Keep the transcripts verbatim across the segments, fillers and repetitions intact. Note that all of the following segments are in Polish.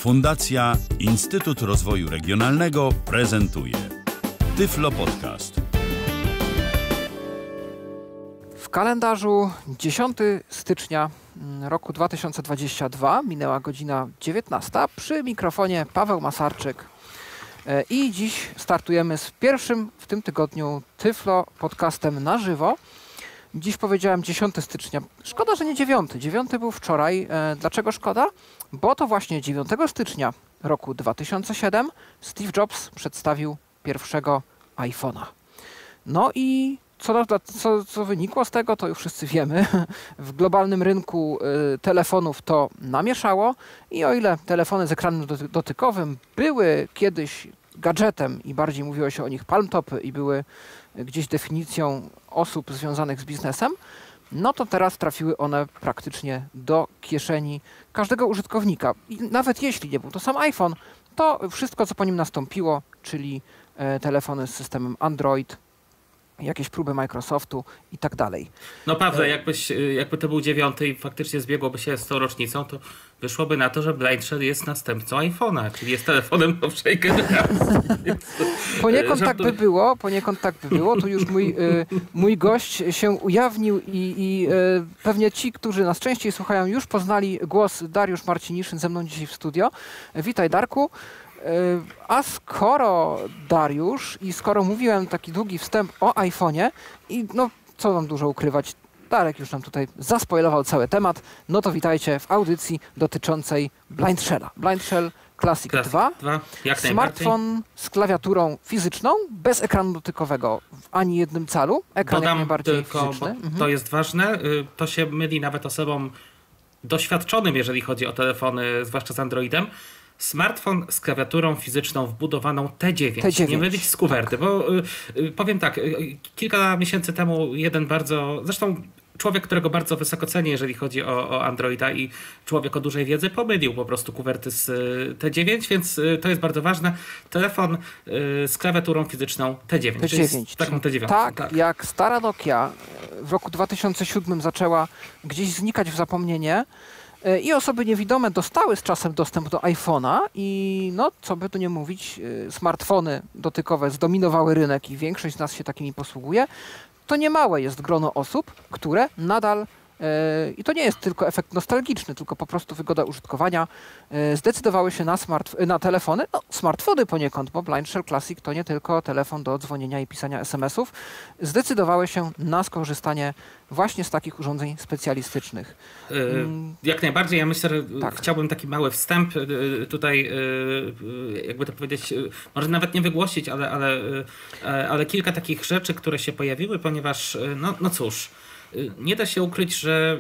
Fundacja Instytut Rozwoju Regionalnego prezentuje Tyflo Podcast. W kalendarzu dziesiątego stycznia roku dwa tysiące dwudziestego drugiego minęła godzina dziewiętnasta. Przy mikrofonie Paweł Masarczyk. I dziś startujemy z pierwszym w tym tygodniu Tyflo Podcastem na żywo. Dziś powiedziałem dziesiątego stycznia. Szkoda, że nie dziewiąty. dziewiąty był wczoraj. Dlaczego szkoda? Bo to właśnie dziewiątego stycznia roku dwa tysiące siódmego Steve Jobs przedstawił pierwszego iPhone'a. No i co, co, co wynikło z tego, to już wszyscy wiemy. W globalnym rynku y, telefonów to namieszało i o ile telefony z ekranem doty- dotykowym były kiedyś gadżetem i bardziej mówiło się o nich palmtopy i były gdzieś definicją osób związanych z biznesem, no to teraz trafiły one praktycznie do kieszeni każdego użytkownika. I nawet jeśli nie był to sam iPhone, to wszystko, co po nim nastąpiło, czyli e, telefony z systemem Android, jakieś próby Microsoftu i tak dalej. No Paweł, jakbyś, jakby to był dziewiąty i faktycznie zbiegłoby się z tą rocznicą, to wyszłoby na to, że Blind Shell jest następcą iPhone'a, czyli jest telefonem nowszej generacji. Poniekąd tak by było, poniekąd tak by było. Tu już mój, y, mój gość się ujawnił i, i y, pewnie ci, którzy nas częściej słuchają, już poznali głos. Dariusz Marciniszyn ze mną dzisiaj w studio. Witaj, Darku. A skoro Dariusz i skoro mówiłem taki długi wstęp o iPhone'ie i no co wam dużo ukrywać, Darek już nam tutaj zaspoilował cały temat, no to witajcie w audycji dotyczącej Blind Shell'a. Blind Shell Classic, Classic dwa, dwa. Jak smartfon z klawiaturą fizyczną, bez ekranu dotykowego w ani jednym calu, ekran Dodam jak najbardziej tylko, fizyczny. Mhm. To jest ważne, to się myli nawet osobom doświadczonym, jeżeli chodzi o telefony, zwłaszcza z Androidem. Smartfon z klawiaturą fizyczną wbudowaną T dziewięć. T dziewięć. Nie mylić z kuwerty, tak. Bo y, y, powiem tak, y, kilka miesięcy temu jeden bardzo, zresztą człowiek, którego bardzo wysoko cenię, jeżeli chodzi o, o Androida i człowiek o dużej wiedzy, pomylił po prostu kuwerty z y, T dziewięć, więc y, to jest bardzo ważne. Telefon y, z klawiaturą fizyczną T dziewięć. T dziewięć. Taką T dziewięć. Tak, tak, jak stara Nokia w roku dwa tysiące siódmym zaczęła gdzieś znikać w zapomnienie, i osoby niewidome dostały z czasem dostęp do iPhone'a i no, co by tu nie mówić, smartfony dotykowe zdominowały rynek i większość z nas się takimi posługuje, to niemałe jest grono osób, które nadal, yy, i to nie jest tylko efekt nostalgiczny, tylko po prostu wygoda użytkowania, yy, zdecydowały się na, smart, na telefony, no smartfony poniekąd, bo Blind Shell Classic to nie tylko telefon do dzwonienia i pisania es em esów, zdecydowały się na skorzystanie właśnie z takich urządzeń specjalistycznych. Yy, jak najbardziej. Ja myślę, że tak. chciałbym taki mały wstęp yy, tutaj, yy, jakby to powiedzieć, yy, może nawet nie wygłosić, ale, ale, yy, ale kilka takich rzeczy, które się pojawiły, ponieważ, yy, no, no cóż, yy, nie da się ukryć, że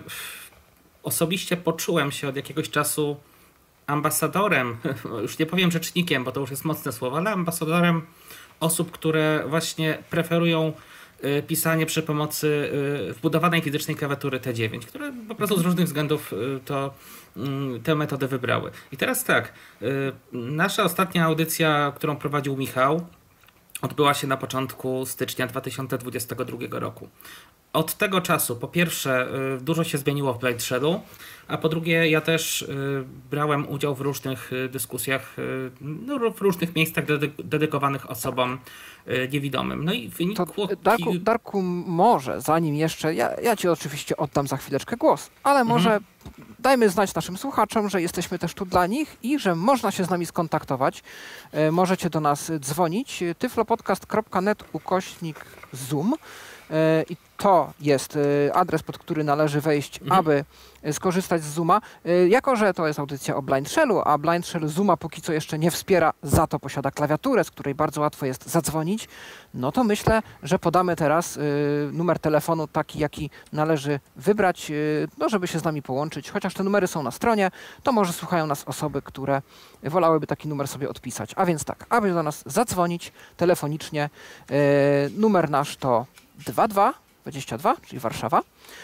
osobiście poczułem się od jakiegoś czasu ambasadorem, już nie powiem rzecznikiem, bo to już jest mocne słowo, ale ambasadorem osób, które właśnie preferują pisanie przy pomocy wbudowanej fizycznej klawiatury T dziewięć, które po prostu z różnych względów to, tę metodę wybrały. I teraz tak, nasza ostatnia audycja, którą prowadził Michał, odbyła się na początku stycznia dwa tysiące dwudziestego drugiego roku. Od tego czasu, po pierwsze, dużo się zmieniło w Blind Shell'u, a po drugie, ja też brałem udział w różnych dyskusjach, no, w różnych miejscach dedykowanych osobom niewidomym. No i wynikło... To, Darku, Darku, może, zanim jeszcze, ja, ja ci oczywiście oddam za chwileczkę głos, ale może mhm. dajmy znać naszym słuchaczom, że jesteśmy też tu dla nich i że można się z nami skontaktować. E, możecie do nas dzwonić. tyflopodcast kropka net ukośnik zoom. I to jest adres, pod który należy wejść, mhm. aby skorzystać z Zooma. Jako że to jest audycja o Blind Shell'u, a Blind Shell Zooma póki co jeszcze nie wspiera, za to posiada klawiaturę, z której bardzo łatwo jest zadzwonić, no to myślę, że podamy teraz numer telefonu taki, jaki należy wybrać, no żeby się z nami połączyć. Chociaż te numery są na stronie, to może słuchają nas osoby, które wolałyby taki numer sobie odpisać. A więc tak, aby do nas zadzwonić telefonicznie, numer nasz to dwa dwa dwadzieścia dwa, czyli Warszawa,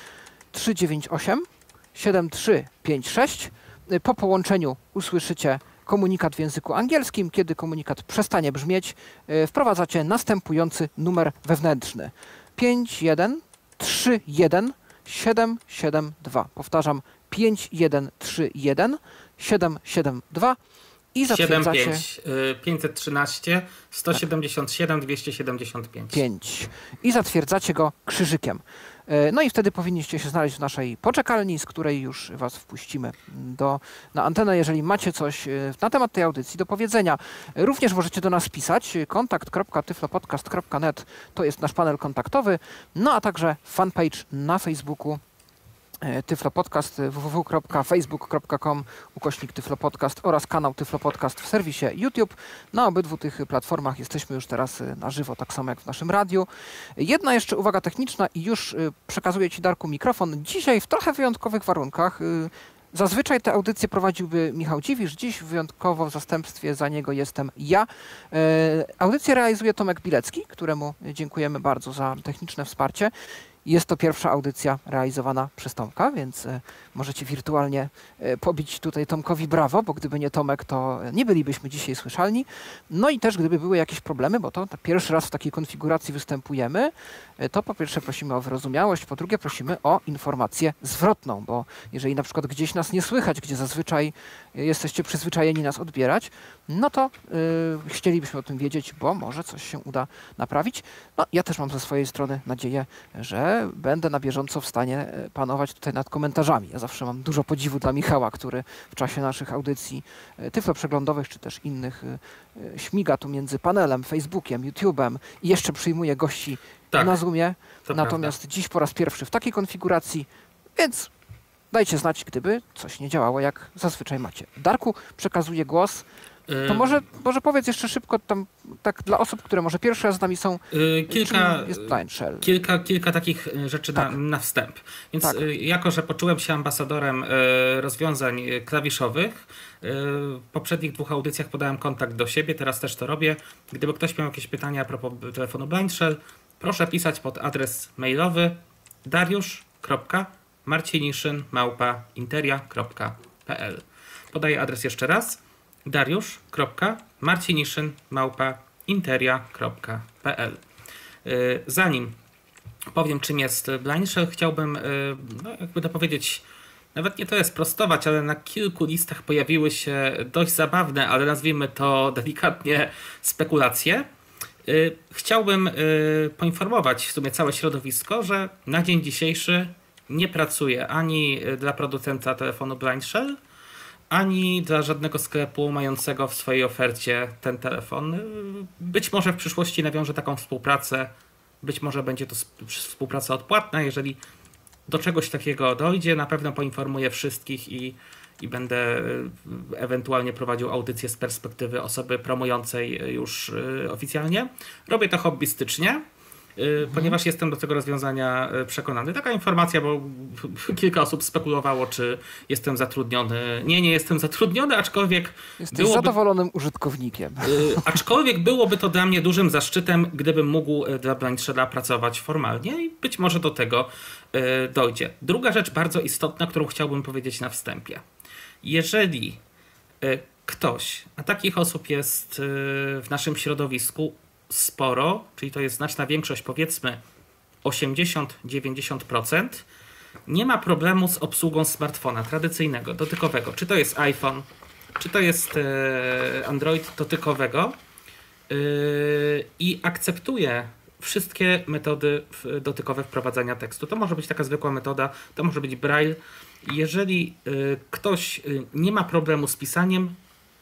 trzy dziewięć osiem siedem trzy pięć sześć. Po połączeniu usłyszycie komunikat w języku angielskim. Kiedy komunikat przestanie brzmieć, wprowadzacie następujący numer wewnętrzny. pięć jeden trzy jeden siedem siedem dwa. Powtarzam, pięć jeden trzy jeden siedem siedem dwa. I zatwierdzacie... siedem pięć pięćset trzynaście sto siedemdziesiąt siedem dwieście siedemdziesiąt pięć. I zatwierdzacie go krzyżykiem. No i wtedy powinniście się znaleźć w naszej poczekalni, z której już was wpuścimy do, na antenę, jeżeli macie coś na temat tej audycji do powiedzenia. Również możecie do nas pisać. kontakt kropka tyflopodcast kropka net to jest nasz panel kontaktowy, no a także fanpage na Facebooku Tyflo Podcast, w w w kropka facebook kropka com ukośnik Tyflo Podcast oraz kanał Tyflo Podcast w serwisie YouTube. Na obydwu tych platformach jesteśmy już teraz na żywo, tak samo jak w naszym radiu. Jedna jeszcze uwaga techniczna i już przekazuję Ci, Darku, mikrofon. Dzisiaj w trochę wyjątkowych warunkach. Zazwyczaj te audycje prowadziłby Michał Dziwisz, dziś wyjątkowo w zastępstwie za niego jestem ja. Audycję realizuje Tomek Bilecki, któremu dziękujemy bardzo za techniczne wsparcie. Jest to pierwsza audycja realizowana przez Tomka, więc e, możecie wirtualnie e, pobić tutaj Tomkowi brawo, bo gdyby nie Tomek, to nie bylibyśmy dzisiaj słyszalni. No i też gdyby były jakieś problemy, bo to pierwszy raz w takiej konfiguracji występujemy, e, to po pierwsze prosimy o wyrozumiałość, po drugie prosimy o informację zwrotną, bo jeżeli na przykład gdzieś nas nie słychać, gdzie zazwyczaj jesteście przyzwyczajeni nas odbierać, no to e, chcielibyśmy o tym wiedzieć, bo może coś się uda naprawić. No ja też mam ze swojej strony nadzieję, że będę na bieżąco w stanie panować tutaj nad komentarzami. Ja zawsze mam dużo podziwu dla Michała, który w czasie naszych audycji tyfloprzeglądowych czy też innych śmiga tu między panelem, Facebookiem, YouTube'em i jeszcze przyjmuje gości tak, na Zoomie. Natomiast prawda. Dziś po raz pierwszy w takiej konfiguracji, więc dajcie znać, gdyby coś nie działało, jak zazwyczaj macie. Darku, przekazuję głos. To może, może powiedz jeszcze szybko tam, tak dla osób, które może pierwszy raz z nami są, yy, kilka, jest Blind Shell. Kilka, kilka takich rzeczy tak. na, na wstęp. Więc tak. yy, jako, że poczułem się ambasadorem yy, rozwiązań klawiszowych, yy, w poprzednich dwóch audycjach podałem kontakt do siebie, teraz też to robię. Gdyby ktoś miał jakieś pytania a propos telefonu Blind Shell, proszę pisać pod adres mailowy dariusz kropka marciniszyn małpa interia kropka p l. Podaję adres jeszcze raz. dariusz kropka marciniszyn małpa interia kropka p l. Zanim powiem, czym jest Blind Shell, chciałbym, no jakby to powiedzieć, nawet nie to jest prostować, ale na kilku listach pojawiły się dość zabawne, ale nazwijmy to delikatnie spekulacje. Chciałbym poinformować w sumie całe środowisko, że na dzień dzisiejszy nie pracuję ani dla producenta telefonu Blind Shell, ani dla żadnego sklepu mającego w swojej ofercie ten telefon. Być może w przyszłości nawiążę taką współpracę, być może będzie to współpraca odpłatna. Jeżeli do czegoś takiego dojdzie, na pewno poinformuję wszystkich i, i będę ewentualnie prowadził audycję z perspektywy osoby promującej już oficjalnie. Robię to hobbystycznie, Mhm. ponieważ jestem do tego rozwiązania przekonany. Taka informacja, bo kilka osób spekulowało, czy jestem zatrudniony. Nie, nie jestem zatrudniony, aczkolwiek... Jesteś byłoby, zadowolonym użytkownikiem. Aczkolwiek byłoby to dla mnie dużym zaszczytem, gdybym mógł dla Blind Shella pracować formalnie i być może do tego dojdzie. Druga rzecz bardzo istotna, którą chciałbym powiedzieć na wstępie. Jeżeli ktoś, a takich osób jest w naszym środowisku sporo, czyli to jest znaczna większość, powiedzmy osiemdziesiąt do dziewięćdziesięciu procent, nie ma problemu z obsługą smartfona tradycyjnego, dotykowego. Czy to jest iPhone, czy to jest e, Android dotykowego e, i akceptuje wszystkie metody dotykowe wprowadzania tekstu. To może być taka zwykła metoda, to może być Braille. Jeżeli e, ktoś nie ma problemu z pisaniem,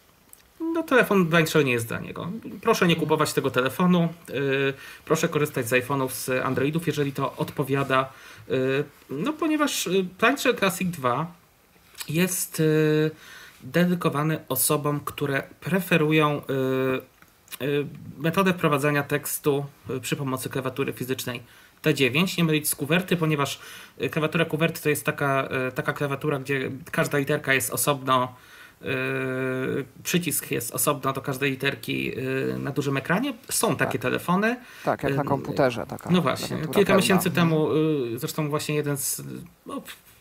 no telefon Blind Shell nie jest dla niego. Proszę nie kupować tego telefonu, yy, proszę korzystać z iPhone'ów, z Androidów, jeżeli to odpowiada. Yy, no ponieważ Blind Shell Classic dwa jest yy, dedykowany osobom, które preferują yy, yy, metodę wprowadzania tekstu yy, przy pomocy klawiatury fizycznej T dziewięć, nie mylić z kuwerty, ponieważ klawiatura kuwerty to jest taka, yy, taka klawiatura, gdzie każda literka jest osobno, Yy, przycisk jest osobno do każdej literki yy, na dużym ekranie. Są takie tak. telefony. Tak, jak na komputerze. Taka no właśnie. Kilka pełna. miesięcy temu yy, zresztą właśnie jeden z no,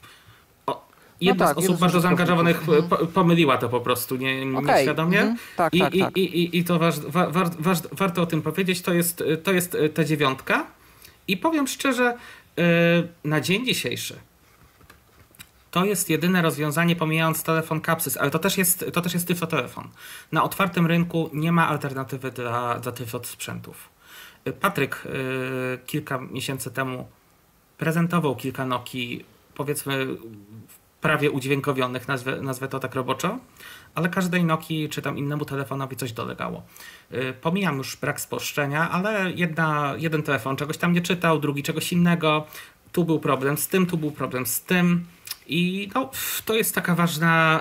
o, jedna no tak, z osób bardzo zaangażowanych po, pomyliła to po prostu nie, okay. nieświadomie. Mhm. Tak, I, tak, i, tak. i, i, i to waż, wa, wa, wa, warto o tym powiedzieć. To jest, to jest T dziewięć i powiem szczerze, yy, na dzień dzisiejszy to jest jedyne rozwiązanie, pomijając telefon Capsys, ale to też jest, to też jest tyflotelefon. Na otwartym rynku nie ma alternatywy dla, dla tyflot sprzętów. Patryk yy, kilka miesięcy temu prezentował kilka Nokii, powiedzmy prawie udźwiękowionych, nazwę, nazwę to tak roboczo, ale każdej Nokii czy tam innemu telefonowi coś dolegało. Yy, pomijam już brak spolszczenia, ale jedna, jeden telefon czegoś tam nie czytał, drugi czegoś innego. Tu był problem z tym, tu był problem z tym. I no, to jest taka ważna,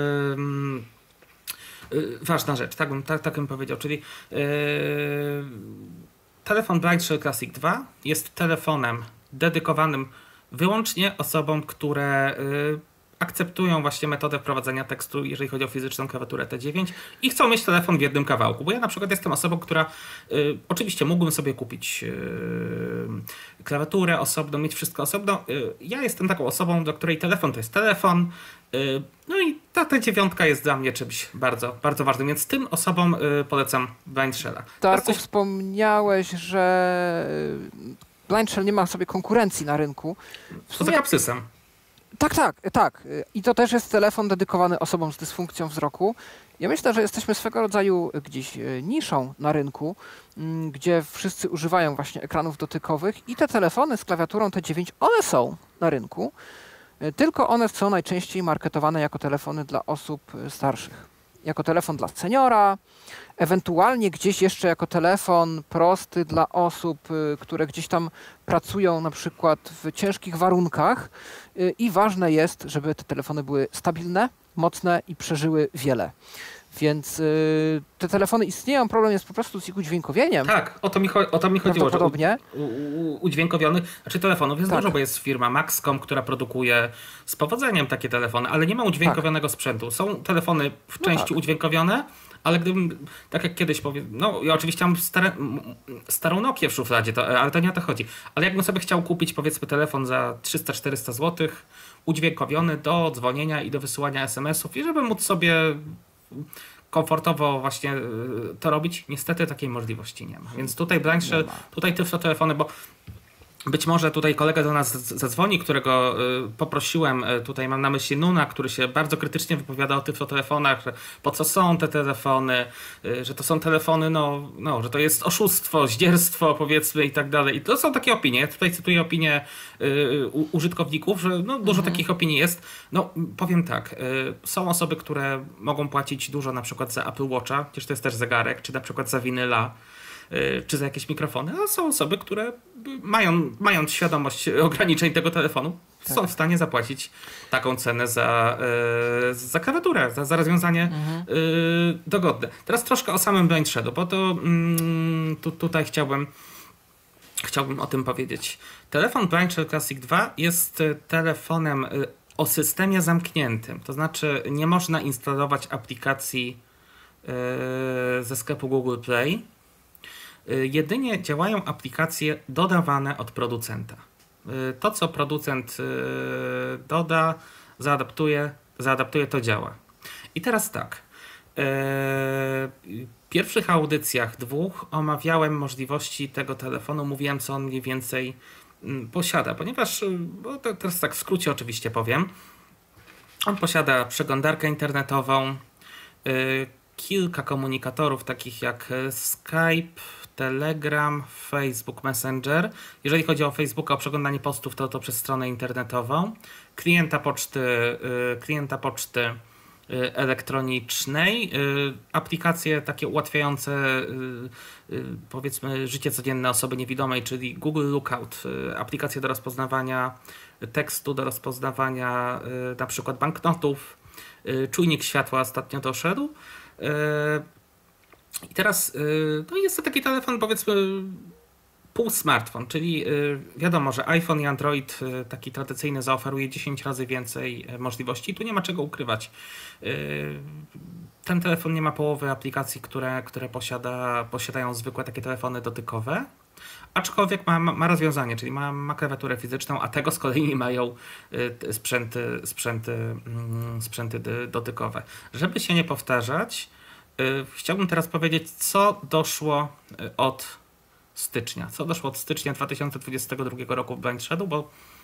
yy, yy, ważna rzecz, tak bym, tak, tak bym powiedział. Czyli yy, telefon Blind Shell Classic dwa jest telefonem dedykowanym wyłącznie osobom, które yy, akceptują właśnie metodę wprowadzenia tekstu, jeżeli chodzi o fizyczną klawiaturę T dziewięć i chcą mieć telefon w jednym kawałku. Bo ja na przykład jestem osobą, która y, oczywiście mógłbym sobie kupić y, klawiaturę osobną, mieć wszystko osobno. Y, ja jestem taką osobą, do której telefon to jest telefon. Y, no i ta T dziewięć jest dla mnie czymś bardzo, bardzo ważnym, więc tym osobom y, polecam Blind Shella. Darku, coś... wspomniałeś, że Blind Shell nie ma sobie konkurencji na rynku. Poza Capsysem. Tak, tak, tak. I to też jest telefon dedykowany osobom z dysfunkcją wzroku. Ja myślę, że jesteśmy swego rodzaju gdzieś niszą na rynku, gdzie wszyscy używają właśnie ekranów dotykowych i te telefony z klawiaturą T dziewięć, one są na rynku, tylko one są najczęściej marketowane jako telefony dla osób starszych. Jako telefon dla seniora, ewentualnie gdzieś jeszcze jako telefon prosty dla osób, które gdzieś tam pracują na przykład w ciężkich warunkach i ważne jest, żeby te telefony były stabilne, mocne i przeżyły wiele. Więc y, te telefony istnieją, problem jest po prostu z ich udźwiękowieniem. Tak, o to mi, cho- o to mi chodziło, że u, u, u, udźwiękowionych, znaczy telefonów jest tak. dużo, bo jest firma Maxcom, która produkuje z powodzeniem takie telefony, ale nie ma udźwiękowionego tak. sprzętu. Są telefony w części no tak. udźwiękowione, ale gdybym, tak jak kiedyś powiem, no ja oczywiście mam stare, starą Nokię w szufladzie, to, ale to nie o to chodzi. Ale jakbym sobie chciał kupić powiedzmy telefon za trzysta czterysta złotych, udźwiękowiony do dzwonienia i do wysyłania es em esów i żeby móc sobie komfortowo właśnie to robić, niestety takiej możliwości nie ma. Więc tutaj Blind Shell, tutaj tyflotelefony, bo być może tutaj kolega do nas zadzwoni, którego poprosiłem, tutaj mam na myśli Nuna, który się bardzo krytycznie wypowiada o tyflotelefonach, że po co są te telefony, że to są telefony, no, no że to jest oszustwo, zdzierstwo powiedzmy i tak dalej. I to są takie opinie. Ja tutaj cytuję opinie y, użytkowników, że no, dużo mhm. takich opinii jest. No powiem tak, y, są osoby, które mogą płacić dużo na przykład za Apple Watcha, przecież to jest też zegarek, czy na przykład za winyla, czy za jakieś mikrofony, a są osoby, które mają, mając świadomość ograniczeń tego telefonu, tak. są w stanie zapłacić taką cenę za, yy, za klawiaturę, za, za rozwiązanie mhm. yy, dogodne. Teraz troszkę o samym Blind Shellu, bo to yy, tu, tutaj chciałbym chciałbym o tym powiedzieć. Telefon Blind Shell Classic dwa jest telefonem o systemie zamkniętym, to znaczy nie można instalować aplikacji yy, ze sklepu Google Play. Jedynie działają aplikacje dodawane od producenta. To, co producent doda, zaadaptuje, zaadaptuje, to działa. I teraz tak. W pierwszych audycjach dwóch omawiałem możliwości tego telefonu, mówiłem, co on mniej więcej posiada, ponieważ, bo to teraz tak w skrócie oczywiście powiem, on posiada przeglądarkę internetową, kilka komunikatorów takich jak Skype, Telegram, Facebook Messenger. Jeżeli chodzi o Facebooka, o przeglądanie postów, to to przez stronę internetową. Klienta poczty, klienta poczty elektronicznej, aplikacje takie ułatwiające powiedzmy życie codzienne osoby niewidomej, czyli Google Lookout, aplikacje do rozpoznawania tekstu, do rozpoznawania na przykład banknotów, czujnik światła ostatnio doszedł. I teraz no jest to taki telefon powiedzmy pół smartfon, czyli wiadomo, że iPhone i Android taki tradycyjny zaoferuje dziesięć razy więcej możliwości. Tu nie ma czego ukrywać. Ten telefon nie ma połowy aplikacji, które, które posiada, posiadają zwykłe takie telefony dotykowe, aczkolwiek ma, ma rozwiązanie, czyli ma, ma klawiaturę fizyczną, a tego z kolei nie mają sprzęty, sprzęty, sprzęty dotykowe. Żeby się nie powtarzać, chciałbym teraz powiedzieć, co doszło od stycznia. Co doszło od stycznia dwa tysiące dwudziestego drugiego roku w Blind Shellu, bo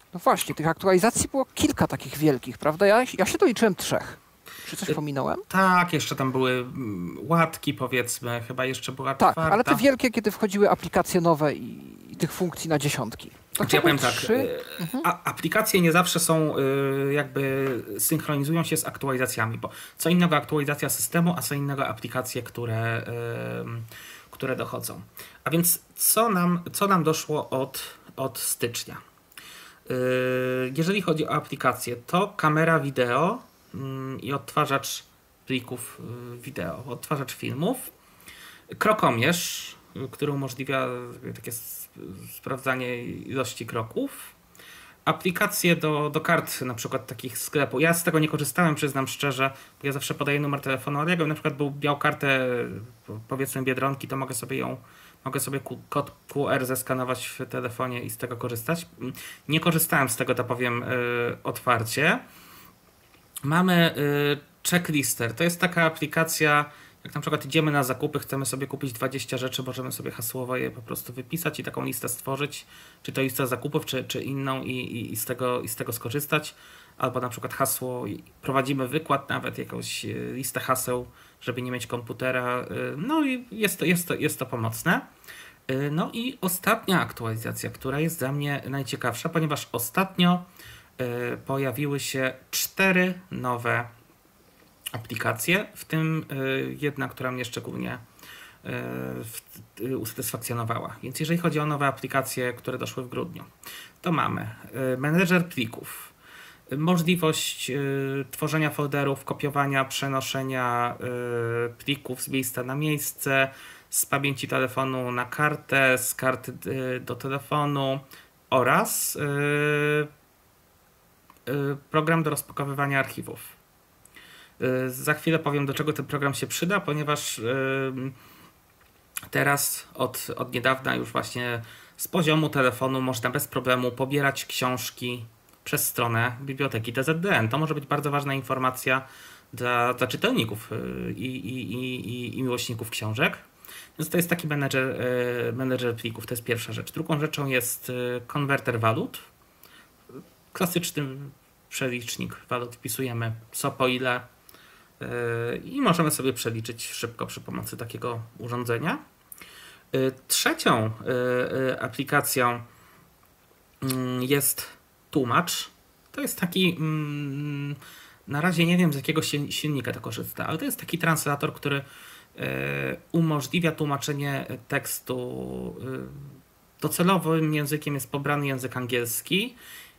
No właśnie, tych aktualizacji było kilka takich wielkich, prawda? Ja, ja się doliczyłem trzech. Czy coś pominąłem? Tak, jeszcze tam były łatki, powiedzmy, chyba jeszcze była Tak, czwarta. ale te wielkie, kiedy wchodziły aplikacje nowe i, i tych funkcji na dziesiątki. To znaczy, ja powiem tak, trzy... a, aplikacje nie zawsze są, jakby synchronizują się z aktualizacjami, bo co innego aktualizacja systemu, a co innego aplikacje, które, które dochodzą. A więc co nam, co nam doszło od, od stycznia? Jeżeli chodzi o aplikacje, to kamera wideo i odtwarzacz plików wideo, odtwarzacz filmów, krokomierz, który umożliwia takie sprawdzanie ilości kroków, aplikacje do, do kart, na przykład takich sklepu. Ja z tego nie korzystałem, przyznam szczerze, bo ja zawsze podaję numer telefonu, ale jakbym na przykład był miał kartę, powiedzmy Biedronki, to mogę sobie ją Mogę sobie kod Q R zeskanować w telefonie i z tego korzystać. Nie korzystałem z tego, to powiem otwarcie. Mamy Checklister. To jest taka aplikacja, jak na przykład idziemy na zakupy, chcemy sobie kupić dwadzieścia rzeczy, możemy sobie hasłowo je po prostu wypisać i taką listę stworzyć, czy to lista zakupów, czy, czy inną i, i, i, z tego, i z tego skorzystać. Albo na przykład hasło, prowadzimy wykład, nawet jakąś listę haseł, żeby nie mieć komputera. No i jest to, jest to, jest to pomocne. No i ostatnia aktualizacja, która jest dla mnie najciekawsza, ponieważ ostatnio pojawiły się cztery nowe aplikacje, w tym jedna, która mnie szczególnie usatysfakcjonowała. Więc jeżeli chodzi o nowe aplikacje, które doszły w grudniu, to mamy menedżer plików, możliwość tworzenia folderów, kopiowania, przenoszenia plików z miejsca na miejsce, z pamięci telefonu na kartę, z karty do telefonu oraz program do rozpakowywania archiwów. Za chwilę powiem, do czego ten program się przyda, ponieważ teraz od, od niedawna już właśnie z poziomu telefonu można bez problemu pobierać książki przez stronę biblioteki T Z D N. To może być bardzo ważna informacja dla, dla czytelników i, i, i, i miłośników książek. Więc to jest taki menedżer, menedżer plików, to jest pierwsza rzecz. Drugą rzeczą jest konwerter walut. Klasyczny przelicznik walut, wpisujemy co po ile i możemy sobie przeliczyć szybko przy pomocy takiego urządzenia. Trzecią aplikacją jest tłumacz. To jest taki, na razie nie wiem z jakiego silnika to korzysta, ale to jest taki translator, który umożliwia tłumaczenie tekstu. Docelowym językiem jest pobrany język angielski.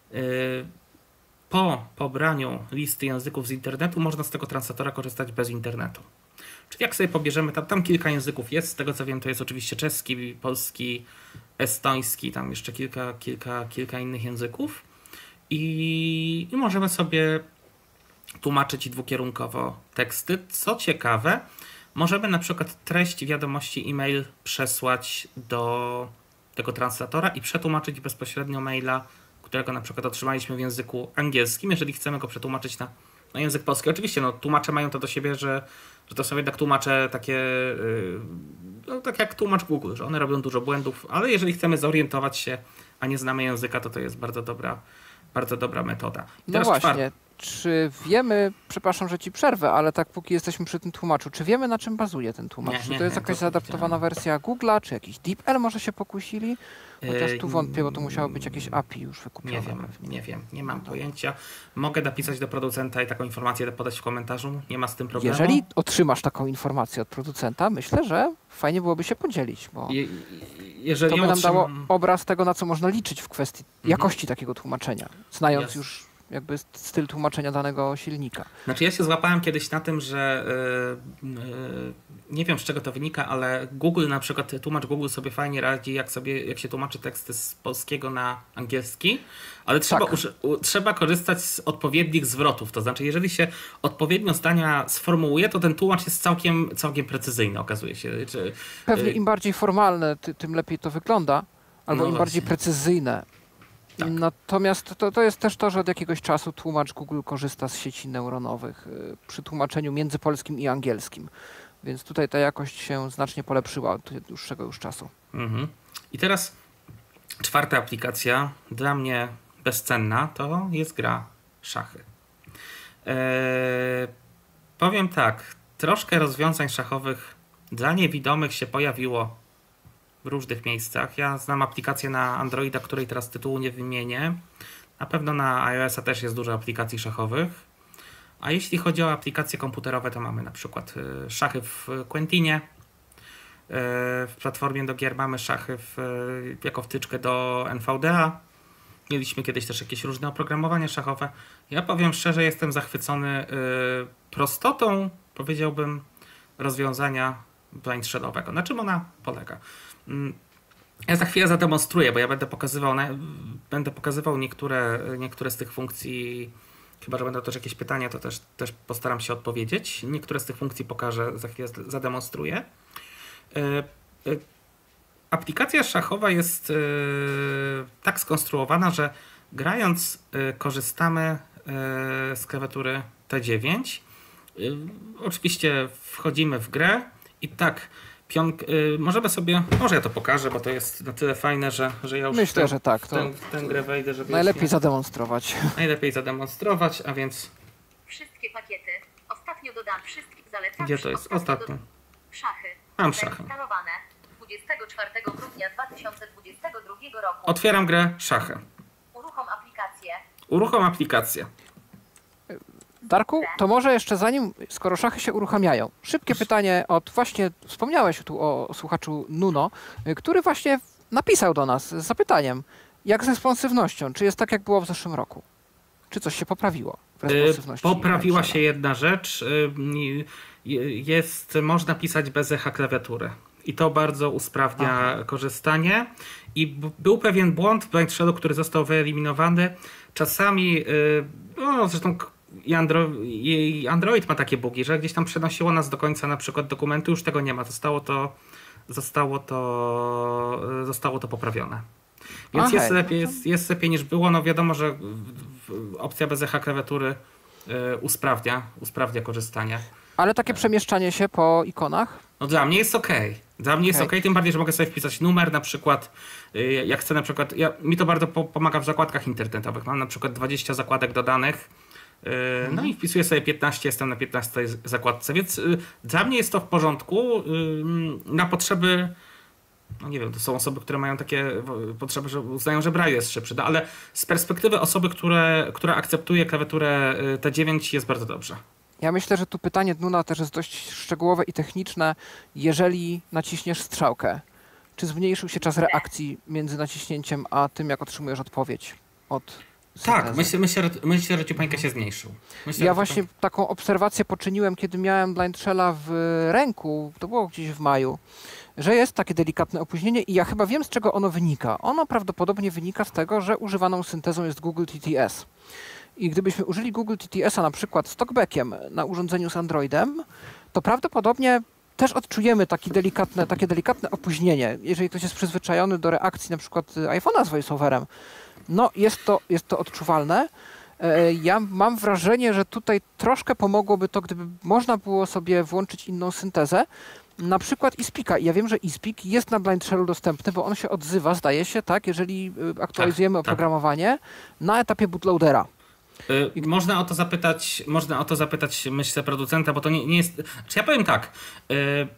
Po pobraniu listy języków z internetu można z tego translatora korzystać bez internetu. Czyli jak sobie pobierzemy, tam, tam kilka języków jest, z tego co wiem to jest oczywiście czeski, polski, estoński, tam jeszcze kilka, kilka, kilka innych języków i, i możemy sobie tłumaczyć dwukierunkowo teksty. Co ciekawe, możemy na przykład treść wiadomości e-mail przesłać do tego translatora i przetłumaczyć bezpośrednio maila, którego na przykład otrzymaliśmy w języku angielskim, jeżeli chcemy go przetłumaczyć na, na język polski. Oczywiście no, tłumacze mają to do siebie, że, że to są jednak tłumacze takie, yy, no, tak jak tłumacz Google, że one robią dużo błędów, ale jeżeli chcemy zorientować się, a nie znamy języka, to to jest bardzo dobra, bardzo dobra metoda. I no właśnie, czwart... czy wiemy, przepraszam, że ci przerwę, ale tak póki jesteśmy przy tym tłumaczu, czy wiemy na czym bazuje ten tłumacz? Nie, czy nie, to jest nie, jakaś to zaadaptowana wersja Google'a, czy jakiś DeepL może się pokusili? Chociaż tu wątpię, bo to musiało być jakieś A P I już wykupione. Nie wiem, pewnie. nie wiem, nie mam pojęcia. Mogę napisać do producenta i taką informację podać w komentarzu, nie ma z tym problemu. Jeżeli otrzymasz taką informację od producenta, myślę, że fajnie byłoby się podzielić, bo Je, jeżeli to by nam otrzymam... dało obraz tego, na co można liczyć w kwestii mhm. jakości takiego tłumaczenia, znając Yes. już jakby styl tłumaczenia danego silnika. Znaczy ja się złapałem kiedyś na tym, że yy, yy, nie wiem z czego to wynika, ale Google na przykład, tłumacz Google sobie fajnie radzi, jak sobie, jak się tłumaczy teksty z polskiego na angielski, ale trzeba, tak. uż, u, trzeba korzystać z odpowiednich zwrotów, to znaczy jeżeli się odpowiednio zdania sformułuje, to ten tłumacz jest całkiem, całkiem precyzyjny, okazuje się. Czy, Pewnie yy, im bardziej formalne, ty, tym lepiej to wygląda, albo no im właśnie. bardziej precyzyjne. Tak. Natomiast to, to jest też to, że od jakiegoś czasu tłumacz Google korzysta z sieci neuronowych y, przy tłumaczeniu między polskim i angielskim. Więc tutaj ta jakość się znacznie polepszyła od dłuższego już czasu. Mhm. I teraz czwarta aplikacja, dla mnie bezcenna, to jest gra szachy. Eee, powiem tak, troszkę rozwiązań szachowych dla niewidomych się pojawiło w różnych miejscach. Ja znam aplikację na Androida, której teraz tytułu nie wymienię. Na pewno na iOS-a też jest dużo aplikacji szachowych. A jeśli chodzi o aplikacje komputerowe, to mamy na przykład szachy w Quentinie. W platformie do gier mamy szachy w, jako wtyczkę do N V D A. Mieliśmy kiedyś też jakieś różne oprogramowanie szachowe. Ja powiem szczerze, jestem zachwycony prostotą, powiedziałbym, rozwiązania blind shellowego. Na czym ona polega? Ja za chwilę zademonstruję, bo ja będę pokazywał, będę pokazywał niektóre, niektóre z tych funkcji. Chyba że będą też jakieś pytania, to też, też postaram się odpowiedzieć. Niektóre z tych funkcji pokażę, za chwilę zademonstruję. Aplikacja szachowa jest tak skonstruowana, że grając korzystamy z klawiatury T dziewięć. Oczywiście wchodzimy w grę i tak pionk, możemy sobie, może ja to pokażę, bo to jest na tyle fajne, że, że ja już Myślę, ten, że tak. w tę, w tę grę wejdę, żeby najlepiej nie, zademonstrować. Najlepiej zademonstrować, a więc wszystkie pakiety. Ostatnio dodam wszystkich zalecam. Gdzie to jest? Ostatnio. Do... Szachy. Mam szachy. Zainstalowane dwudziestego czwartego grudnia dwa tysiące dwudziestego drugiego roku. Otwieram grę szachy. Uruchom aplikację. Uruchom aplikację. Darku, to może jeszcze zanim, skoro szachy się uruchamiają, szybkie pytanie od, właśnie wspomniałeś tu o słuchaczu Nuno, który właśnie napisał do nas z zapytaniem, jak z responsywnością, czy jest tak jak było w zeszłym roku? Czy coś się poprawiło w responsywności? Poprawiła się jedna rzecz, jest, można pisać bez echa klawiatury. I to bardzo usprawnia Aha. korzystanie. I b- był pewien błąd w Blind Shellu, który został wyeliminowany. Czasami, no zresztą i Android, i Android ma takie bugi, że gdzieś tam przenosiło nas do końca na przykład dokumentu, już tego nie ma. Zostało to, zostało to, zostało to poprawione. Więc jest lepiej, jest, jest lepiej niż było. No wiadomo, że opcja bez echa klawiatury usprawnia, usprawnia korzystanie. Ale takie przemieszczanie się po ikonach? No dla mnie jest ok. Dla mnie jest ok, tym bardziej, że mogę sobie wpisać numer, na przykład jak chcę na przykład, ja, mi to bardzo po, pomaga w zakładkach internetowych. Mam na przykład dwadzieścia zakładek dodanych, yy, mhm. no i wpisuję sobie piętnaście, jestem na piętnastej zakładce, więc yy, dla mnie jest to w porządku. Yy, na potrzeby, no nie wiem, to są osoby, które mają takie potrzeby, że uznają, że Braille jest szybszy, no, ale z perspektywy osoby, które, która akceptuje klawiaturę T dziewięć jest bardzo dobrze. Ja myślę, że tu pytanie Nuna też jest dość szczegółowe i techniczne. Jeżeli naciśniesz strzałkę, czy zmniejszył się czas reakcji między naciśnięciem a tym, jak otrzymujesz odpowiedź od syntezy? Tak, myślę, myślę, myślę że ciupańka się zmniejszył. Myślę, ja właśnie ciupańka... taką obserwację poczyniłem, kiedy miałem Blind Shella w ręku, to było gdzieś w maju, że jest takie delikatne opóźnienie i ja chyba wiem, z czego ono wynika. Ono prawdopodobnie wynika z tego, że używaną syntezą jest Google T T S. I gdybyśmy użyli Google T T S-a na przykład z talkbackiem na urządzeniu z Androidem, to prawdopodobnie też odczujemy taki delikatne, takie delikatne opóźnienie. Jeżeli ktoś jest przyzwyczajony do reakcji na przykład iPhone'a z VoiceOverem, no jest to, jest to odczuwalne. Ja mam wrażenie, że tutaj troszkę pomogłoby to, gdyby można było sobie włączyć inną syntezę, na przykład iSpeaka. Ja wiem, że iSpeak jest na Blind Shellu dostępny, bo on się odzywa, zdaje się, tak, jeżeli aktualizujemy tak, oprogramowanie tak. na etapie bootloadera. Yy, można o to zapytać, można o to zapytać, myślę, producenta, bo to nie, nie jest. Czy ja powiem tak. Yy,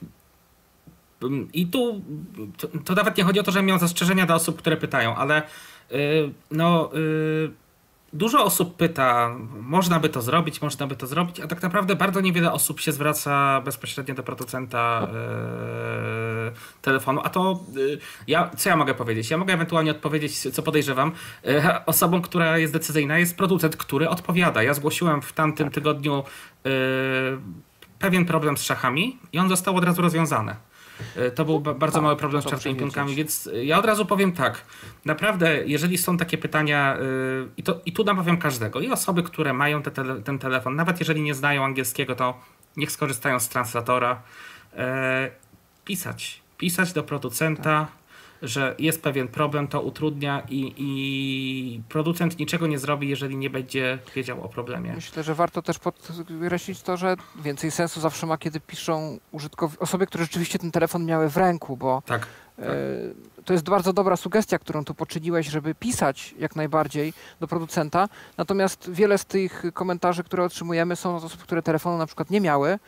I tu to, to nawet nie chodzi o to, że miał zastrzeżenia do osób, które pytają, ale yy, no. Yy, Dużo osób pyta, można by to zrobić, można by to zrobić, a tak naprawdę bardzo niewiele osób się zwraca bezpośrednio do producenta e, telefonu. A to e, ja, co ja mogę powiedzieć? Ja mogę ewentualnie odpowiedzieć, co podejrzewam. E, osobą, która jest decyzyjna, jest producent, który odpowiada. Ja zgłosiłem w tamtym tygodniu e, pewien problem z szachami i on został od razu rozwiązany. To był bardzo mały problem z czarnymi pionkami, więc ja od razu powiem tak. Naprawdę, jeżeli są takie pytania, yy, i, to, i tu namawiam każdego, i osoby, które mają te tele, ten telefon, nawet jeżeli nie znają angielskiego, to niech skorzystają z translatora. Yy, pisać. Pisać do producenta. że jest pewien problem, to utrudnia i, i producent niczego nie zrobi, jeżeli nie będzie wiedział o problemie. Myślę, że warto też podkreślić to, że więcej sensu zawsze ma, kiedy piszą użytkownicy, osoby, które rzeczywiście ten telefon miały w ręku, bo tak, tak. e, to jest bardzo dobra sugestia, którą tu poczyniłeś, żeby pisać jak najbardziej do producenta. Natomiast wiele z tych komentarzy, które otrzymujemy, są od osób, które telefonu na przykład nie miały.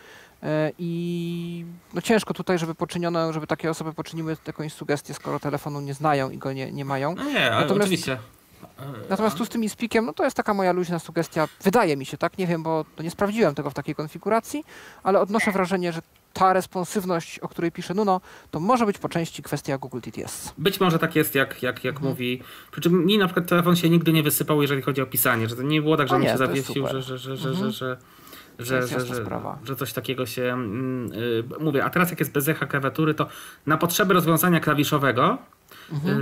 I no ciężko tutaj, żeby poczyniono, żeby takie osoby poczyniły jakąś sugestię, skoro telefonu nie znają i go nie, nie mają. No nie, ale natomiast, oczywiście. Natomiast tu z tym iSpeakiem, no to jest taka moja luźna sugestia, wydaje mi się, tak? Nie wiem, bo to nie sprawdziłem tego w takiej konfiguracji, ale odnoszę wrażenie, że ta responsywność, o której pisze Nuno, to może być po części kwestia Google T T S. Być może tak jest, jak, jak, jak mhm. mówi. Przy czym mi na przykład telefon się nigdy nie wysypał, jeżeli chodzi o pisanie, że to nie było tak, że on się zawiesił, że, że, że, że, mhm. że, że Że, że, że, że coś takiego się yy, mówię. A teraz jak jest bez echa klawiatury, to na potrzeby rozwiązania klawiszowego mhm.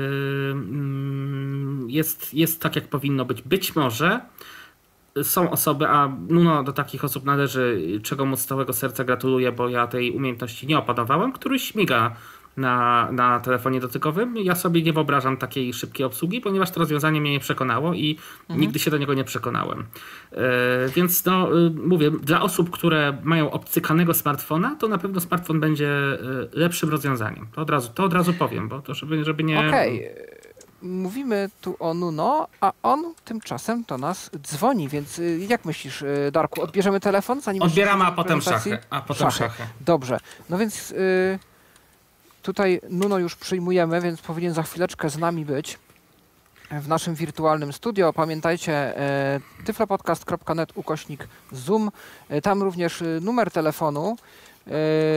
yy, jest, jest tak, jak powinno być. Być może są osoby, a Nuno do takich osób należy, czego mu z całego serca gratuluję, bo ja tej umiejętności nie opanowałem, który śmiga na, na telefonie dotykowym. Ja sobie nie wyobrażam takiej szybkiej obsługi, ponieważ to rozwiązanie mnie nie przekonało i mhm. nigdy się do niego nie przekonałem. Yy, więc no, yy, mówię, dla osób, które mają obcykanego smartfona, to na pewno smartfon będzie yy, lepszym rozwiązaniem. To od razu, to od razu powiem, bo to żeby, żeby nie... Okej. Okay. Mówimy tu o Nuno, a on tymczasem do nas dzwoni, więc jak myślisz, Darku, odbierzemy telefon? Zanim Odbieramy, a potem szachy. A potem szachy. szachy. Dobrze. No więc... Yy... Tutaj Nuno już przyjmujemy, więc powinien za chwileczkę z nami być w naszym wirtualnym studio. Pamiętajcie, e, tyflopodcast kropka net ukośnik Zoom. E, tam również numer telefonu e,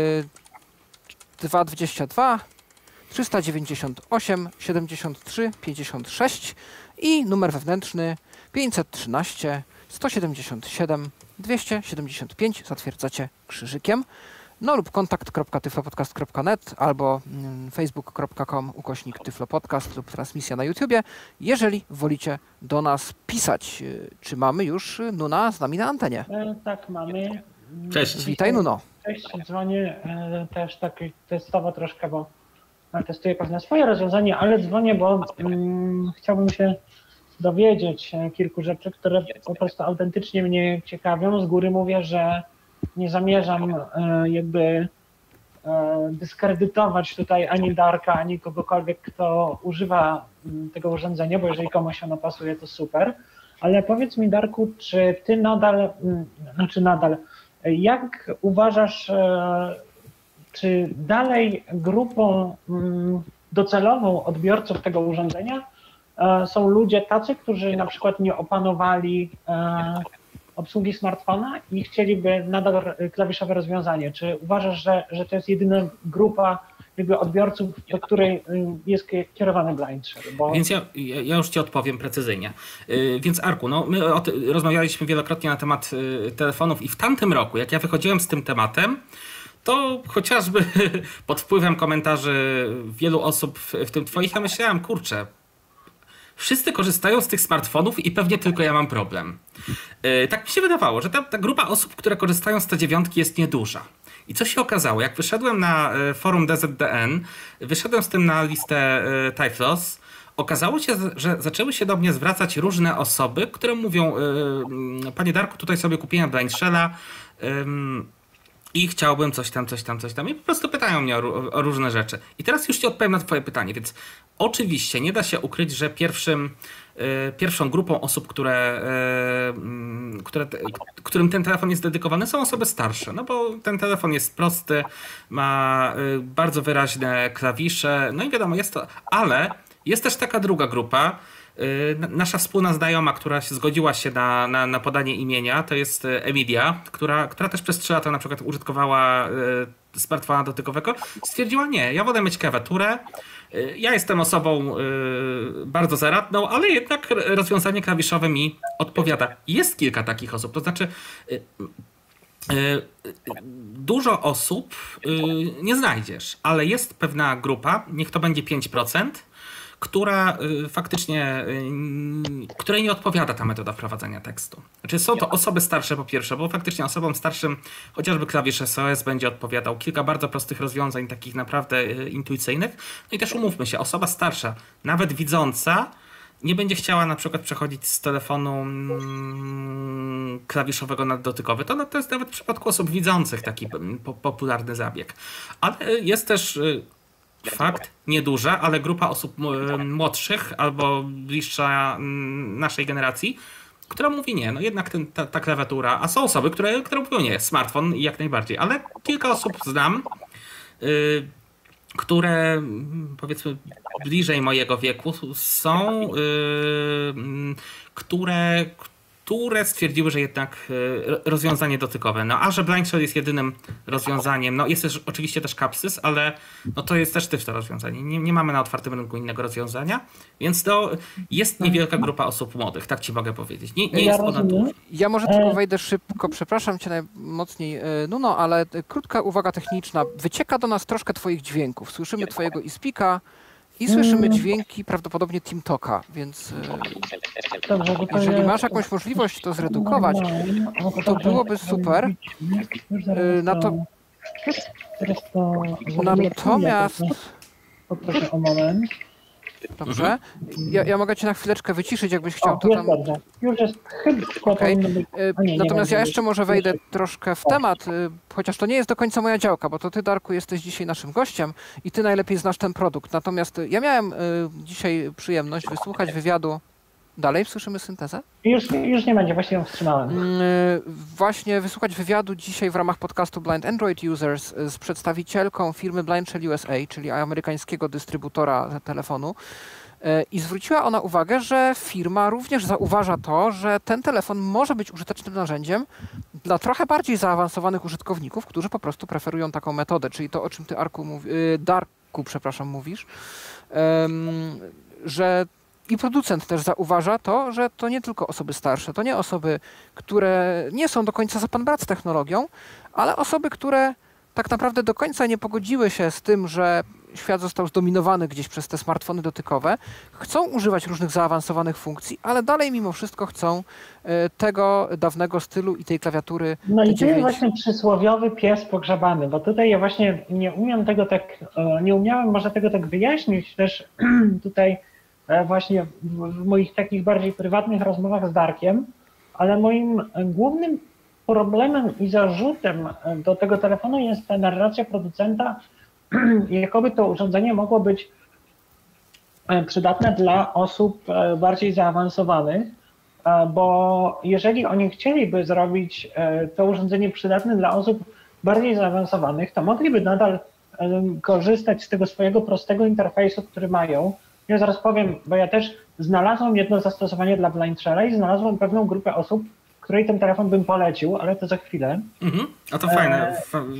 dwieście dwadzieścia dwa trzysta dziewięćdziesiąt osiem siedemdziesiąt trzy pięćdziesiąt sześć i numer wewnętrzny pięćset trzynaście sto siedemdziesiąt siedem dwieście siedemdziesiąt pięć. Zatwierdzacie krzyżykiem. No lub kontakt kropka tyflopodcast kropka net albo facebook kropka com ukośnik tyflopodcast lub transmisja na YouTubie, jeżeli wolicie do nas pisać. Czy mamy już Nuna z nami na antenie? E, tak, mamy. Cześć. Witaj, Nuno. Cześć, dzwonię e, też tak testowo troszkę, bo testuję pewne swoje rozwiązanie, ale dzwonię, bo mm, chciałbym się dowiedzieć kilku rzeczy, które po prostu autentycznie mnie ciekawią. Z góry mówię, że nie zamierzam e, jakby e, dyskredytować tutaj ani Darka, ani kogokolwiek, kto używa m, tego urządzenia, bo jeżeli komuś ono pasuje, to super. Ale powiedz mi, Darku, czy ty nadal, m, znaczy nadal, jak uważasz, e, czy dalej grupą m, docelową odbiorców tego urządzenia e, są ludzie tacy, którzy na przykład nie opanowali e, obsługi smartfona i chcieliby nadal klawiszowe rozwiązanie. Czy uważasz, że, że to jest jedyna grupa jakby odbiorców, do której jest kierowany BlindShare? Bo... Więc ja, ja już ci odpowiem precyzyjnie. Yy, więc Arku, no my o ty, rozmawialiśmy wielokrotnie na temat y, telefonów i w tamtym roku, jak ja wychodziłem z tym tematem, to chociażby pod wpływem komentarzy wielu osób, w, w tym twoich, ja myślałem, kurczę, wszyscy korzystają z tych smartfonów i pewnie tylko ja mam problem. Yy, tak mi się wydawało, że ta, ta grupa osób, które korzystają z T dziewięć jest nieduża. I co się okazało? Jak wyszedłem na y, forum D Z D N, wyszedłem z tym na listę y, Tyflos, okazało się, że zaczęły się do mnie zwracać różne osoby, które mówią, y, panie Darku, tutaj sobie kupiłem BlindShare'a y, i chciałbym coś tam, coś tam, coś tam. I po prostu pytają mnie o, o różne rzeczy. I teraz już ci odpowiem na twoje pytanie, więc oczywiście nie da się ukryć, że pierwszym, y, pierwszą grupą osób, które, y, które te, którym ten telefon jest dedykowany, są osoby starsze. No bo ten telefon jest prosty, ma y, bardzo wyraźne klawisze, no i wiadomo, jest to, ale jest też taka druga grupa, y, nasza wspólna znajoma, która się zgodziła się na, na, na podanie imienia, to jest Emilia, która, która też przez trzy lata na przykład użytkowała y, smartfona dotykowego, stwierdziła nie, ja wolę mieć klawiaturę. Ja jestem osobą y, bardzo zaradną, ale jednak rozwiązanie klawiszowe mi odpowiada. Jest kilka takich osób, to znaczy y, y, dużo osób y, nie znajdziesz, ale jest pewna grupa, niech to będzie pięć procent, która faktycznie, której nie odpowiada ta metoda wprowadzania tekstu. Znaczy są to osoby starsze po pierwsze, bo faktycznie osobom starszym chociażby klawisz S O S będzie odpowiadał. Kilka bardzo prostych rozwiązań, takich naprawdę intuicyjnych. No i też umówmy się, osoba starsza, nawet widząca, nie będzie chciała na przykład przechodzić z telefonu mm, klawiszowego na dotykowy. To, no, to jest nawet w przypadku osób widzących taki po, popularny zabieg. Ale jest też y, fakt, nieduża, ale grupa osób y, młodszych albo bliższa y, naszej generacji, która mówi nie, no jednak ten, ta, ta klawiatura, a są osoby, które, które mówią nie, smartfon jak najbardziej, ale kilka osób znam, y, które powiedzmy bliżej mojego wieku są, yy, które, które stwierdziły, że jednak yy, rozwiązanie dotykowe. No a że Blind Shell jest jedynym rozwiązaniem, no jest też oczywiście też Capsys, ale no to jest też tyflo rozwiązanie. Nie, nie mamy na otwartym rynku innego rozwiązania, więc to jest niewielka grupa osób młodych, tak ci mogę powiedzieć. Nie, nie jest ona duża. Ja może tylko wejdę szybko, przepraszam cię najmocniej, Nuno, ale krótka uwaga techniczna. Wycieka do nas troszkę twoich dźwięków. Słyszymy twojego iSpeaka i słyszymy dźwięki prawdopodobnie TeamTalka, więc Dobrze, to jeżeli ja- masz jakąś możliwość to zredukować, to byłoby super. Na to, Teraz to natomiast, poproszę o moment. dobrze, ja, ja mogę cię na chwileczkę wyciszyć, jakbyś chciał O, to jest tam... dobrze. Już jest chyba Okej. powinno być- Y, a nie, nie Natomiast ja będzie. jeszcze może wejdę troszkę w temat, y, chociaż to nie jest do końca moja działka, bo to ty, Darku, jesteś dzisiaj naszym gościem i ty najlepiej znasz ten produkt. Natomiast y, ja miałem y, dzisiaj przyjemność wysłuchać wywiadu. Dalej słyszymy syntezę? Już, już nie będzie, właśnie ją wstrzymałem. Y, Właśnie wysłuchać wywiadu dzisiaj w ramach podcastu Blind Android Users z przedstawicielką firmy Blind Shell U S A, czyli amerykańskiego dystrybutora telefonu. I zwróciła ona uwagę, że firma również zauważa to, że ten telefon może być użytecznym narzędziem dla trochę bardziej zaawansowanych użytkowników, którzy po prostu preferują taką metodę, czyli to, o czym ty, Arku, mówi, Darku, przepraszam, mówisz, że i producent też zauważa to, że to nie tylko osoby starsze, to nie osoby, które nie są do końca za pan brat z technologią, ale osoby, które tak naprawdę do końca nie pogodziły się z tym, że świat został zdominowany gdzieś przez te smartfony dotykowe, chcą używać różnych zaawansowanych funkcji, ale dalej mimo wszystko chcą tego dawnego stylu i tej klawiatury. No i to jest dziewięć. właśnie przysłowiowy pies pogrzebany, bo tutaj ja właśnie nie umiem tego tak, nie umiałem może tego tak wyjaśnić też tutaj właśnie w moich takich bardziej prywatnych rozmowach z Darkiem, ale moim głównym problemem i zarzutem do tego telefonu jest ta narracja producenta, jakoby to urządzenie mogło być przydatne dla osób bardziej zaawansowanych, bo jeżeli oni chcieliby zrobić to urządzenie przydatne dla osób bardziej zaawansowanych, to mogliby nadal korzystać z tego swojego prostego interfejsu, który mają. Ja zaraz powiem, bo ja też znalazłem jedno zastosowanie dla Blind Shella i znalazłem pewną grupę osób, której ten telefon bym polecił, ale to za chwilę. Mhm. A to fajne.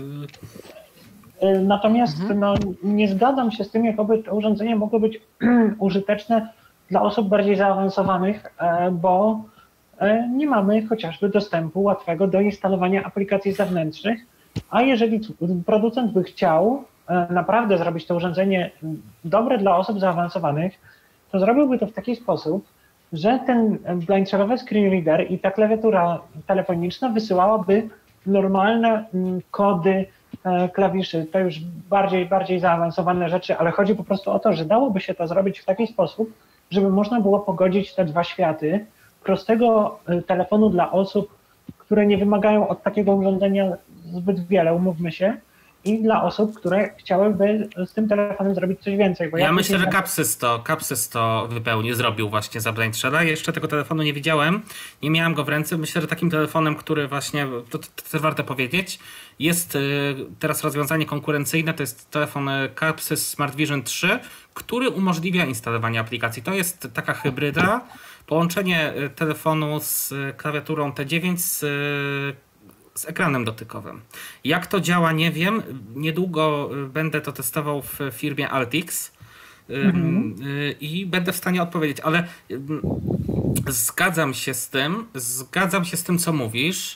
Natomiast mhm. no, nie zgadzam się z tym, jakoby to urządzenie mogło być użyteczne dla osób bardziej zaawansowanych, bo nie mamy chociażby dostępu łatwego do instalowania aplikacji zewnętrznych, a jeżeli producent by chciał naprawdę zrobić to urządzenie dobre dla osób zaawansowanych, to zrobiłby to w taki sposób, że ten blind shellowy screen reader i ta klawiatura telefoniczna wysyłałaby normalne kody klawiszy. To już bardziej, bardziej zaawansowane rzeczy, ale chodzi po prostu o to, że dałoby się to zrobić w taki sposób, żeby można było pogodzić te dwa światy prostego telefonu dla osób, które nie wymagają od takiego urządzenia zbyt wiele, umówmy się, i dla osób, które chciałyby z tym telefonem zrobić coś więcej. Bo ja ja myślę, że Capsys to, Capsys to wypełnił, zrobił właśnie za Blind Shella. Jeszcze tego telefonu nie widziałem, nie miałem go w ręce. Myślę, że takim telefonem, który właśnie, to, to, to też warto powiedzieć, jest teraz rozwiązanie konkurencyjne, to jest telefon Capsys Smart Vision trzy, który umożliwia instalowanie aplikacji. To jest taka hybryda, połączenie telefonu z klawiaturą T dziewięć z z ekranem dotykowym. Jak to działa, nie wiem. Niedługo będę to testował w firmie Altix mhm. i będę w stanie odpowiedzieć, ale zgadzam się z tym, zgadzam się z tym, co mówisz,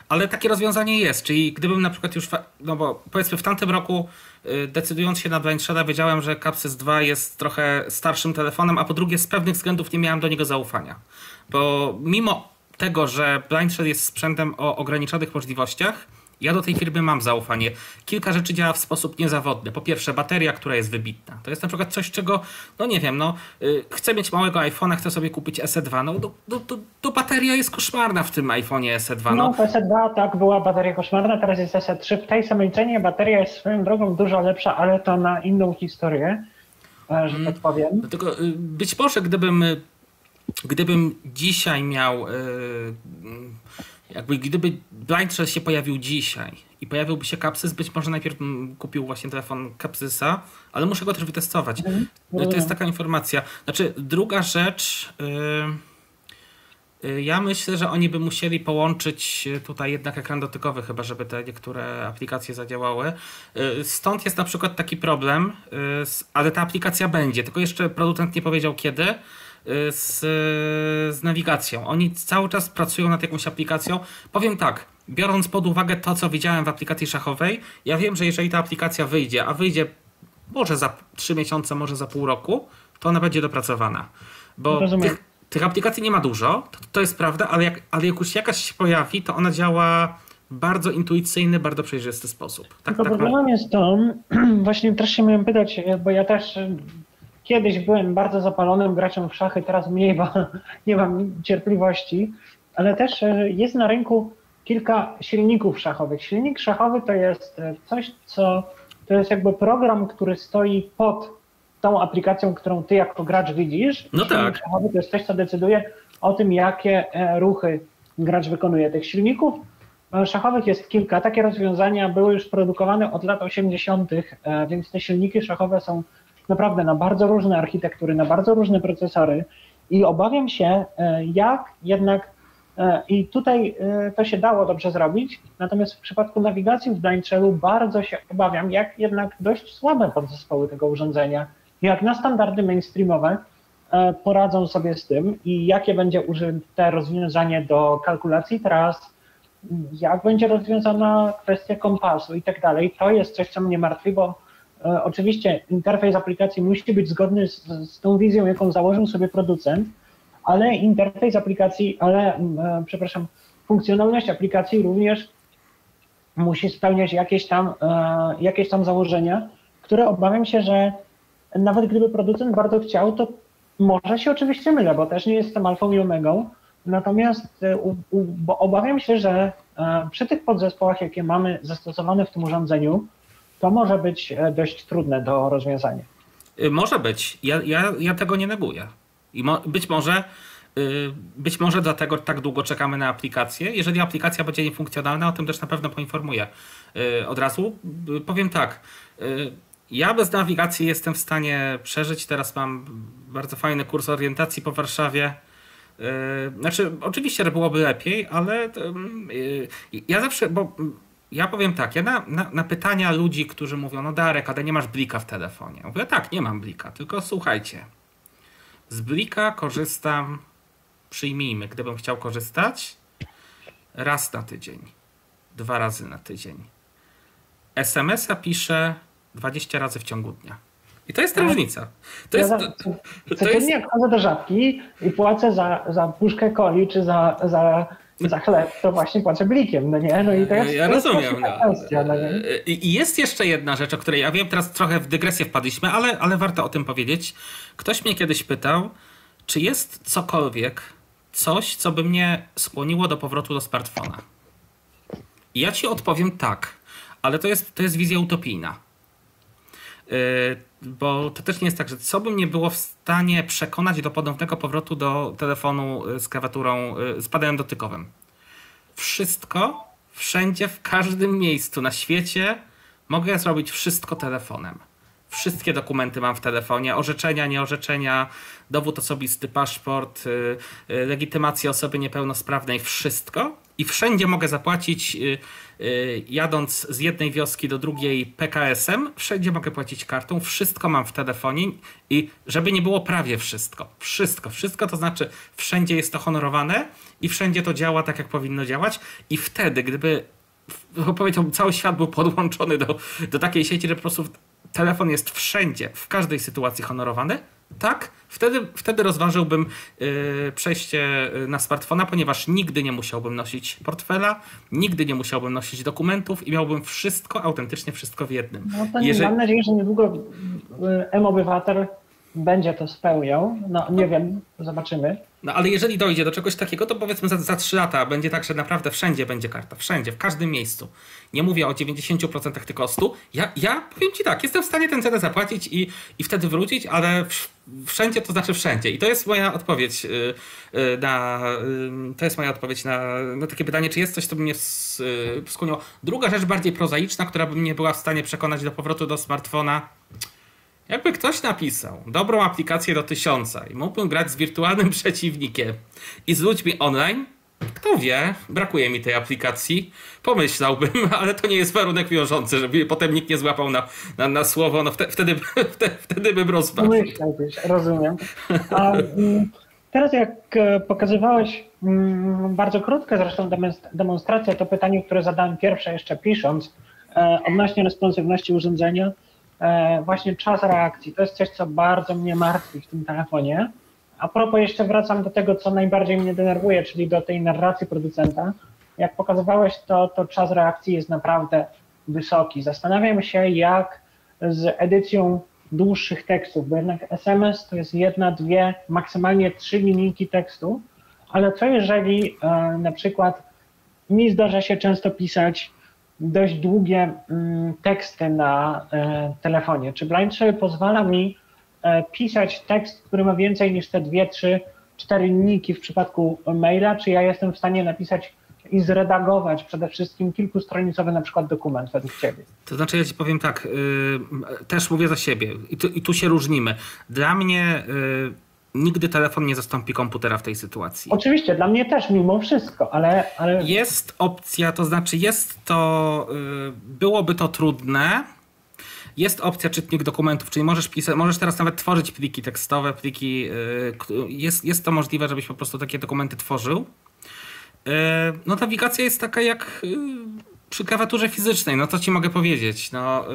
ale takie rozwiązanie jest, czyli gdybym na przykład już, no bo powiedzmy w tamtym roku y, decydując się na BlindShare wiedziałem, że Capsys dwa jest trochę starszym telefonem, a po drugie z pewnych względów nie miałem do niego zaufania, bo mimo tego, że BlindShare jest sprzętem o ograniczonych możliwościach, ja do tej firmy mam zaufanie. Kilka rzeczy działa w sposób niezawodny. Po pierwsze, bateria, która jest wybitna. To jest na przykład coś, czego, no nie wiem, no yy, chcę mieć małego iPhone'a, chcę sobie kupić S E dwa. No to, to, to, to bateria jest koszmarna w tym iPhone'ie S E dwa. No, no w S E dwa tak była bateria koszmarna, teraz jest S E trzy. W tej samej cenie bateria jest swoją drogą dużo lepsza, ale to na inną historię, że tak powiem. No, tylko yy, być może gdybym, yy, gdybym dzisiaj miał... Yy, Jakby gdyby BlindShare się pojawił dzisiaj i pojawiłby się Capsys, być może najpierw bym kupił właśnie telefon Capsysa, ale muszę go też wytestować. Mhm. To jest taka informacja. Znaczy, druga rzecz, yy, yy, ja myślę, że oni by musieli połączyć tutaj jednak ekran dotykowy, chyba żeby te niektóre aplikacje zadziałały. Yy, stąd jest na przykład taki problem, yy, ale ta aplikacja będzie, tylko jeszcze producent nie powiedział kiedy. Z, z nawigacją. Oni cały czas pracują nad jakąś aplikacją. Powiem tak, biorąc pod uwagę to, co widziałem w aplikacji szachowej, ja wiem, że jeżeli ta aplikacja wyjdzie, a wyjdzie może za trzy miesiące, może za pół roku, to ona będzie dopracowana. Bo tych, tych aplikacji nie ma dużo, to, to jest prawda, ale jak, ale jak już jakaś się pojawi, to ona działa w bardzo intuicyjny, bardzo przejrzysty sposób. Tak, tak problemem jest to, właśnie też się miałem pytać, bo ja też kiedyś byłem bardzo zapalonym graczem w szachy, teraz mniej, bo nie mam cierpliwości, ale też jest na rynku kilka silników szachowych. Silnik szachowy to jest coś, co to jest jakby program, który stoi pod tą aplikacją, którą ty jako gracz widzisz. No silnik tak. szachowy to jest coś, co decyduje o tym, jakie ruchy gracz wykonuje. Tych silników szachowych jest kilka. Takie rozwiązania były już produkowane od lat osiemdziesiątych, więc te silniki szachowe są naprawdę na bardzo różne architektury, na bardzo różne procesory i obawiam się, jak jednak, i tutaj to się dało dobrze zrobić, natomiast w przypadku nawigacji w BlindShare'u bardzo się obawiam, jak jednak dość słabe podzespoły tego urządzenia, jak na standardy mainstreamowe poradzą sobie z tym i jakie będzie użyte rozwiązanie do kalkulacji tras, jak będzie rozwiązana kwestia kompasu i tak dalej. To jest coś, co mnie martwi, bo oczywiście interfejs aplikacji musi być zgodny z, z tą wizją, jaką założył sobie producent, ale interfejs aplikacji, ale e, przepraszam, funkcjonalność aplikacji również musi spełniać jakieś tam, e, jakieś tam założenia, które obawiam się, że nawet gdyby producent bardzo chciał, to może się oczywiście mylę, bo też nie jestem alfą i omegą, natomiast e, u, u, bo obawiam się, że e, przy tych podzespołach, jakie mamy zastosowane w tym urządzeniu, to może być dość trudne do rozwiązania. Może być. Ja, ja, ja tego nie neguję. I mo, być może być może dlatego tak długo czekamy na aplikację. Jeżeli aplikacja będzie niefunkcjonalna, o tym też na pewno poinformuję. Od razu powiem tak. Ja bez nawigacji jestem w stanie przeżyć. Teraz mam bardzo fajny kurs orientacji po Warszawie. Znaczy, oczywiście byłoby lepiej, ale ja zawsze, bo ja powiem tak, ja na, na, na pytania ludzi, którzy mówią, no Darek, ale nie masz blika w telefonie. Mówię, tak, nie mam blika, tylko słuchajcie. Z blika korzystam, przyjmijmy, gdybym chciał korzystać, raz na tydzień, dwa razy na tydzień. es em es a piszę dwadzieścia razy w ciągu dnia. I to jest ta różnica. To jest, ja to, to codziennie jest... jak chodzę do Żabki i płacę za, za puszkę coli czy za, za, za chleb, to właśnie płacę blikiem, no nie? No i to jest, ja to jest rozumiem. No. kwestia, no nie? I jest jeszcze jedna rzecz, o której ja wiem, teraz trochę w dygresję wpadliśmy, ale, ale warto o tym powiedzieć. Ktoś mnie kiedyś pytał, czy jest cokolwiek, coś, co by mnie skłoniło do powrotu do smartfona. I ja ci odpowiem tak, ale to jest, to jest wizja utopijna. Yy, bo to też nie jest tak, że co by mnie było w stanie przekonać do ponownego powrotu do telefonu z klawiaturą, z padem dotykowym. Wszystko, wszędzie, w każdym miejscu na świecie mogę zrobić wszystko telefonem. Wszystkie dokumenty mam w telefonie, orzeczenia, nieorzeczenia, dowód osobisty, paszport, yy, yy, legitymację osoby niepełnosprawnej, wszystko. i wszędzie mogę zapłacić, yy, yy, jadąc z jednej wioski do drugiej P K S-em, wszędzie mogę płacić kartą, wszystko mam w telefonie i żeby nie było prawie wszystko, wszystko, wszystko to znaczy wszędzie jest to honorowane i wszędzie to działa tak, jak powinno działać i wtedy, gdyby powiedziałbym, cały świat był podłączony do, do takiej sieci, że po prostu telefon jest wszędzie, w każdej sytuacji honorowany, tak, wtedy, wtedy rozważyłbym yy, przejście na smartfona, ponieważ nigdy nie musiałbym nosić portfela, nigdy nie musiałbym nosić dokumentów i miałbym wszystko, autentycznie wszystko w jednym. No to Jeżeli... mam nadzieję, że niedługo M-Obywatel będzie to spełniał. No nie wiem, zobaczymy. No ale jeżeli dojdzie do czegoś takiego, to powiedzmy za, za trzy lata będzie tak, że naprawdę wszędzie będzie karta. Wszędzie, w każdym miejscu. Nie mówię o dziewięćdziesięciu procentach tylko o stu. Ja, ja powiem ci tak, jestem w stanie tę cenę zapłacić i, i wtedy wrócić, ale w, wszędzie to znaczy wszędzie. I to jest moja odpowiedź yy, yy, na yy, to jest moja odpowiedź na, na takie pytanie, czy jest coś, co by mnie yy, skłoniło. Druga rzecz bardziej prozaiczna, która by mnie była w stanie przekonać do powrotu do smartfona. Jakby ktoś napisał dobrą aplikację do tysiąca i mógłbym grać z wirtualnym przeciwnikiem i z ludźmi online, kto wie, brakuje mi tej aplikacji, pomyślałbym, ale to nie jest warunek wiążący, żeby potem nikt nie złapał na, na, na słowo, no wtedy, wtedy, wtedy, wtedy bym rozważał. Pomyślałbyś, rozumiem. A mm, teraz jak pokazywałeś mm, bardzo krótkę zresztą demonstrację, to pytanie, które zadałem pierwsze jeszcze pisząc, e, odnośnie responsywności urządzenia, właśnie czas reakcji. To jest coś, co bardzo mnie martwi w tym telefonie. A propos, jeszcze wracam do tego, co najbardziej mnie denerwuje, czyli do tej narracji producenta. Jak pokazywałeś, to, to czas reakcji jest naprawdę wysoki. Zastanawiam się, jak z edycją dłuższych tekstów, bo jednak S M S to jest jedna, dwie, maksymalnie trzy linijki tekstu, ale co jeżeli e, na przykład mi zdarza się często pisać dość długie mm, teksty na e, telefonie. Czy BlindShell pozwala mi e, pisać tekst, który ma więcej niż te dwie, trzy, cztery linijki w przypadku maila, czy ja jestem w stanie napisać i zredagować przede wszystkim kilkustronicowy na przykład dokument według ciebie? To znaczy ja ci powiem tak, yy, też mówię za siebie i tu, i tu się różnimy. Dla mnie yy, nigdy telefon nie zastąpi komputera w tej sytuacji. Oczywiście, dla mnie też mimo wszystko, ale... ale... Jest opcja, to znaczy jest to, yy, byłoby to trudne. Jest opcja czytnik dokumentów, czyli możesz pisać, możesz teraz nawet tworzyć pliki tekstowe, pliki, yy, jest, jest to możliwe, żebyś po prostu takie dokumenty tworzył. Yy, no nawigacja jest taka jak yy, przy klawiaturze fizycznej, no co ci mogę powiedzieć. No,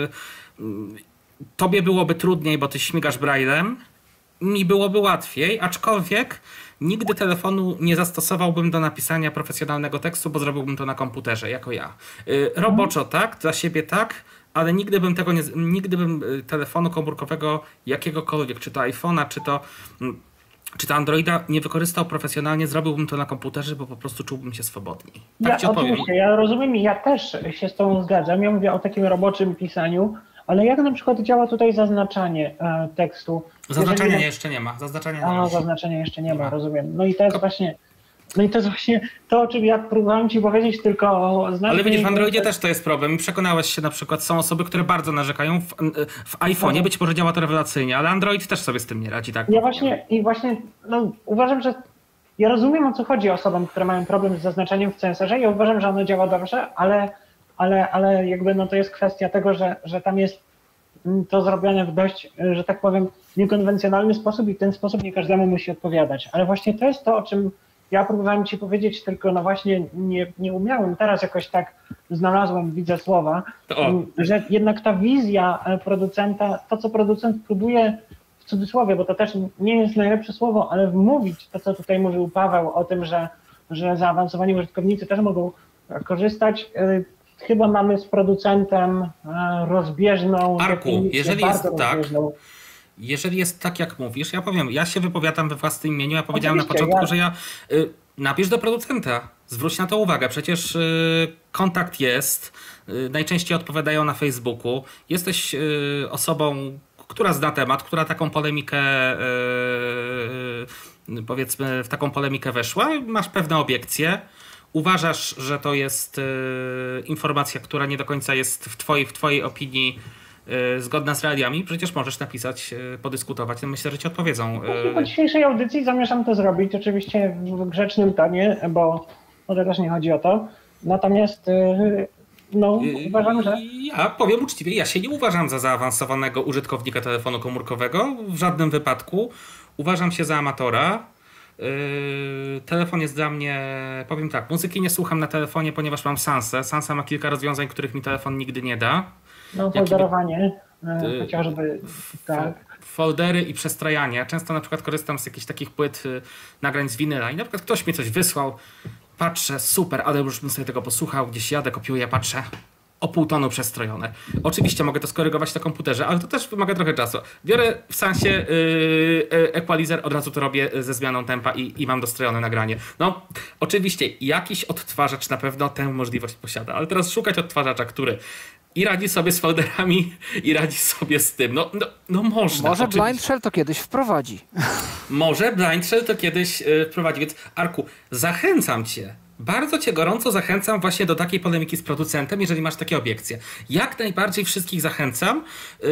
yy, tobie byłoby trudniej, bo ty śmigasz braillem, mi byłoby łatwiej, aczkolwiek nigdy telefonu nie zastosowałbym do napisania profesjonalnego tekstu, bo zrobiłbym to na komputerze, jako ja. Yy, roboczo tak, dla siebie tak, ale nigdy bym tego nie, nigdy bym telefonu komórkowego jakiegokolwiek, czy to iPhone'a, czy to, czy to Androida nie wykorzystał profesjonalnie, zrobiłbym to na komputerze, bo po prostu czułbym się swobodniej. Tak ja, ci odpowiem. Oczywiście, ja rozumiem i ja też się z tobą zgadzam. Ja mówię o takim roboczym pisaniu, ale jak na przykład działa tutaj zaznaczanie e, tekstu? Zaznaczenia Jeżeli... jeszcze nie ma. Zaznaczenia nie A, ma. zaznaczenia jeszcze nie ma, rozumiem. No i to jest właśnie... No i to jest właśnie to, o czym ja próbowałem ci powiedzieć, tylko o znaczeniu... Ale widzisz, w Androidzie też to jest problem. I przekonałeś się na przykład, są osoby, które bardzo narzekają. W, w iPhone'ie być może działa to rewelacyjnie, ale Android też sobie z tym nie radzi. Tak? Ja właśnie, i właśnie no, uważam, że ja rozumiem, o co chodzi osobom, które mają problem z zaznaczeniem w C S R-ze. Ja uważam, że ono działa dobrze, ale, ale, ale jakby no to jest kwestia tego, że, że tam jest to zrobione w dość, że tak powiem, niekonwencjonalny sposób i w ten sposób nie każdemu musi odpowiadać. Ale właśnie to jest to, o czym ja próbowałem ci powiedzieć, tylko no właśnie nie, nie umiałem. Teraz jakoś tak znalazłem, widzę słowa, o. że jednak ta wizja producenta, to co producent próbuje w cudzysłowie, bo to też nie jest najlepsze słowo, ale wmówić to, co tutaj mówił Paweł o tym, że, że zaawansowani użytkownicy też mogą korzystać. Chyba mamy z producentem rozbieżną... Arku, jeżeli jest tak... Jeżeli jest tak, jak mówisz, ja powiem, ja się wypowiadam we własnym imieniu, ja powiedziałem Oczywiście, na początku, ja... że ja y, napisz do producenta, zwróć na to uwagę, przecież y, kontakt jest, y, najczęściej odpowiadają na Facebooku, jesteś y, osobą, która zna temat, która taką polemikę, y, y, powiedzmy w taką polemikę weszła, masz pewne obiekcje, uważasz, że to jest y, informacja, która nie do końca jest w twojej, w twojej opinii zgodna z realiami, przecież możesz napisać, podyskutować, no myślę, że ci odpowiedzą. Po dzisiejszej audycji zamierzam to zrobić, oczywiście w grzecznym tonie, bo no to też nie chodzi o to. Natomiast no, uważam, że... Ja powiem uczciwie, ja się nie uważam za zaawansowanego użytkownika telefonu komórkowego w żadnym wypadku. Uważam się za amatora. Yy, telefon jest dla mnie, powiem tak, muzyki nie słucham na telefonie, ponieważ mam Sansę. Sansa ma kilka rozwiązań, których mi telefon nigdy nie da. No, folderowanie, yy, chociażby, tak. Foldery i przestrajanie. Często na przykład korzystam z jakichś takich płyt yy, nagrań z winyla i na przykład ktoś mi coś wysłał, patrzę, super, ale już bym sobie tego posłuchał, gdzieś jadę, kopiuję, patrzę, o pół tonu przestrojone. Oczywiście mogę to skorygować na komputerze, ale to też wymaga trochę czasu. Biorę w Sansie yy, equalizer, od razu to robię ze zmianą tempa i, i mam dostrojone nagranie. No, oczywiście jakiś odtwarzacz na pewno tę możliwość posiada, ale teraz szukać odtwarzacza, który i radzi sobie z folderami, i radzi sobie z tym. No, no, no można. Może oczywiście. Blind Shell to kiedyś wprowadzi. Może Blind Shell to kiedyś yy, wprowadzi, więc Arku, zachęcam cię. Bardzo cię gorąco zachęcam właśnie do takiej polemiki z producentem, jeżeli masz takie obiekcje. Jak najbardziej wszystkich zachęcam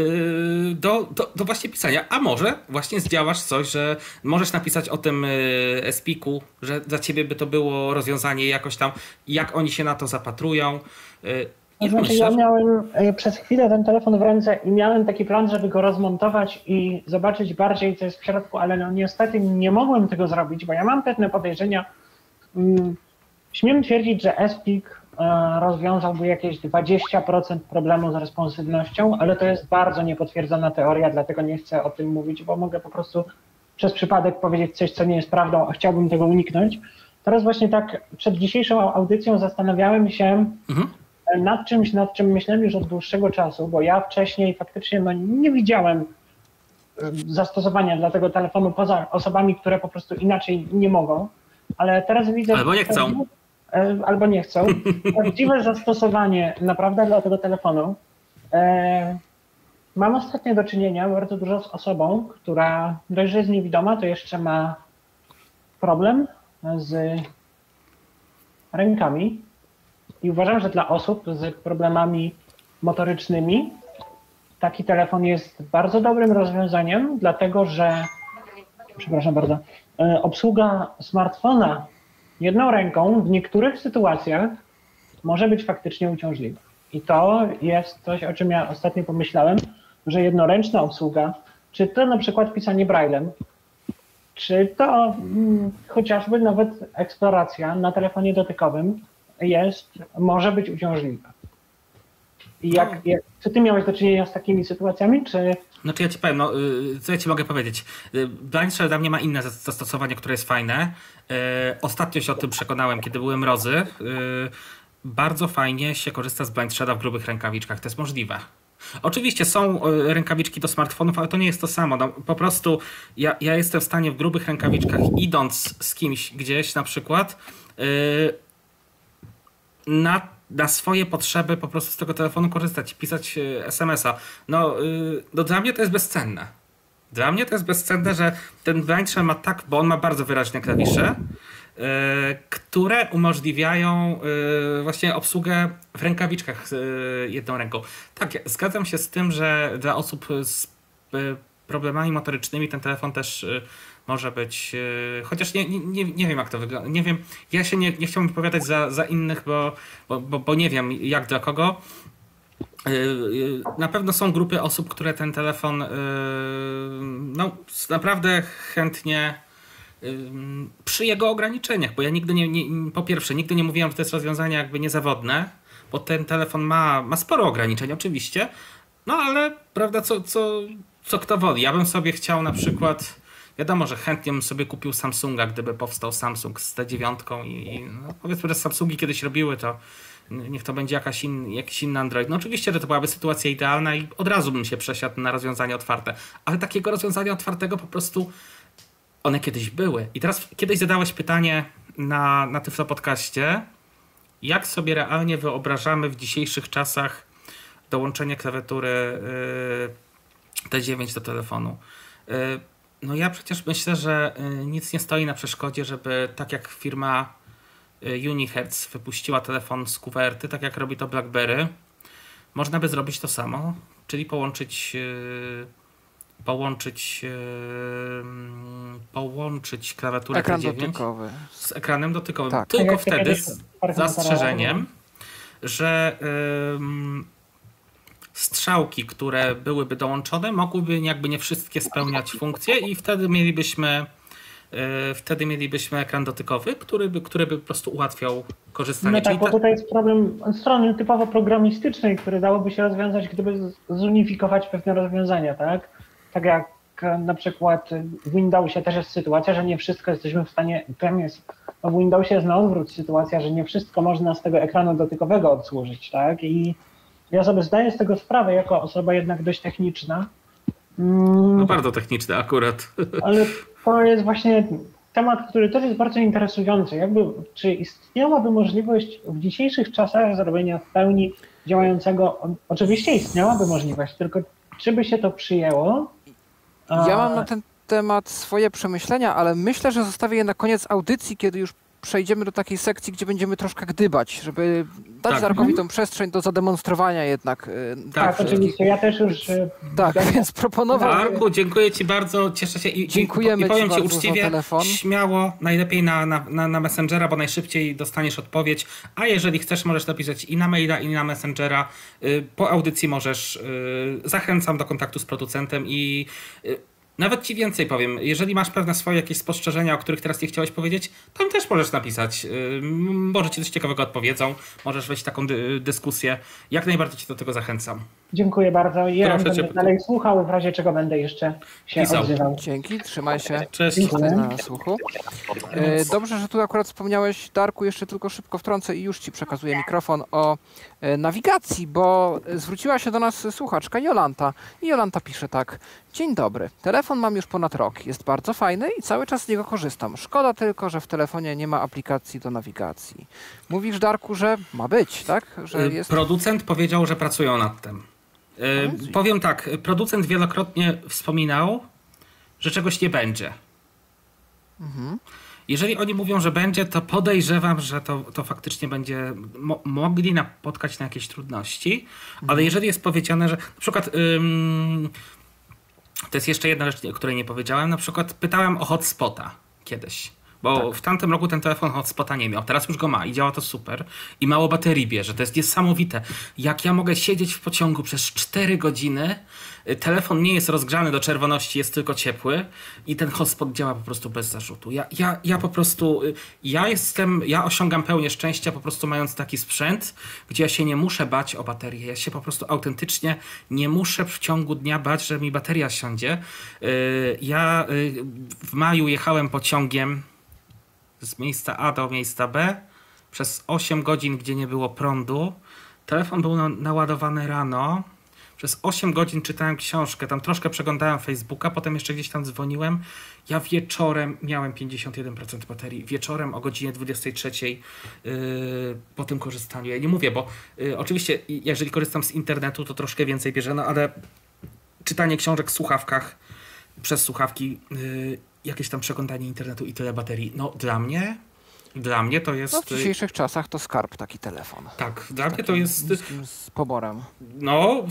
yy, do, do, do właśnie pisania. A może właśnie zdziałasz coś, że możesz napisać o tym yy, Espiku, że dla ciebie by to było rozwiązanie jakoś tam, jak oni się na to zapatrują. Yy, To znaczy, ja miałem przez chwilę ten telefon w ręce i miałem taki plan, żeby go rozmontować i zobaczyć bardziej, co jest w środku, ale no niestety nie mogłem tego zrobić, bo ja mam pewne podejrzenia. Hmm, Śmiem twierdzić, że Espik rozwiązałby jakieś dwadzieścia procent problemu z responsywnością, ale to jest bardzo niepotwierdzona teoria, dlatego nie chcę o tym mówić, bo mogę po prostu przez przypadek powiedzieć coś, co nie jest prawdą, a chciałbym tego uniknąć. Teraz właśnie tak przed dzisiejszą audycją zastanawiałem się mhm. nad czymś, nad czym myślałem już od dłuższego czasu, bo ja wcześniej faktycznie no, nie widziałem zastosowania dla tego telefonu poza osobami, które po prostu inaczej nie mogą, ale teraz widzę... Albo nie chcą. Albo nie chcą. Prawdziwe zastosowanie naprawdę dla tego telefonu. Mam ostatnio do czynienia bardzo dużo z osobą, która dość, że jest niewidoma, to jeszcze ma problem z rękami i uważam, że dla osób z problemami motorycznymi taki telefon jest bardzo dobrym rozwiązaniem, dlatego że, przepraszam bardzo, obsługa smartfona jedną ręką w niektórych sytuacjach może być faktycznie uciążliwa. I to jest coś, o czym ja ostatnio pomyślałem, że jednoręczna obsługa, czy to na przykład pisanie braillem, czy to hmm, chociażby nawet eksploracja na telefonie dotykowym jest, może być uciążliwa. I jak, jak, czy ty miałeś do czynienia z takimi sytuacjami, czy... Znaczy ja ci powiem, no, co ja ci mogę powiedzieć. Blind Shell dla mnie ma inne zastosowanie, które jest fajne. Ostatnio się o tym przekonałem, kiedy były mrozy. Bardzo fajnie się korzysta z Blind Shella w grubych rękawiczkach. To jest możliwe. Oczywiście są rękawiczki do smartfonów, ale to nie jest to samo. No, po prostu ja, ja jestem w stanie w grubych rękawiczkach, idąc z kimś gdzieś na przykład, na na swoje potrzeby po prostu z tego telefonu korzystać, pisać es em es a. No, no dla mnie to jest bezcenne. Dla mnie to jest bezcenne, że ten Blind Shell ma tak, bo on ma bardzo wyraźne klawisze, yy, które umożliwiają yy, właśnie obsługę w rękawiczkach yy, jedną ręką. Tak, zgadzam się z tym, że dla osób z yy, problemami motorycznymi ten telefon też yy, może być, yy, chociaż nie, nie, nie wiem jak to wygląda, nie wiem, ja się nie, nie chciałbym wypowiadać za, za innych, bo, bo, bo, bo nie wiem jak dla kogo. Yy, na pewno są grupy osób, które ten telefon yy, no naprawdę chętnie yy, przy jego ograniczeniach, bo ja nigdy nie, nie, po pierwsze nigdy nie mówiłem, że to jest rozwiązanie jakby niezawodne, bo ten telefon ma, ma sporo ograniczeń oczywiście, no ale prawda, co, co, co kto woli. Ja bym sobie chciał na przykład, wiadomo, że chętnie bym sobie kupił Samsunga, gdyby powstał Samsung z T dziewięć i, i no powiedzmy, że Samsungi kiedyś robiły to, niech to będzie jakaś in, jakiś inny Android. No oczywiście, że to byłaby sytuacja idealna i od razu bym się przesiadł na rozwiązanie otwarte, ale takiego rozwiązania otwartego po prostu one kiedyś były. I teraz kiedyś zadałeś pytanie na, na Tyflo Podcaście, jak sobie realnie wyobrażamy w dzisiejszych czasach dołączenie klawiatury yy, T dziewięć do telefonu. Yy, no ja przecież myślę, że yy, nic nie stoi na przeszkodzie, żeby tak jak firma Unihertz wypuściła telefon z kuwerty, tak jak robi to BlackBerry, można by zrobić to samo, czyli połączyć połączyć, yy, połączyć klawiaturę Ekran T dziewięć dotykowy. z ekranem dotykowym. Tak. Tylko Tak jak wtedy kiedyś z w zastrzeżeniem, że yy, strzałki, które byłyby dołączone, mogłyby jakby nie wszystkie spełniać funkcje i wtedy mielibyśmy yy, wtedy mielibyśmy ekran dotykowy, który by, który by po prostu ułatwiał korzystanie. No tak, Czyli bo ta- tutaj jest problem od strony typowo programistycznej, który dałoby się rozwiązać, gdyby z- zunifikować pewne rozwiązania, tak? Tak jak e, na przykład w Windowsie też jest sytuacja, że nie wszystko jesteśmy w stanie, tam jest, no w Windowsie jest na odwrót sytuacja, że nie wszystko można z tego ekranu dotykowego obsłużyć, tak? I ja sobie zdaję z tego sprawę jako osoba jednak dość techniczna, mm, no bardzo techniczne akurat. ale to jest właśnie temat, który też jest bardzo interesujący. Jakby, czy istniałaby możliwość w dzisiejszych czasach zrobienia w pełni działającego, oczywiście istniałaby możliwość, tylko czy by się to przyjęło? Ja mam na ten temat swoje przemyślenia, ale myślę, że zostawię je na koniec audycji, kiedy już przejdziemy do takiej sekcji, gdzie będziemy troszkę gdybać, żeby dać Tak. Darkowi tą przestrzeń do zademonstrowania jednak. y, Tak, Tak, wszystkich. oczywiście. Ja też już... e, Tak, ja- więc proponował. Marku, dziękuję Ci bardzo, cieszę się i, Dziękujemy i powiem ci Ci bardzo za uczciwie, telefon. śmiało, najlepiej na, na, na, na Messengera, bo najszybciej dostaniesz odpowiedź, a jeżeli chcesz, możesz napisać i na maila, i na Messengera. Y, Po audycji możesz, y, zachęcam do kontaktu z producentem i y, nawet Ci więcej powiem, jeżeli masz pewne swoje jakieś spostrzeżenia, o których teraz nie chciałeś powiedzieć, tam też możesz napisać. Yy, Może Ci coś ciekawego odpowiedzą, możesz wejść w taką dy- dyskusję. Jak najbardziej Cię do tego zachęcam. Dziękuję bardzo. Ja Proszę będę cię. dalej słuchał, w razie czego będę jeszcze się Pisał. odzywał. Dzięki, trzymaj się. Cześć. Dziękuję. Na słuchu. E, Dobrze, że tu akurat wspomniałeś, Darku, jeszcze tylko szybko wtrącę i już Ci przekazuję mikrofon o e, nawigacji, bo zwróciła się do nas słuchaczka Jolanta i Jolanta pisze tak. Dzień dobry, telefon mam już ponad rok, jest bardzo fajny i cały czas z niego korzystam. Szkoda tylko, że w telefonie nie ma aplikacji do nawigacji. Mówisz, Darku, że ma być, tak? Że Y, jest... Producent powiedział, że pracują nad tym. Y, Powiem tak, producent wielokrotnie wspominał, że czegoś nie będzie. Mhm. Jeżeli oni mówią, że będzie, to podejrzewam, że to, to faktycznie będzie mo- mogli napotkać na jakieś trudności, ale jeżeli jest powiedziane, że na przykład ym, to jest jeszcze jedna rzecz, o której nie powiedziałem, na przykład pytałem o hotspota kiedyś. Bo w tamtym roku ten telefon hotspota nie miał, teraz już go ma i działa to super. I mało baterii bierze, to jest niesamowite. Jak ja mogę siedzieć w pociągu przez cztery godziny, telefon nie jest rozgrzany do czerwoności, jest tylko ciepły i ten hotspot działa po prostu bez zarzutu. Ja, ja, ja po prostu, ja jestem, ja osiągam pełnię szczęścia po prostu mając taki sprzęt, gdzie ja się nie muszę bać o baterię. Ja się po prostu autentycznie nie muszę w ciągu dnia bać, że mi bateria siądzie. Ja w maju jechałem pociągiem z miejsca A do miejsca B przez osiem godzin, gdzie nie było prądu. Telefon był na, naładowany rano. Przez osiem godzin czytałem książkę, tam troszkę przeglądałem Facebooka, potem jeszcze gdzieś tam dzwoniłem. Ja wieczorem miałem pięćdziesiąt jeden procent baterii. Wieczorem o godzinie dwudziestej trzeciej yy, po tym korzystaniu. Ja nie mówię, bo yy, oczywiście jeżeli korzystam z internetu, to troszkę więcej bierze, no ale czytanie książek w słuchawkach, przez słuchawki, yy, jakieś tam przeglądanie internetu i tyle baterii. No dla mnie, dla mnie to jest... No w dzisiejszych czasach to skarb taki telefon. Tak, dla mnie to jest... Niskim z poborem. No,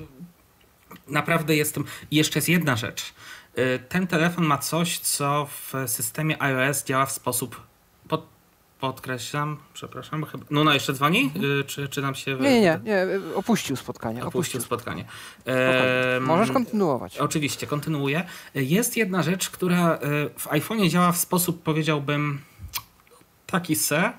naprawdę jestem... I jeszcze jest jedna rzecz. Ten telefon ma coś, co w systemie iOS działa w sposób... Pod, podkreślam, przepraszam, chyba... No, no jeszcze dzwoni? Mhm. Czy, czy nam się... Nie, nie, nie, nie, opuścił spotkanie. Opuścił spotkanie. Spokojnie. Możesz kontynuować. Oczywiście, kontynuuję. Jest jedna rzecz, która w iPhone'ie działa w sposób, powiedziałbym, taki se,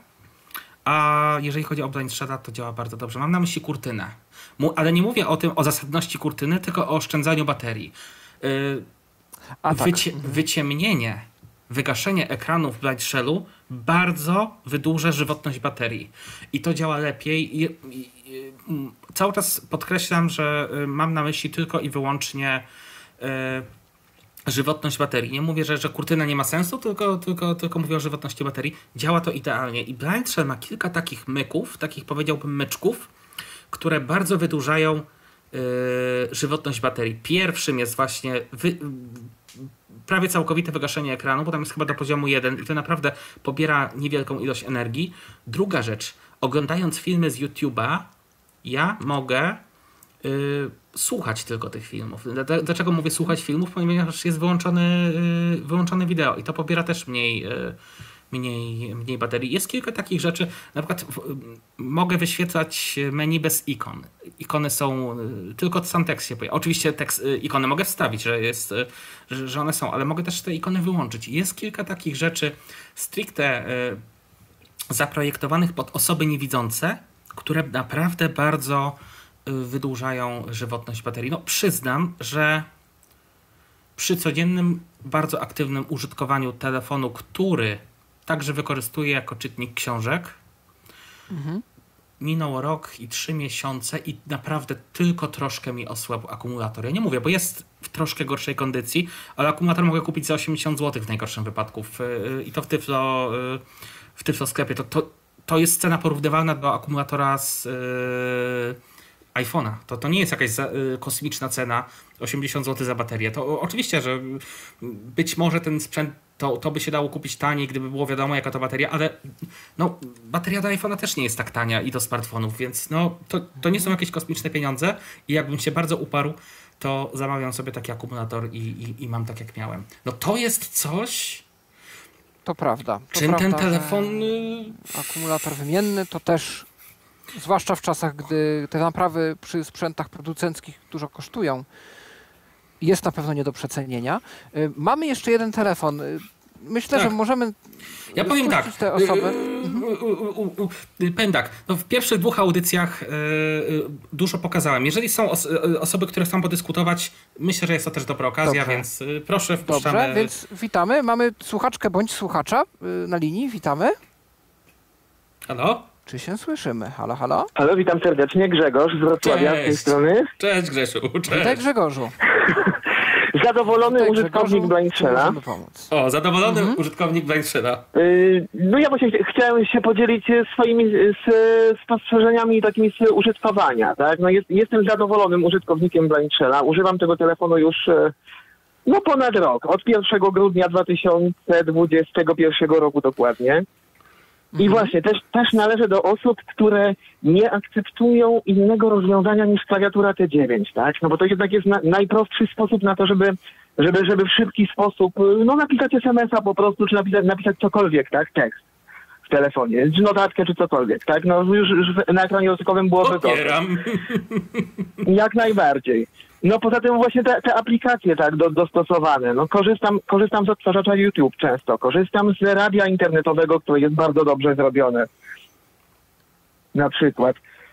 a jeżeli chodzi o Blind Shada, to działa bardzo dobrze. Mam na myśli kurtynę. Ale nie mówię o tym, o zasadności kurtyny, tylko o oszczędzaniu baterii. A, tak. Wycie, wyciemnienie, wygaszenie ekranu w Blind Shellu bardzo wydłuża żywotność baterii. I to działa lepiej. I, i, i, cały czas podkreślam, że mam na myśli tylko i wyłącznie y, żywotność baterii. Nie mówię, że, że kurtyna nie ma sensu, tylko, tylko, tylko mówię o żywotności baterii. Działa to idealnie. I Blind Shell ma kilka takich myków, takich powiedziałbym myczków, które bardzo wydłużają y, żywotność baterii. Pierwszym jest właśnie wy, prawie całkowite wygaszenie ekranu, bo tam jest chyba do poziomu jeden i to naprawdę pobiera niewielką ilość energii. Druga rzecz, oglądając filmy z YouTube'a, ja mogę Yy, słuchać tylko tych filmów. Dlaczego mówię słuchać filmów? Ponieważ jest wyłączony, yy, wyłączone wideo i to pobiera też mniej, yy, mniej, mniej baterii. Jest kilka takich rzeczy, na przykład yy, mogę wyświetlać menu bez ikon. Ikony są, yy, tylko sam tekst się pojawia. Oczywiście tekst, yy, ikony mogę wstawić, że, jest, yy, że, że one są, ale mogę też te ikony wyłączyć. Jest kilka takich rzeczy stricte yy, zaprojektowanych pod osoby niewidzące, które naprawdę bardzo wydłużają żywotność baterii. No przyznam, że przy codziennym, bardzo aktywnym użytkowaniu telefonu, który także wykorzystuję jako czytnik książek, mhm. minął rok i trzy miesiące i naprawdę tylko troszkę mi osłabł akumulator. Ja nie mówię, bo jest w troszkę gorszej kondycji, ale akumulator mogę kupić za osiemdziesiąt złotych w najgorszym wypadku i to w Tyflo, w Tyflo sklepie. To, to, to jest cena porównywalna do akumulatora z yy, iPhone'a. To, to nie jest jakaś za, yy, kosmiczna cena, osiemdziesiąt złotych za baterię. To o, oczywiście, że być może ten sprzęt to, to by się dało kupić taniej, gdyby było wiadomo jaka to bateria, ale no, bateria do iPhone'a też nie jest tak tania i do smartfonów, więc no, to, to nie są jakieś kosmiczne pieniądze i jakbym się bardzo uparł, to zamawiam sobie taki akumulator i, i, i mam tak jak miałem. No to jest coś... To prawda. To czym prawda, ten telefon... Akumulator wymienny to też, zwłaszcza w czasach, gdy te naprawy przy sprzętach producenckich dużo kosztują, jest na pewno nie do przecenienia. Mamy jeszcze jeden telefon. Myślę, tak. że możemy ja powiem tak. te osoby. Mhm. Powiem tak. No w pierwszych dwóch audycjach dużo pokazałem. Jeżeli są os osoby, które chcą podyskutować, myślę, że jest to też dobra okazja, Dobrze. więc proszę wpuszczamy. Dobrze, więc witamy. Mamy słuchaczkę bądź słuchacza na linii. Witamy. Halo? Czy się słyszymy? Halo, halo? Halo, witam serdecznie. Grzegorz z Wrocławia z tej strony. Cześć Grzesiu. Cześć. Witaj Grzegorzu. Zadowolony Witaj, użytkownik Blindshella. O, zadowolony mhm. użytkownik Blindshella. Yy, no ja właśnie ch chciałem się podzielić swoimi z, spostrzeżeniami takimi z użytkowania. Tak? No jest, jestem zadowolonym użytkownikiem Blindshella. Używam tego telefonu już no ponad rok. Od pierwszego grudnia dwa tysiące dwudziestego pierwszego roku dokładnie. I mhm. właśnie, też, też należę do osób, które nie akceptują innego rozwiązania niż klawiatura T dziewięć, tak? No bo to jednak jest na, najprostszy sposób na to, żeby, żeby, żeby w szybki sposób, no napisać es em es a po prostu, czy napisać, napisać cokolwiek, tak? Tekst w telefonie, czy notatkę, czy cokolwiek, tak? No już, już na ekranie dotykowym byłoby to. Jak najbardziej. No poza tym właśnie te, te aplikacje tak do, dostosowane. No korzystam, korzystam z odtwarzacza YouTube często. Korzystam z radia internetowego, które jest bardzo dobrze zrobione. Na przykład.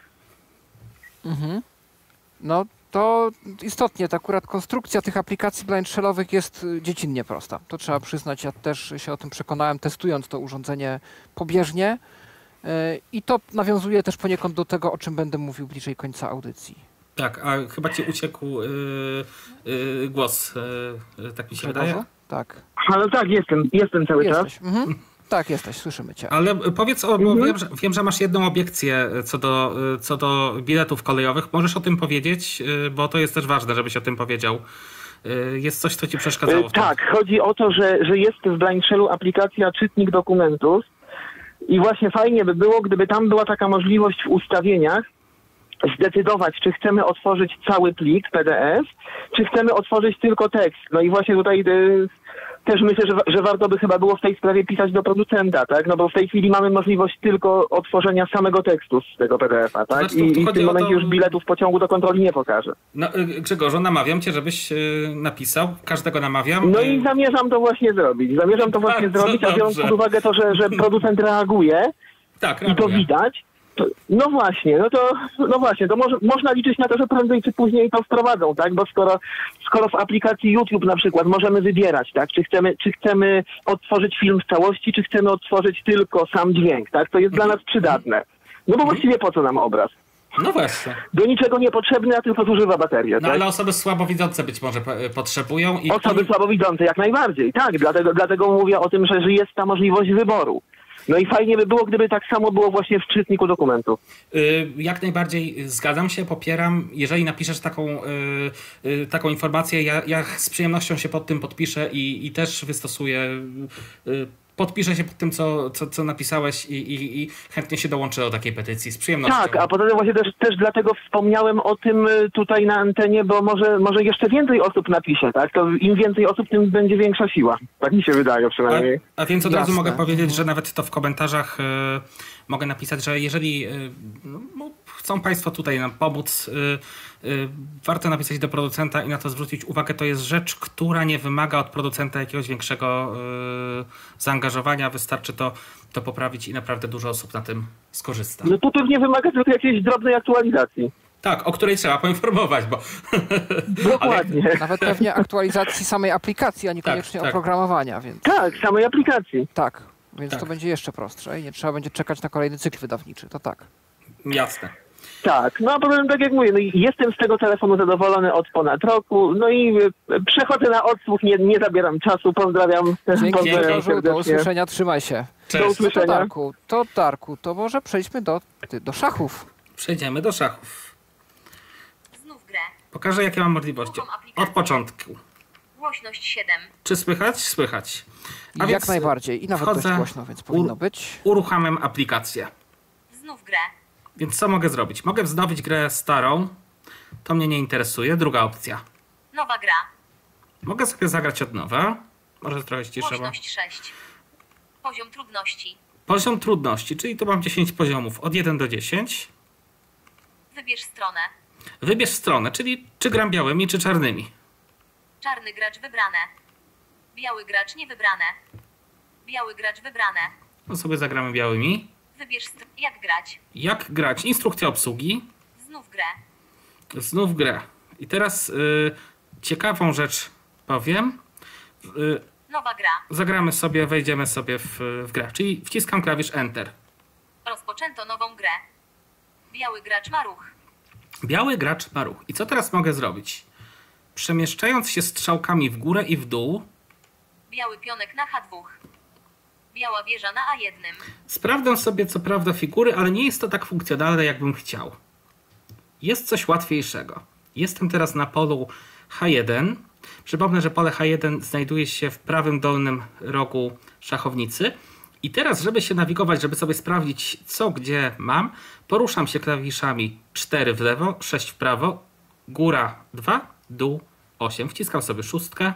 Mhm. No to istotnie, to akurat konstrukcja tych aplikacji blindshellowych jest dziecinnie prosta. To trzeba przyznać, ja też się o tym przekonałem, testując to urządzenie pobieżnie. Yy, I to nawiązuje też poniekąd do tego, o czym będę mówił bliżej końca audycji. Tak, a chyba ci uciekł yy, yy, głos, yy, tak mi się Grzegorzu? wydaje. Tak. Ale tak, jestem, jestem cały jesteś. czas. Mhm. Tak, jesteś, słyszymy cię. Ale powiedz, o, bo mhm. wiem, że, wiem, że masz jedną obiekcję co do, co do biletów kolejowych. Możesz o tym powiedzieć, bo to jest też ważne, żebyś o tym powiedział. Jest coś, co ci przeszkadzało w tym? Tak, chodzi o to, że, że jest w Blindshellu aplikacja czytnik dokumentów i właśnie fajnie by było, gdyby tam była taka możliwość w ustawieniach, zdecydować, czy chcemy otworzyć cały plik P D F, czy chcemy otworzyć tylko tekst. No i właśnie tutaj y, też myślę, że, że warto by chyba było w tej sprawie pisać do producenta, tak? No bo w tej chwili mamy możliwość tylko otworzenia samego tekstu z tego P D F a, tak? Znaczy, I, i w tym momencie to... już biletów pociągu do kontroli nie pokaże. No, Grzegorzu, namawiam cię, żebyś yy, napisał. Każdego namawiam. No i zamierzam to właśnie zrobić. Zamierzam to właśnie tak, zrobić, a biorąc pod uwagę to, że, że producent reaguje tak, i to widać, to, no właśnie, no to no właśnie, to może, można liczyć na to, że prędzej czy później to wprowadzą, tak? Bo skoro, skoro w aplikacji YouTube na przykład możemy wybierać, tak? Czy chcemy, czy chcemy odtworzyć film w całości, czy chcemy odtworzyć tylko sam dźwięk, tak? To jest dla nas przydatne. No bo właściwie po co nam obraz? No właśnie. Do niczego niepotrzebny, a tylko zużywa baterię. No tak? ale osoby słabowidzące być może potrzebują. I osoby oni... słabowidzące jak najbardziej, tak. Dlatego, dlatego mówię o tym, że, że jest ta możliwość wyboru. No i fajnie by było, gdyby tak samo było właśnie w czytniku dokumentów. Yy, jak najbardziej zgadzam się, popieram. Jeżeli napiszesz taką, yy, yy, taką informację, ja, ja z przyjemnością się pod tym podpiszę i, i też wystosuję yy, podpiszę się pod tym, co, co, co napisałeś i, i, i chętnie się dołączę do takiej petycji. Z przyjemnością. Tak, a poza tym właśnie też, też dlatego wspomniałem o tym y, tutaj na antenie, bo może, może jeszcze więcej osób napisze, tak? To im więcej osób, tym będzie większa siła. Tak mi się wydaje przynajmniej. A, a więc od razu Jasne. mogę powiedzieć, że nawet to w komentarzach y, mogę napisać, że jeżeli y, no, chcą Państwo tutaj nam pomóc, y, y, warto napisać do producenta i na to zwrócić uwagę. To jest rzecz, która nie wymaga od producenta jakiegoś większego y, zaangażowania. Wystarczy to, to poprawić i naprawdę dużo osób na tym skorzysta. No to pewnie wymaga tylko jakiejś drobnej aktualizacji. Tak, o której trzeba poinformować, bo... Dokładnie. Nawet pewnie aktualizacji samej aplikacji, a niekoniecznie Tak, tak. oprogramowania, więc Tak, samej aplikacji. tak. Więc Tak. to będzie jeszcze prostsze i nie trzeba będzie czekać na kolejny cykl wydawniczy, to tak. Jasne. Tak, no a potem tak jak mówię, no i jestem z tego telefonu zadowolony od ponad roku, no i y, przechodzę na odsłuch, nie, nie zabieram czasu, pozdrawiam. Dzięki pozdrawiam Grzegorzu, do serdecznie. usłyszenia, trzymaj się. Do Cześć. To usłyszenia. Darku, to Darku, to może przejdźmy do, ty, do szachów. Przejdziemy do szachów. Znów grę. Pokażę, jakie mam możliwości. Od początku. Głośność siedem. Czy słychać? Słychać. A Jak więc najbardziej i nawet wchodzę, dość głośno, więc powinno ur- być. Uruchamiam aplikację. Znów grę. Więc co mogę zrobić? Mogę wznowić grę starą. To mnie nie interesuje. Druga opcja. Nowa gra. Mogę sobie zagrać od nowa. Może trochę ściszę, bo... Głośność sześć. Poziom trudności. Poziom trudności, czyli tu mam dziesięć poziomów. Od jeden do dziesięciu. Wybierz stronę. Wybierz stronę, czyli czy gram białymi, czy czarnymi. Czarny gracz wybrane. Biały gracz niewybrane. Biały gracz wybrane. No sobie zagramy białymi. Wybierz str- jak grać. Jak grać? Instrukcja obsługi. Znów grę. Znów grę. I teraz y, ciekawą rzecz powiem. Y, Nowa gra. zagramy sobie, wejdziemy sobie w, w grę. Czyli wciskam klawisz Enter. Rozpoczęto nową grę. Biały gracz ma ruch. Biały gracz ma ruch. I co teraz mogę zrobić? Przemieszczając się strzałkami w górę i w dół, Biały pionek na H dwa. Biała wieża na A jeden. sprawdzę sobie co prawda figury, ale nie jest to tak funkcjonalne, jakbym chciał. Jest coś łatwiejszego. Jestem teraz na polu H jeden. Przypomnę, że pole H jeden znajduje się w prawym dolnym rogu szachownicy. I teraz, żeby się nawigować, żeby sobie sprawdzić, co gdzie mam, poruszam się klawiszami cztery w lewo, sześć w prawo, góra dwa, dół osiem. Wciskam sobie szóstkę.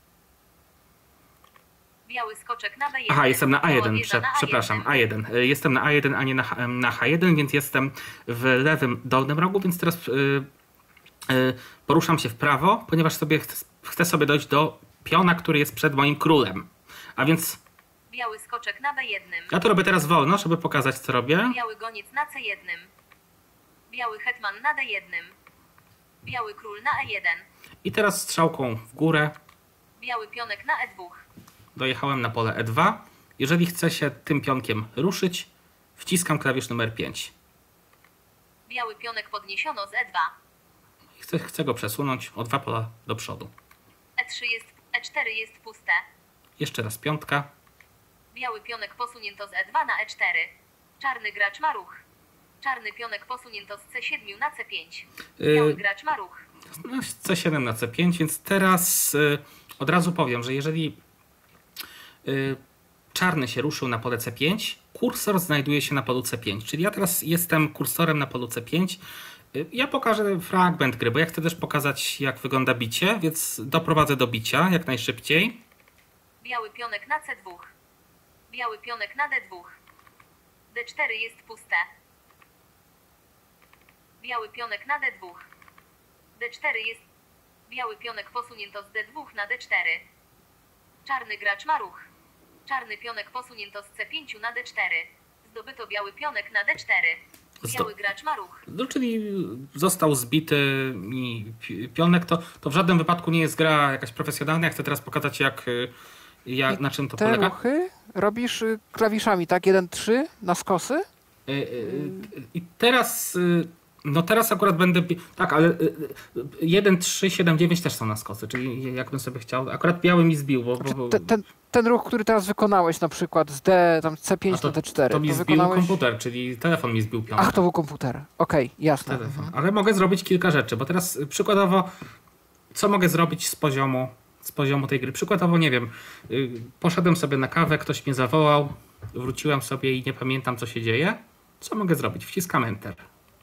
Biały skoczek na B jeden. Aha, jestem na A jeden, Biała wieża prze, na A jeden. przepraszam, A jeden. Y, Jestem na A jeden, a nie na, H- na H jeden, więc jestem w lewym dolnym rogu, więc teraz y, y, poruszam się w prawo, ponieważ sobie ch- chcę sobie dojść do piona, który jest przed moim królem. A więc Biały skoczek na B jeden. ja to robię teraz wolno, żeby pokazać, co robię. Biały goniec na C jeden. Biały hetman na D jeden. Biały król na E jeden. I teraz strzałką w górę Biały pionek na E dwa. dojechałem na pole E dwa. Jeżeli chcę się tym pionkiem ruszyć, wciskam klawisz numer pięć. Biały pionek podniesiono z E dwa. I Chcę, chcę go przesunąć o dwa pola do przodu. E trzy jest, E cztery jest puste. Jeszcze raz piątka. Biały pionek posunięto z E dwa na E cztery. Czarny gracz ma ruch. Czarny pionek posunięto z C siedem na C pięć. Biały Yy, gracz ma ruch. no, C siedem na C pięć, więc teraz y, od razu powiem, że jeżeli y, czarny się ruszył na pole C pięć, kursor znajduje się na polu C pięć. Czyli ja teraz jestem kursorem na polu C pięć. Y, ja pokażę fragment gry, bo ja chcę też pokazać, jak wygląda bicie, więc doprowadzę do bicia jak najszybciej. Biały pionek na C dwa. Biały pionek na D dwa. D cztery jest puste. Biały pionek na D dwa. D cztery jest... Biały pionek posunięto z D dwa na D cztery. Czarny gracz ma ruch. Czarny pionek posunięto z C pięć na D cztery. Zdobyto biały pionek na D cztery. Biały Zdo- gracz ma ruch. No, czyli został zbity mi pi- pionek. To, to w żadnym wypadku nie jest gra jakaś profesjonalna. Ja chcę teraz pokazać, jak, y, jak, na czym to Te polega. ruchy robisz y, klawiszami, tak? jeden trzy na skosy? Y, y, y, I teraz, y, no teraz akurat będę, pi- tak, ale y, y, jeden, trzy, siedem, dziewięć też są na skosy, czyli jakbym sobie chciał, akurat biały mi zbił, bo, bo, bo Ten, ten, ten ruch, który teraz wykonałeś na przykład z D, tam C a pięć to, na D cztery, to mi zbił wykonałeś... komputer, czyli telefon mi zbił pionek. Ach, to był komputer. Okej, jasne. Telefon. Ale mogę zrobić kilka rzeczy, bo teraz y, przykładowo, co mogę zrobić z poziomu z poziomu tej gry. Przykładowo, nie wiem, poszedłem sobie na kawę, ktoś mnie zawołał, wróciłem sobie i nie pamiętam, co się dzieje. Co mogę zrobić? Wciskam Enter.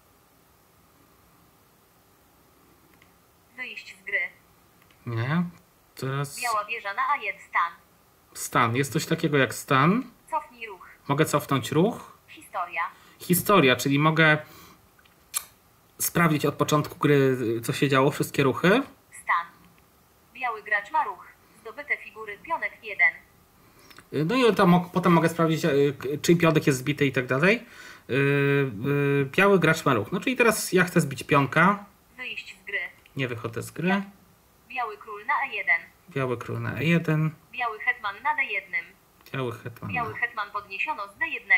Wyjść z gry. Nie. Teraz Biała wieża na A jeden. Stan. stan. Jest coś takiego jak stan. Cofnij ruch. Mogę cofnąć ruch. Historia. Historia, czyli mogę sprawdzić od początku gry, co się działo, wszystkie ruchy. Stan. Biały gracz ma ruch. Zdobyte figury pionek jeden. No i tam mo- potem mogę sprawdzić, y, k- czy pionek jest zbity i tak dalej. Y, y, Biały gracz ma ruch. No czyli teraz ja chcę zbić pionka. Wyjść z gry. Nie wychodzę z gry. Biały król na E jeden. Biały król na E jeden. Biały hetman na D jeden. Biały hetman Biały hetman podniesiono z D jeden.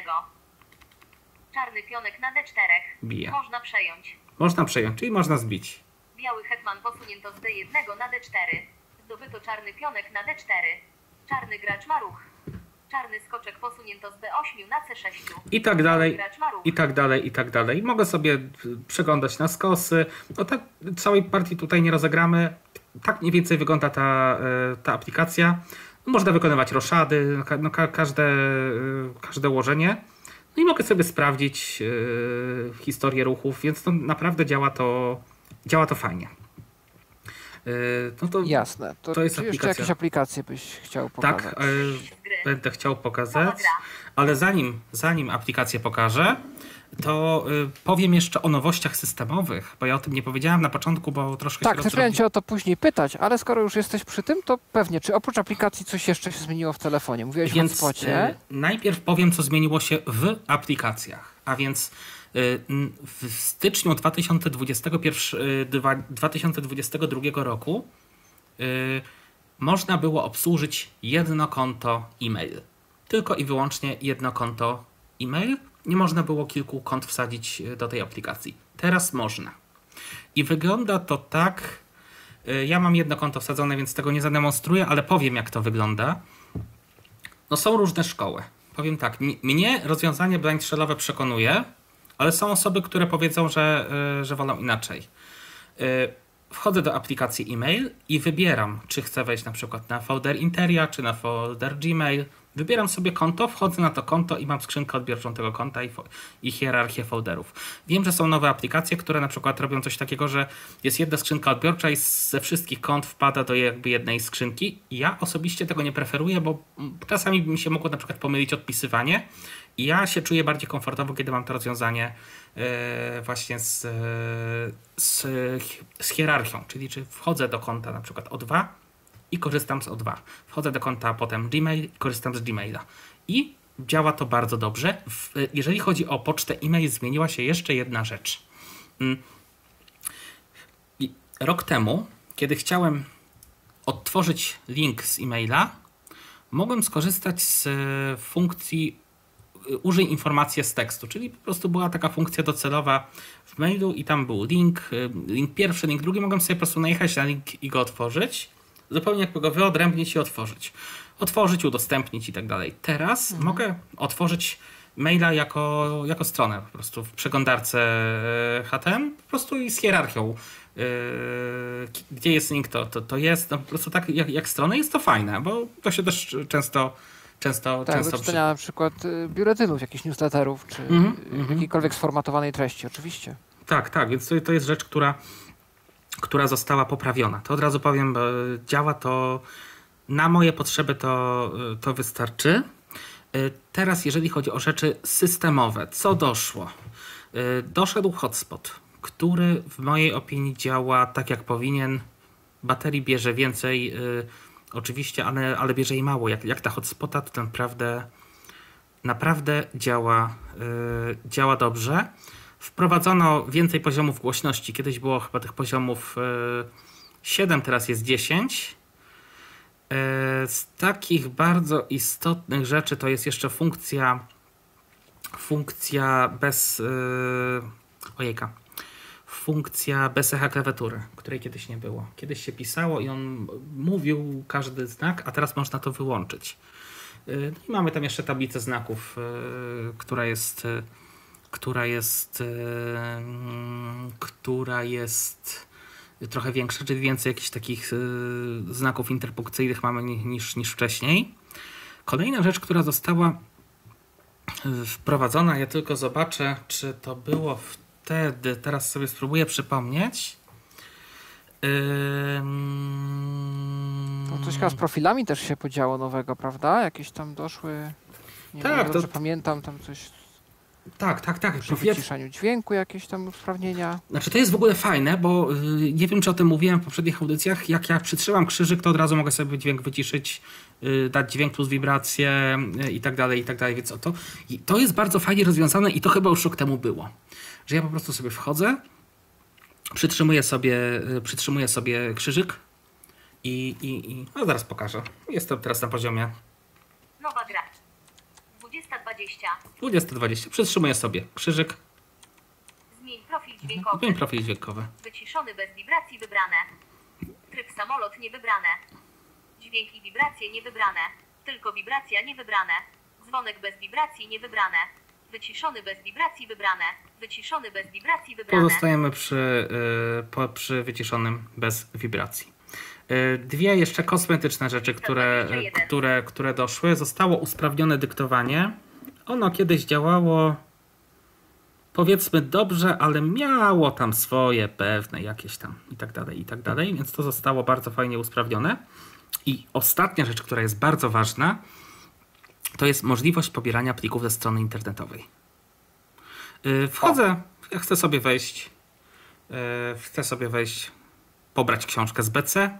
Czarny pionek na D cztery. bije. Można przejąć. Można przejąć, czyli można zbić. Biały hetman posunięto z D jeden na D cztery. Zdobyto czarny pionek na D cztery. Czarny gracz ma ruch. Czarny skoczek posunięto z B osiem na C sześć. I tak dalej, Gracz ma ruch. i tak dalej, i tak dalej. Mogę sobie y, przeglądać na skosy. No tak całej partii tutaj nie rozegramy. Tak mniej więcej wygląda ta, y, ta aplikacja. Można wykonywać roszady, no, ka- no, ka- każde, y, każde ułożenie. No i mogę sobie sprawdzić y, historię ruchów, więc to naprawdę działa to, działa to fajnie. Y, no to Jasne. To, to jest czy jeszcze aplikacja. jakieś aplikacje byś chciał pokazać? tak, y, Z gry. będę chciał Nowa pokazać. gra. Ale zanim, zanim aplikację pokażę, to y, powiem jeszcze o nowościach systemowych, bo ja o tym nie powiedziałem na początku, bo troszkę Tak, się też miałem rozdrobi- cię o to później pytać, ale skoro już jesteś przy tym, to pewnie, czy oprócz aplikacji coś jeszcze się zmieniło w telefonie? Mówiłeś o Więc hotspocie. y, najpierw powiem, co zmieniło się w aplikacjach. A więc y, n- w styczniu dwa tysiące dwudziestego pierwszego, y, dwa- dwa tysiące dwudziestego drugiego roku y, można było obsłużyć jedno konto e-mail. Tylko i wyłącznie jedno konto e-mail. Nie można było kilku kont wsadzić y, do tej aplikacji. Teraz można. I wygląda to tak. y, Ja mam jedno konto wsadzone, więc tego nie zademonstruję, ale powiem, jak to wygląda. No są różne szkoły. Powiem tak, m- mnie rozwiązanie blind shellowe przekonuje, ale są osoby, które powiedzą, że, y, że wolą inaczej. Y, Wchodzę do aplikacji e-mail i wybieram, czy chcę wejść na przykład na folder Interia, czy na folder Gmail. Wybieram sobie konto, wchodzę na to konto i mam skrzynkę odbiorczą tego konta i, fo- i hierarchię folderów. Wiem, że są nowe aplikacje, które na przykład robią coś takiego, że jest jedna skrzynka odbiorcza i ze wszystkich kont wpada do jakby jednej skrzynki. Ja osobiście tego nie preferuję, bo mm, czasami mi się mogło na przykład pomylić odpisywanie i ja się czuję bardziej komfortowo, kiedy mam to rozwiązanie e, właśnie z, e, z, z hierarchią, czyli czy wchodzę do konta na przykład O dwa i korzystam z O dwa. Wchodzę do konta potem Gmail i korzystam z Gmaila. I działa to bardzo dobrze. W, jeżeli chodzi o pocztę e-mail, zmieniła się jeszcze jedna rzecz. Mm. I rok temu, kiedy chciałem odtworzyć link z e-maila, mogłem skorzystać z e, funkcji e, użyj informację z tekstu, czyli po prostu była taka funkcja docelowa w mailu i tam był link, e, link pierwszy, link drugi, mogłem sobie po prostu najechać na link i go otworzyć, zupełnie jakby go wyodrębnić i otworzyć. Otworzyć, udostępnić i tak dalej. Teraz Mhm. mogę otworzyć maila jako, jako stronę po prostu w przeglądarce e, H T M po prostu i z hierarchią. e, Gdzie jest link, to, to, to jest. No, po prostu tak jak, jak strona jest to fajne, bo to się też często często, Tak, do często czytania na przykład y, biuletynów, jakichś newsletterów, czy Mhm, y, mhm. jakiejkolwiek sformatowanej treści, oczywiście. Tak, tak, więc to, to jest rzecz, która, która została poprawiona. To od razu powiem, bo działa to na moje potrzeby, to, to wystarczy. Y, Teraz, jeżeli chodzi o rzeczy systemowe, co doszło? Y, Doszedł hotspot, który w mojej opinii działa tak, jak powinien. Baterii bierze więcej, y, oczywiście, ale, ale bierze jej mało. Jak, jak ta hotspota, to naprawdę, naprawdę działa, y, działa dobrze. Wprowadzono więcej poziomów głośności. Kiedyś było chyba tych poziomów y, siedem, teraz jest dziesięć. Y, Z takich bardzo istotnych rzeczy to jest jeszcze funkcja funkcja bez y, ojejka. Funkcja bez echa klawiatury, której kiedyś nie było. Kiedyś się pisało i on mówił każdy znak, a teraz można to wyłączyć. Y, No i mamy tam jeszcze tablicę znaków, y, która jest y, która jest y, która jest trochę większe, czyli więcej jakichś takich y, znaków interpunkcyjnych mamy niż, niż wcześniej. Kolejna rzecz, która została wprowadzona, ja tylko zobaczę, czy to było wtedy, teraz sobie spróbuję przypomnieć. Ym... To coś chyba z profilami też się podziało nowego, prawda? Jakieś tam doszły, nie Tak, wiem, to- dobrze pamiętam, tam coś Tak, tak, tak. przy wyciszaniu dźwięku, jakieś tam usprawnienia. Znaczy to jest w ogóle fajne, bo y, nie wiem, czy o tym mówiłem w poprzednich audycjach. Jak ja przytrzymam krzyżyk, to od razu mogę sobie dźwięk wyciszyć, y, dać dźwięk plus wibracje y, i tak dalej, i tak dalej. Więc o to, i to jest bardzo fajnie rozwiązane i to chyba już rok temu było. Że ja po prostu sobie wchodzę, przytrzymuję sobie, y, przytrzymuję sobie krzyżyk i, i, i no zaraz pokażę. Jestem teraz na poziomie Nowa gra. dwudziesta dwadzieścia. dwadzieścia dwadzieścia. Przytrzymuję sobie krzyżyk, Zmień profil dźwiękowy. zmień profil dźwiękowy. Wyciszony bez wibracji wybrane. Tryb samolot nie wybrane. Dźwięk i wibracje nie wybrane. Tylko wibracja nie wybrane. Dzwonek bez wibracji nie wybrane. Wyciszony bez wibracji wybrane. Wyciszony bez wibracji wybrane. Pozostajemy przy, y, po, przy wyciszonym bez wibracji. Y, Dwie jeszcze kosmetyczne rzeczy, które, y, które, które doszły. Zostało usprawnione dyktowanie. Ono kiedyś działało powiedzmy dobrze, ale miało tam swoje pewne jakieś tam i tak dalej, i tak dalej, więc to zostało bardzo fajnie usprawnione. I ostatnia rzecz, która jest bardzo ważna, to jest możliwość pobierania plików ze strony internetowej. Yy, Wchodzę, ja chcę sobie wejść, yy, chcę sobie wejść, pobrać książkę z B C.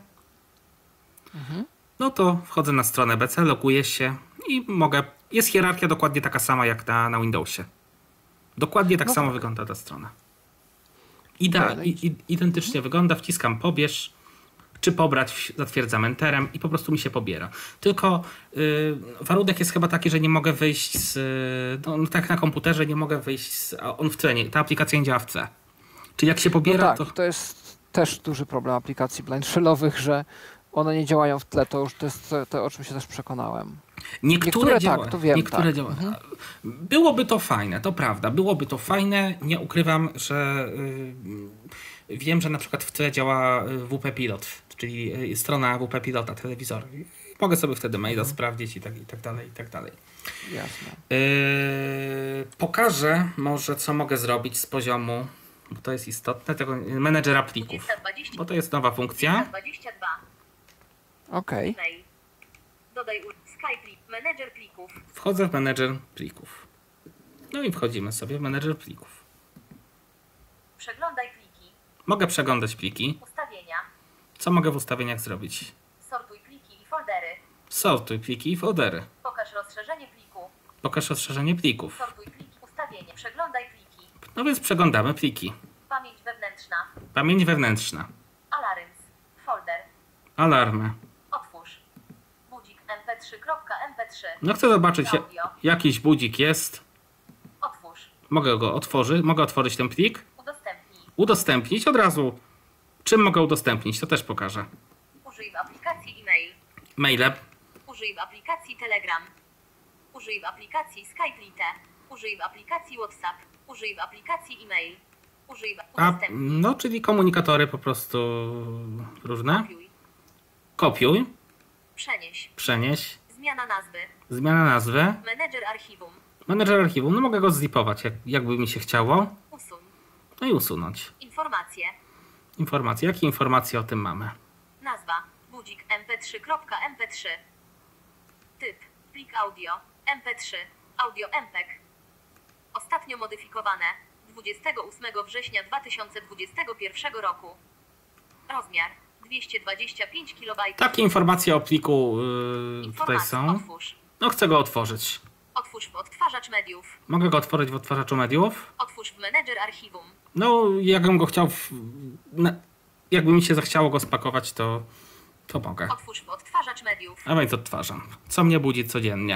Mhm. No to wchodzę na stronę B C, loguję się i mogę, jest hierarchia dokładnie taka sama jak na, na Windowsie. Dokładnie tak No samo tak. wygląda ta strona. Ida, Okej, no i- i, i, identycznie wygląda, wciskam pobierz, czy pobrać, zatwierdzam enterem i po prostu mi się pobiera. Tylko y, warunek jest chyba taki, że nie mogę wyjść z, no, no tak na komputerze nie mogę wyjść z, a on w tle, nie, ta aplikacja nie działa w C. Czyli jak się No pobiera, tak, to... to jest też duży problem aplikacji blind shellowych, że one nie działają w tle, to już to jest to, to o czym się też przekonałem. Niektóre, Niektóre działa, tak, to wiem, niektóre tak. działa. Mhm. Byłoby to fajne, to prawda. Byłoby to fajne. Nie ukrywam, że y, wiem, że na przykład w tle działa y, W P Pilot, czyli y, strona W P Pilota telewizora. Mogę sobie wtedy maila Mhm. sprawdzić i tak, i tak dalej, i tak dalej. Jasne. Yy, pokażę może, co mogę zrobić z poziomu, bo to jest istotne, tego menedżera plików, dwudziesta dwadzieścia. bo to jest nowa funkcja. dwadzieścia dwa. Okej. Mail. Dodaj u... Skype link. Menedżer plików. Wchodzę w menedżer plików. No i wchodzimy sobie w menedżer plików. Przeglądaj pliki. Mogę przeglądać pliki. Ustawienia. Co mogę w ustawieniach zrobić? Sortuj pliki i foldery. Sortuj pliki i foldery. Pokaż rozszerzenie pliku. Pokaż rozszerzenie plików. Sortuj pliki. Ustawienie. Przeglądaj pliki. No więc przeglądamy pliki. Pamięć wewnętrzna. Pamięć wewnętrzna. Alarms. Folder. Alarmy. Otwórz. Budzik em pe trzy kropka em pe trzy. No chcę zobaczyć, ja- Audio. jakiś budzik jest. Otwórz. Mogę go otworzyć, mogę otworzyć ten plik. Udostępnij. Udostępnić od razu. Czym mogę udostępnić? To też pokażę. Użyj w aplikacji e-mail. Maile. Użyj w aplikacji Telegram. Użyj w aplikacji Skype Lite. Użyj w aplikacji WhatsApp. Użyj w aplikacji e-mail. Użyj w A, udostępnij. no, czyli komunikatory po prostu różne. Kopiuj. Kopiuj, Przenieś. przenieś, Zmiana nazwy. zmiana nazwy, Menedżer archiwum. menedżer archiwum. No mogę go zlipować, jak, jakby mi się chciało. Usuń. No i usunąć. Informacje. Informacje. Jakie informacje o tym mamy? Nazwa. Budzik em pe trzy kropka em pe trzy. Typ. Plik audio. em pe trzy. Audio em pe g. Ostatnio modyfikowane. dwudziestego ósmego września dwa tysiące dwudziestego pierwszego roku. Rozmiar. dwieście dwadzieścia pięć kilobajtów. Takie informacje o pliku yy, tutaj Informacje. są. Otwórz. No chcę go otworzyć. Otwórz w odtwarzacz mediów. Mogę go otworzyć w odtwarzaczu mediów. Otwórz w menedżer archiwum. No, jakbym go chciał, w, na, jakby mi się zachciało go spakować, to, to mogę. Otwórz w odtwarzacz mediów. A więc odtwarzam. Co mnie budzi codziennie?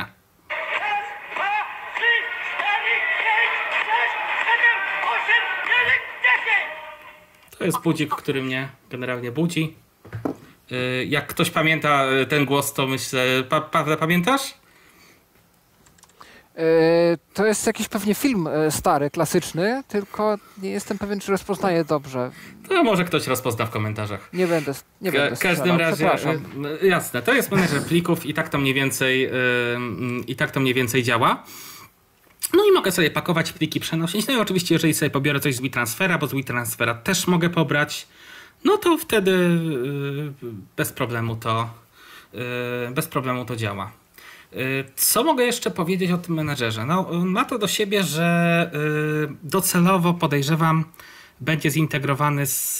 To jest budzik, który mnie generalnie budzi. Yy, Jak ktoś pamięta ten głos, to myślę... Pa, Pawle, pamiętasz? To jest jakiś pewnie film stary, klasyczny, tylko nie jestem pewien, czy rozpoznaję dobrze. To może ktoś rozpozna w komentarzach. Nie będę nie Ka- będę W każdym razie, y, jasne, to jest menedżer plików i tak to mniej więcej, y, i tak to mniej więcej działa. No i mogę sobie pakować pliki, przenosić. No i oczywiście, jeżeli sobie pobiorę coś z WeTransfera, bo z WeTransfera też mogę pobrać, no to wtedy y, bez problemu to, y, bez problemu to działa. Co mogę jeszcze powiedzieć o tym menedżerze? No, ma to do siebie, że docelowo podejrzewam, będzie zintegrowany z,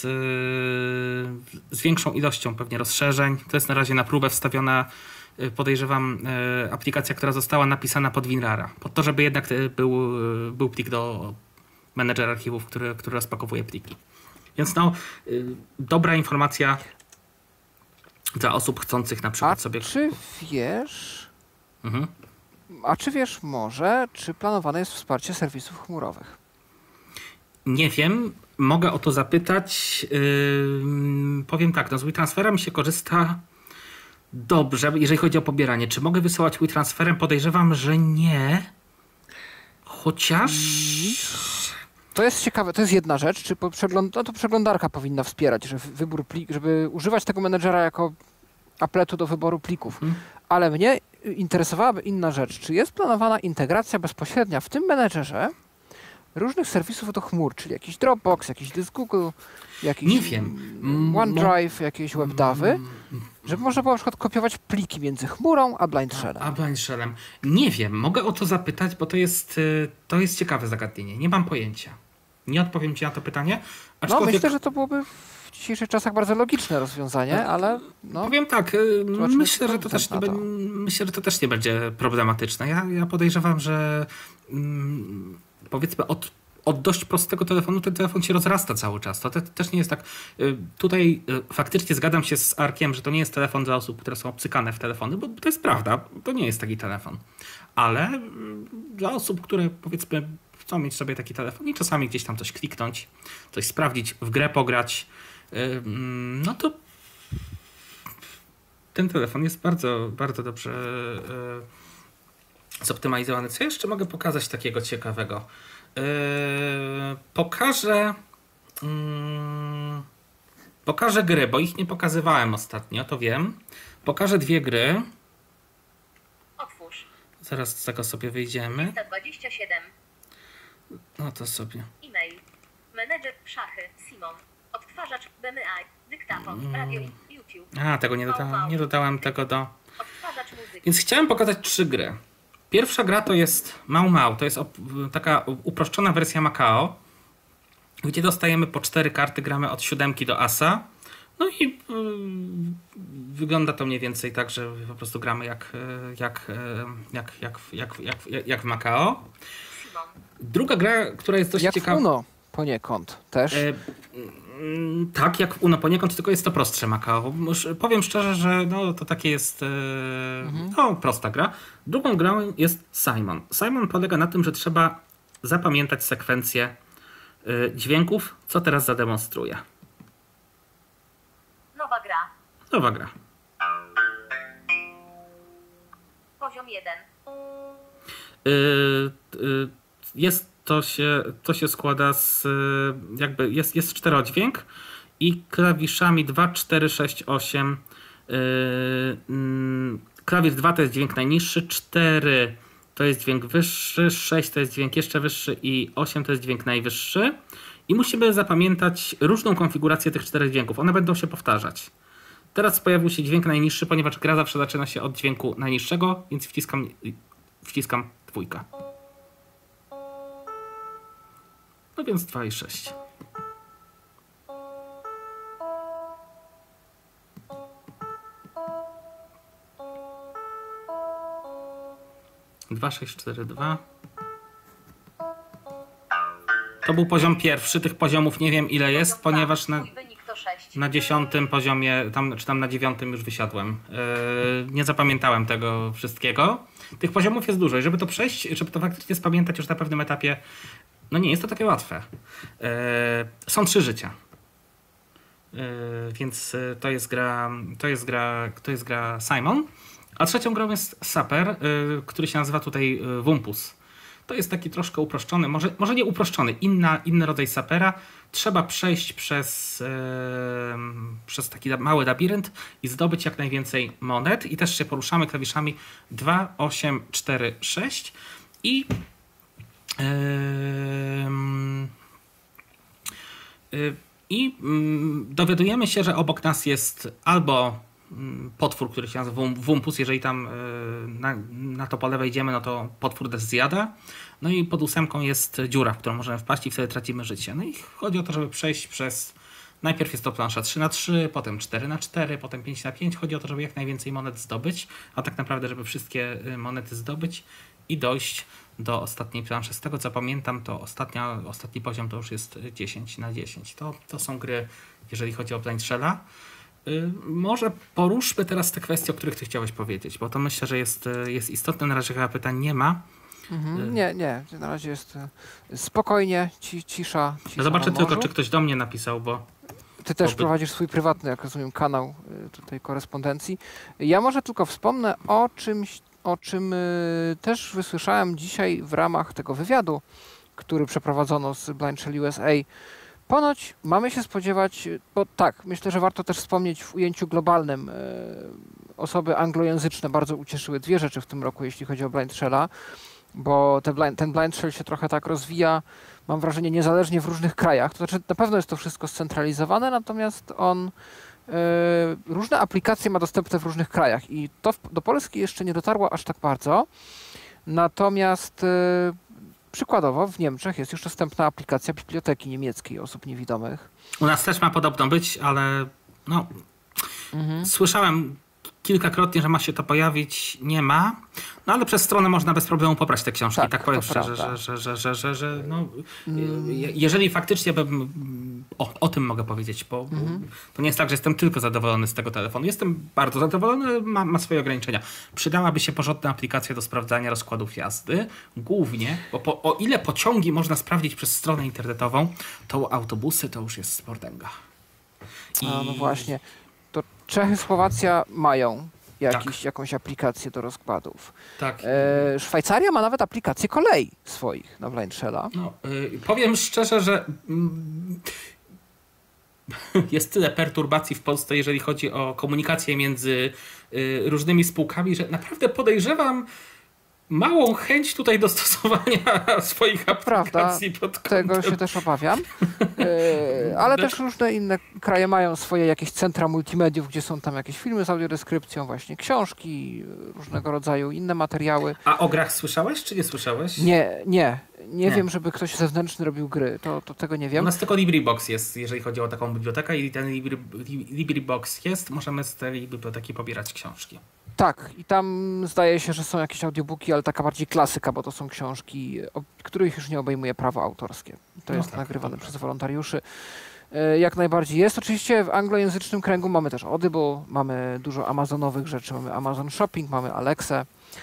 z większą ilością pewnie rozszerzeń. To jest na razie na próbę wstawiona, podejrzewam, aplikacja, która została napisana pod WinRara. Pod to, żeby jednak był, był plik do menedżera archiwów, który, który rozpakowuje pliki. Więc no, dobra informacja dla osób chcących na przykład A sobie... czy wiesz... Mhm. A czy wiesz może, czy planowane jest wsparcie serwisów chmurowych? Nie wiem, mogę o to zapytać. Yy, powiem tak, no z WeTransferem się korzysta dobrze, jeżeli chodzi o pobieranie. Czy mogę wysyłać WeTransferem? Podejrzewam, że nie. Chociaż... To jest ciekawe, to jest jedna rzecz, czy po przegląd... no to przeglądarka powinna wspierać, że wybór plik, żeby używać tego menedżera jako apletu do wyboru plików. Hmm. Ale mnie interesowałaby inna rzecz. Czy jest planowana integracja bezpośrednia w tym menedżerze różnych serwisów do chmur, czyli jakiś Dropbox, jakiś dysk Google, jakiś nie wiem. OneDrive, jakieś WebDAVy, żeby można było na przykład kopiować pliki między chmurą a Blind Shellem. A, a Blind Shellem. Nie wiem, mogę o to zapytać, bo to jest, to jest ciekawe zagadnienie. Nie mam pojęcia. Nie odpowiem ci na to pytanie. Aczkolwiek... No myślę, że to byłoby w dzisiejszych czasach bardzo logiczne rozwiązanie, ale no, powiem tak, myślę, że to też nie, to. myślę, że to też nie będzie problematyczne. Ja, ja podejrzewam, że mm, powiedzmy od, od dość prostego telefonu ten telefon się rozrasta cały czas. To te, też nie jest tak. Tutaj faktycznie zgadzam się z Arkiem, że to nie jest telefon dla osób, które są obcykane w telefony, bo to jest prawda, to nie jest taki telefon. Ale dla osób, które powiedzmy chcą mieć sobie taki telefon i czasami gdzieś tam coś kliknąć, coś sprawdzić, w grę pograć, no to ten telefon jest bardzo, bardzo dobrze zoptymalizowany. Co jeszcze mogę pokazać takiego ciekawego? Pokażę pokażę gry, bo ich nie pokazywałem ostatnio, to wiem. Pokażę dwie gry. Otwórz. Zaraz z tego sobie wyjdziemy. Lista dwadzieścia siedem. No to sobie. E-mail. Menedżer, szachy, Simon. Odtwarzacz, B M I, dyktafon, radio, YouTube. A, tego nie dodałem, nie dodałem tego do... Odtwarzacz muzyki. Więc chciałem pokazać trzy gry. Pierwsza gra to jest Mau Mau, to jest taka uproszczona wersja Macao, gdzie dostajemy po cztery karty, gramy od siódemki do asa. No i yy, wygląda to mniej więcej tak, że po prostu gramy jak, jak, jak, jak, jak, jak, jak w Macao. Druga gra, która jest dość jak ciekawa... Jak Uno poniekąd też. E, tak, jak Uno poniekąd, tylko jest to prostsze Macao. Powiem szczerze, że no, to takie jest e, mhm. no, prosta gra. Drugą grą jest Simon. Simon polega na tym, że trzeba zapamiętać sekwencję e, dźwięków, co teraz zademonstruję. Nowa gra. Nowa gra. Poziom jeden. Yy, yy, jest, to się, to się składa z jakby, jest, jest czterodźwięk i klawiszami dwa, cztery, sześć, osiem. Yy, yy, klawisz dwa to jest dźwięk najniższy, cztery to jest dźwięk wyższy, sześć to jest dźwięk jeszcze wyższy i osiem to jest dźwięk najwyższy. I musimy zapamiętać różną konfigurację tych czterech dźwięków. One będą się powtarzać. Teraz pojawił się dźwięk najniższy, ponieważ gra zawsze zaczyna się od dźwięku najniższego, więc wciskam, wciskam dwójkę. No więc dwa i sześć. dwa, sześć, cztery, dwa. To był poziom pierwszy. Tych poziomów nie wiem ile jest, ponieważ na, na dziesiątym poziomie, tam, czy tam na dziewiątym już wysiadłem. Yy, nie zapamiętałem tego wszystkiego. Tych poziomów jest dużo i żeby to przejść, żeby to faktycznie spamiętać już na pewnym etapie, no nie jest to takie łatwe. Yy, są trzy życia. Yy, więc to jest gra, to jest gra, to jest gra Simon. A trzecią grą jest Sapper, który się nazywa tutaj Wumpus. To jest taki troszkę uproszczony, może, może nie uproszczony, inna, inny rodzaj sapera. Trzeba przejść przez, yy, przez taki mały labirynt i zdobyć jak najwięcej monet. I też się poruszamy klawiszami dwa, osiem, cztery, sześć. I yy, yy, i yy, dowiadujemy się, że obok nas jest albo potwór, który się nazywa Wumpus. Jeżeli tam na, na to pole wejdziemy, no to potwór też zjada. No i pod ósemką jest dziura, w którą możemy wpaść i wtedy tracimy życie. No i chodzi o to, żeby przejść przez... Najpierw jest to plansza trzy na trzy, potem cztery na cztery, potem pięć na pięć. Chodzi o to, żeby jak najwięcej monet zdobyć, a tak naprawdę, żeby wszystkie monety zdobyć i dojść do ostatniej planszy. Z tego co pamiętam, to ostatnia, ostatni poziom to już jest dziesięć na dziesięć. To, to są gry, jeżeli chodzi o Blind Shella. Może poruszmy teraz te kwestie, o których ty chciałeś powiedzieć, bo to myślę, że jest, jest istotne. Na razie chyba pytań nie ma. Mhm, nie, nie. Na razie jest spokojnie, ci, cisza, cisza. Zobaczę tylko, czy ktoś do mnie napisał, bo... Ty też Oby... prowadzisz swój prywatny, jak rozumiem, kanał tutaj korespondencji. Ja może tylko wspomnę o czymś, o czym też wysłyszałem dzisiaj w ramach tego wywiadu, który przeprowadzono z Blind Shell U S A. Ponoć mamy się spodziewać, bo tak, myślę, że warto też wspomnieć w ujęciu globalnym, e, osoby anglojęzyczne bardzo ucieszyły dwie rzeczy w tym roku, jeśli chodzi o Blind Shella, bo te blind, ten Blind Shell się trochę tak rozwija, mam wrażenie, niezależnie w różnych krajach. To znaczy na pewno jest to wszystko scentralizowane, natomiast on e, różne aplikacje ma dostępne w różnych krajach i to w, do Polski jeszcze nie dotarło aż tak bardzo, natomiast e, przykładowo w Niemczech jest już dostępna aplikacja Biblioteki Niemieckiej Osób Niewidomych. U nas też ma podobno być, ale no, mhm. słyszałem kilkakrotnie, że ma się to pojawić, nie ma. No ale przez stronę można bez problemu pobrać te książki. Tak, tak powiem szczerze, że, że, że, że, że, że no, mm. jeżeli faktycznie bym, o, o tym mogę powiedzieć, bo mm-hmm. to nie jest tak, że jestem tylko zadowolony z tego telefonu. Jestem bardzo zadowolony, ale ma, ma swoje ograniczenia. Przydałaby się porządna aplikacja do sprawdzania rozkładów jazdy. Głównie, bo po, o ile pociągi można sprawdzić przez stronę internetową, to autobusy to już jest spordęga. I... A, no właśnie. To Czechy, Słowacja mają jakiś, tak. jakąś aplikację do rozkładów. Tak. E, Szwajcaria ma nawet aplikację kolei swoich na Blind Shella. No, y, powiem szczerze, że mm, jest tyle perturbacji w Polsce, jeżeli chodzi o komunikację między y, różnymi spółkami, że naprawdę podejrzewam małą chęć tutaj dostosowania swoich aplikacji Prawda, pod kątem. Tego się też obawiam. Yy, ale też różne inne kraje mają swoje jakieś centra multimediów, gdzie są tam jakieś filmy z audiodeskrypcją, właśnie książki, różnego rodzaju inne materiały. A o grach słyszałeś, czy nie słyszałeś? Nie, nie. Nie, nie. wiem, żeby ktoś zewnętrzny robił gry. To, to tego nie wiem. U nas tylko LibriBox jest, jeżeli chodzi o taką bibliotekę i ten Libri, LibriBox jest, możemy z tej biblioteki pobierać książki. Tak, i tam zdaje się, że są jakieś audiobooki, ale taka bardziej klasyka, bo to są książki, o których już nie obejmuje prawo autorskie. To no jest tak, nagrywane przez wolontariuszy. Jak najbardziej jest. Oczywiście w anglojęzycznym kręgu mamy też Audible, mamy dużo amazonowych rzeczy, mamy Amazon Shopping, mamy Alexę.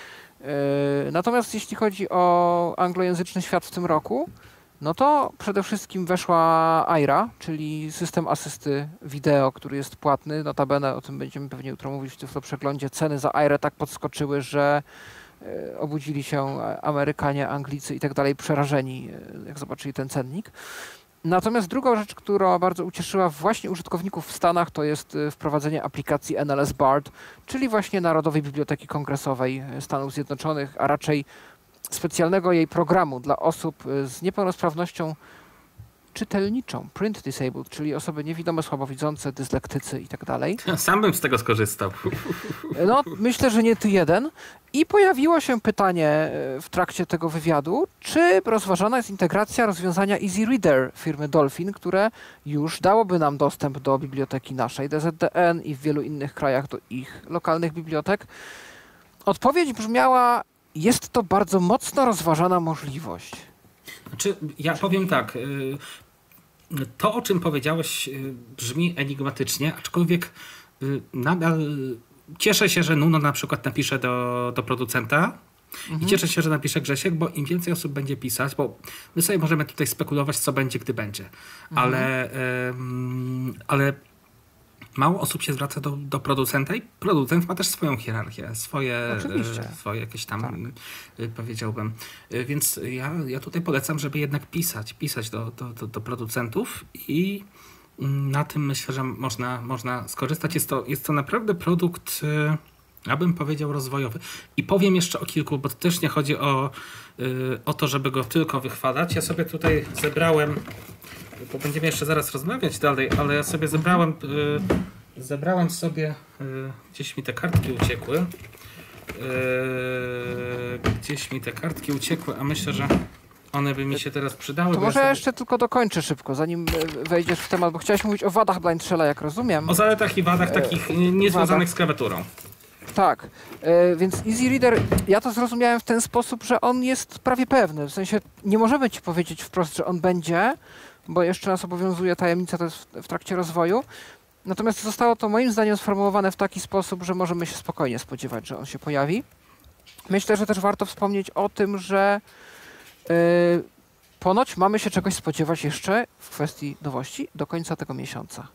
Natomiast jeśli chodzi o anglojęzyczny świat w tym roku, no to przede wszystkim weszła Aira, czyli system asysty wideo, który jest płatny. Notabene o tym będziemy pewnie jutro mówić w Tyflo Przeglądzie. Ceny za Airę tak podskoczyły, że obudzili się Amerykanie, Anglicy i tak dalej przerażeni, jak zobaczyli ten cennik. Natomiast druga rzecz, która bardzo ucieszyła właśnie użytkowników w Stanach, to jest wprowadzenie aplikacji N L S BARD, czyli właśnie Narodowej Biblioteki Kongresowej Stanów Zjednoczonych, a raczej specjalnego jej programu dla osób z niepełnosprawnością czytelniczą, print disabled, czyli osoby niewidome, słabowidzące, dyslektycy i tak dalej. Sam bym z tego skorzystał. No, myślę, że nie ty jeden. I pojawiło się pytanie w trakcie tego wywiadu, czy rozważana jest integracja rozwiązania Easy Reader firmy Dolphin, które już dałoby nam dostęp do biblioteki naszej D Z D N i w wielu innych krajach do ich lokalnych bibliotek. Odpowiedź brzmiała: jest to bardzo mocno rozważana możliwość. Znaczy, ja powiem tak, to o czym powiedziałeś brzmi enigmatycznie, aczkolwiek nadal cieszę się, że Nuno na przykład napisze do, do producenta mhm. i cieszę się, że napisze Grzesiek, bo im więcej osób będzie pisać, bo my sobie możemy tutaj spekulować, co będzie, gdy będzie, mhm. ale, um, ale mało osób się zwraca do, do producenta i producent ma też swoją hierarchię, swoje, Oczywiście. swoje jakieś tam, Tak. powiedziałbym. Więc ja, ja tutaj polecam, żeby jednak pisać, pisać do, do, do, do producentów i na tym myślę, że można, można skorzystać. Jest to, jest to naprawdę produkt, ja bym powiedział, rozwojowy. I powiem jeszcze o kilku, bo to też nie chodzi o, o to, żeby go tylko wychwalać. Ja sobie tutaj zebrałem, bo będziemy jeszcze zaraz rozmawiać dalej, ale ja sobie zebrałem, zebrałem sobie, gdzieś mi te kartki uciekły, gdzieś mi te kartki uciekły, a myślę, że one by mi się teraz przydały. To może ja jeszcze tylko dokończę szybko, zanim wejdziesz w temat, bo chciałeś mówić o wadach Blind Shella, jak rozumiem. O zaletach i wadach takich niezwiązanych z klawiaturą. Tak, e, więc Easy Reader, ja to zrozumiałem w ten sposób, że on jest prawie pewny, w sensie nie możemy ci powiedzieć wprost, że on będzie, bo jeszcze nas obowiązuje tajemnica, to jest w, w trakcie rozwoju, natomiast zostało to moim zdaniem sformułowane w taki sposób, że możemy się spokojnie spodziewać, że on się pojawi. Myślę, że też warto wspomnieć o tym, że e, ponoć mamy się czegoś spodziewać jeszcze w kwestii nowości do końca tego miesiąca.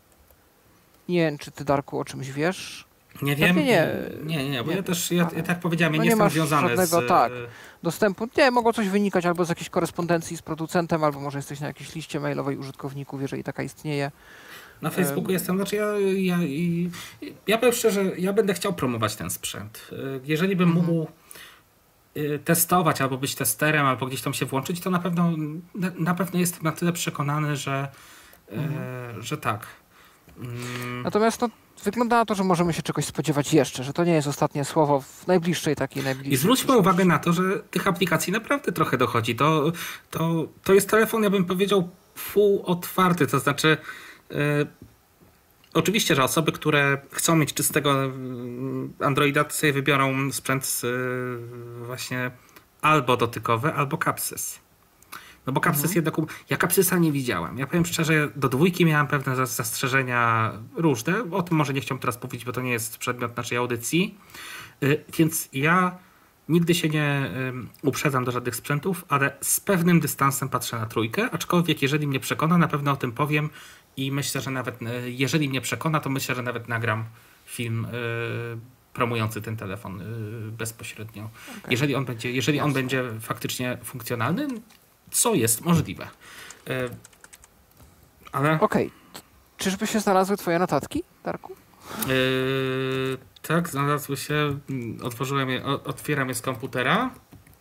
Nie wiem, czy ty, Darku, o czymś wiesz? Nie wiem. Nie, nie, nie, nie, bo nie. ja też, ja, ja tak powiedziałem, ja No nie, nie jestem masz związany żadnego, z... tak, dostępu. Nie, mogło coś wynikać albo z jakiejś korespondencji z producentem, albo może jesteś na jakiejś liście mailowej użytkowników, jeżeli taka istnieje. Na Facebooku jestem, znaczy ja, ja, ja, ja powiem szczerze, ja będę chciał promować ten sprzęt. Jeżeli bym Mhm. mógł testować, albo być testerem, albo gdzieś tam się włączyć, to na pewno, na, na pewno jestem na tyle przekonany, że, Mhm. e, że tak. Mm. Natomiast no, wygląda na to, że możemy się czegoś spodziewać jeszcze, że to nie jest ostatnie słowo w najbliższej takiej najbliższej. I zwróćmy uwagę na to, że tych aplikacji naprawdę trochę dochodzi. To, to, to jest telefon, ja bym powiedział, full otwarty, to znaczy e, oczywiście, że osoby, które chcą mieć czystego Androida, to sobie wybiorą sprzęt z, e, właśnie albo dotykowy, albo Capsys. No bo Capsys Mhm. jednak... Ja Capsysa nie widziałem. Ja powiem szczerze, do dwójki miałem pewne zas- zastrzeżenia różne. O tym może nie chciałbym teraz powiedzieć, bo to nie jest przedmiot naszej audycji. Y, Więc ja nigdy się nie y, uprzedzam do żadnych sprzętów, ale z pewnym dystansem patrzę na trójkę, aczkolwiek jeżeli mnie przekona, na pewno o tym powiem i myślę, że nawet y, jeżeli mnie przekona, to myślę, że nawet nagram film y, promujący ten telefon y, bezpośrednio. Okay. Jeżeli on będzie, jeżeli on będzie faktycznie funkcjonalny, co jest możliwe. Y, ale... Okej. Okay. Czyżby się znalazły twoje notatki, Darku? Yy, tak, znalazły się. Otworzyłem je, o, otwieram je z komputera.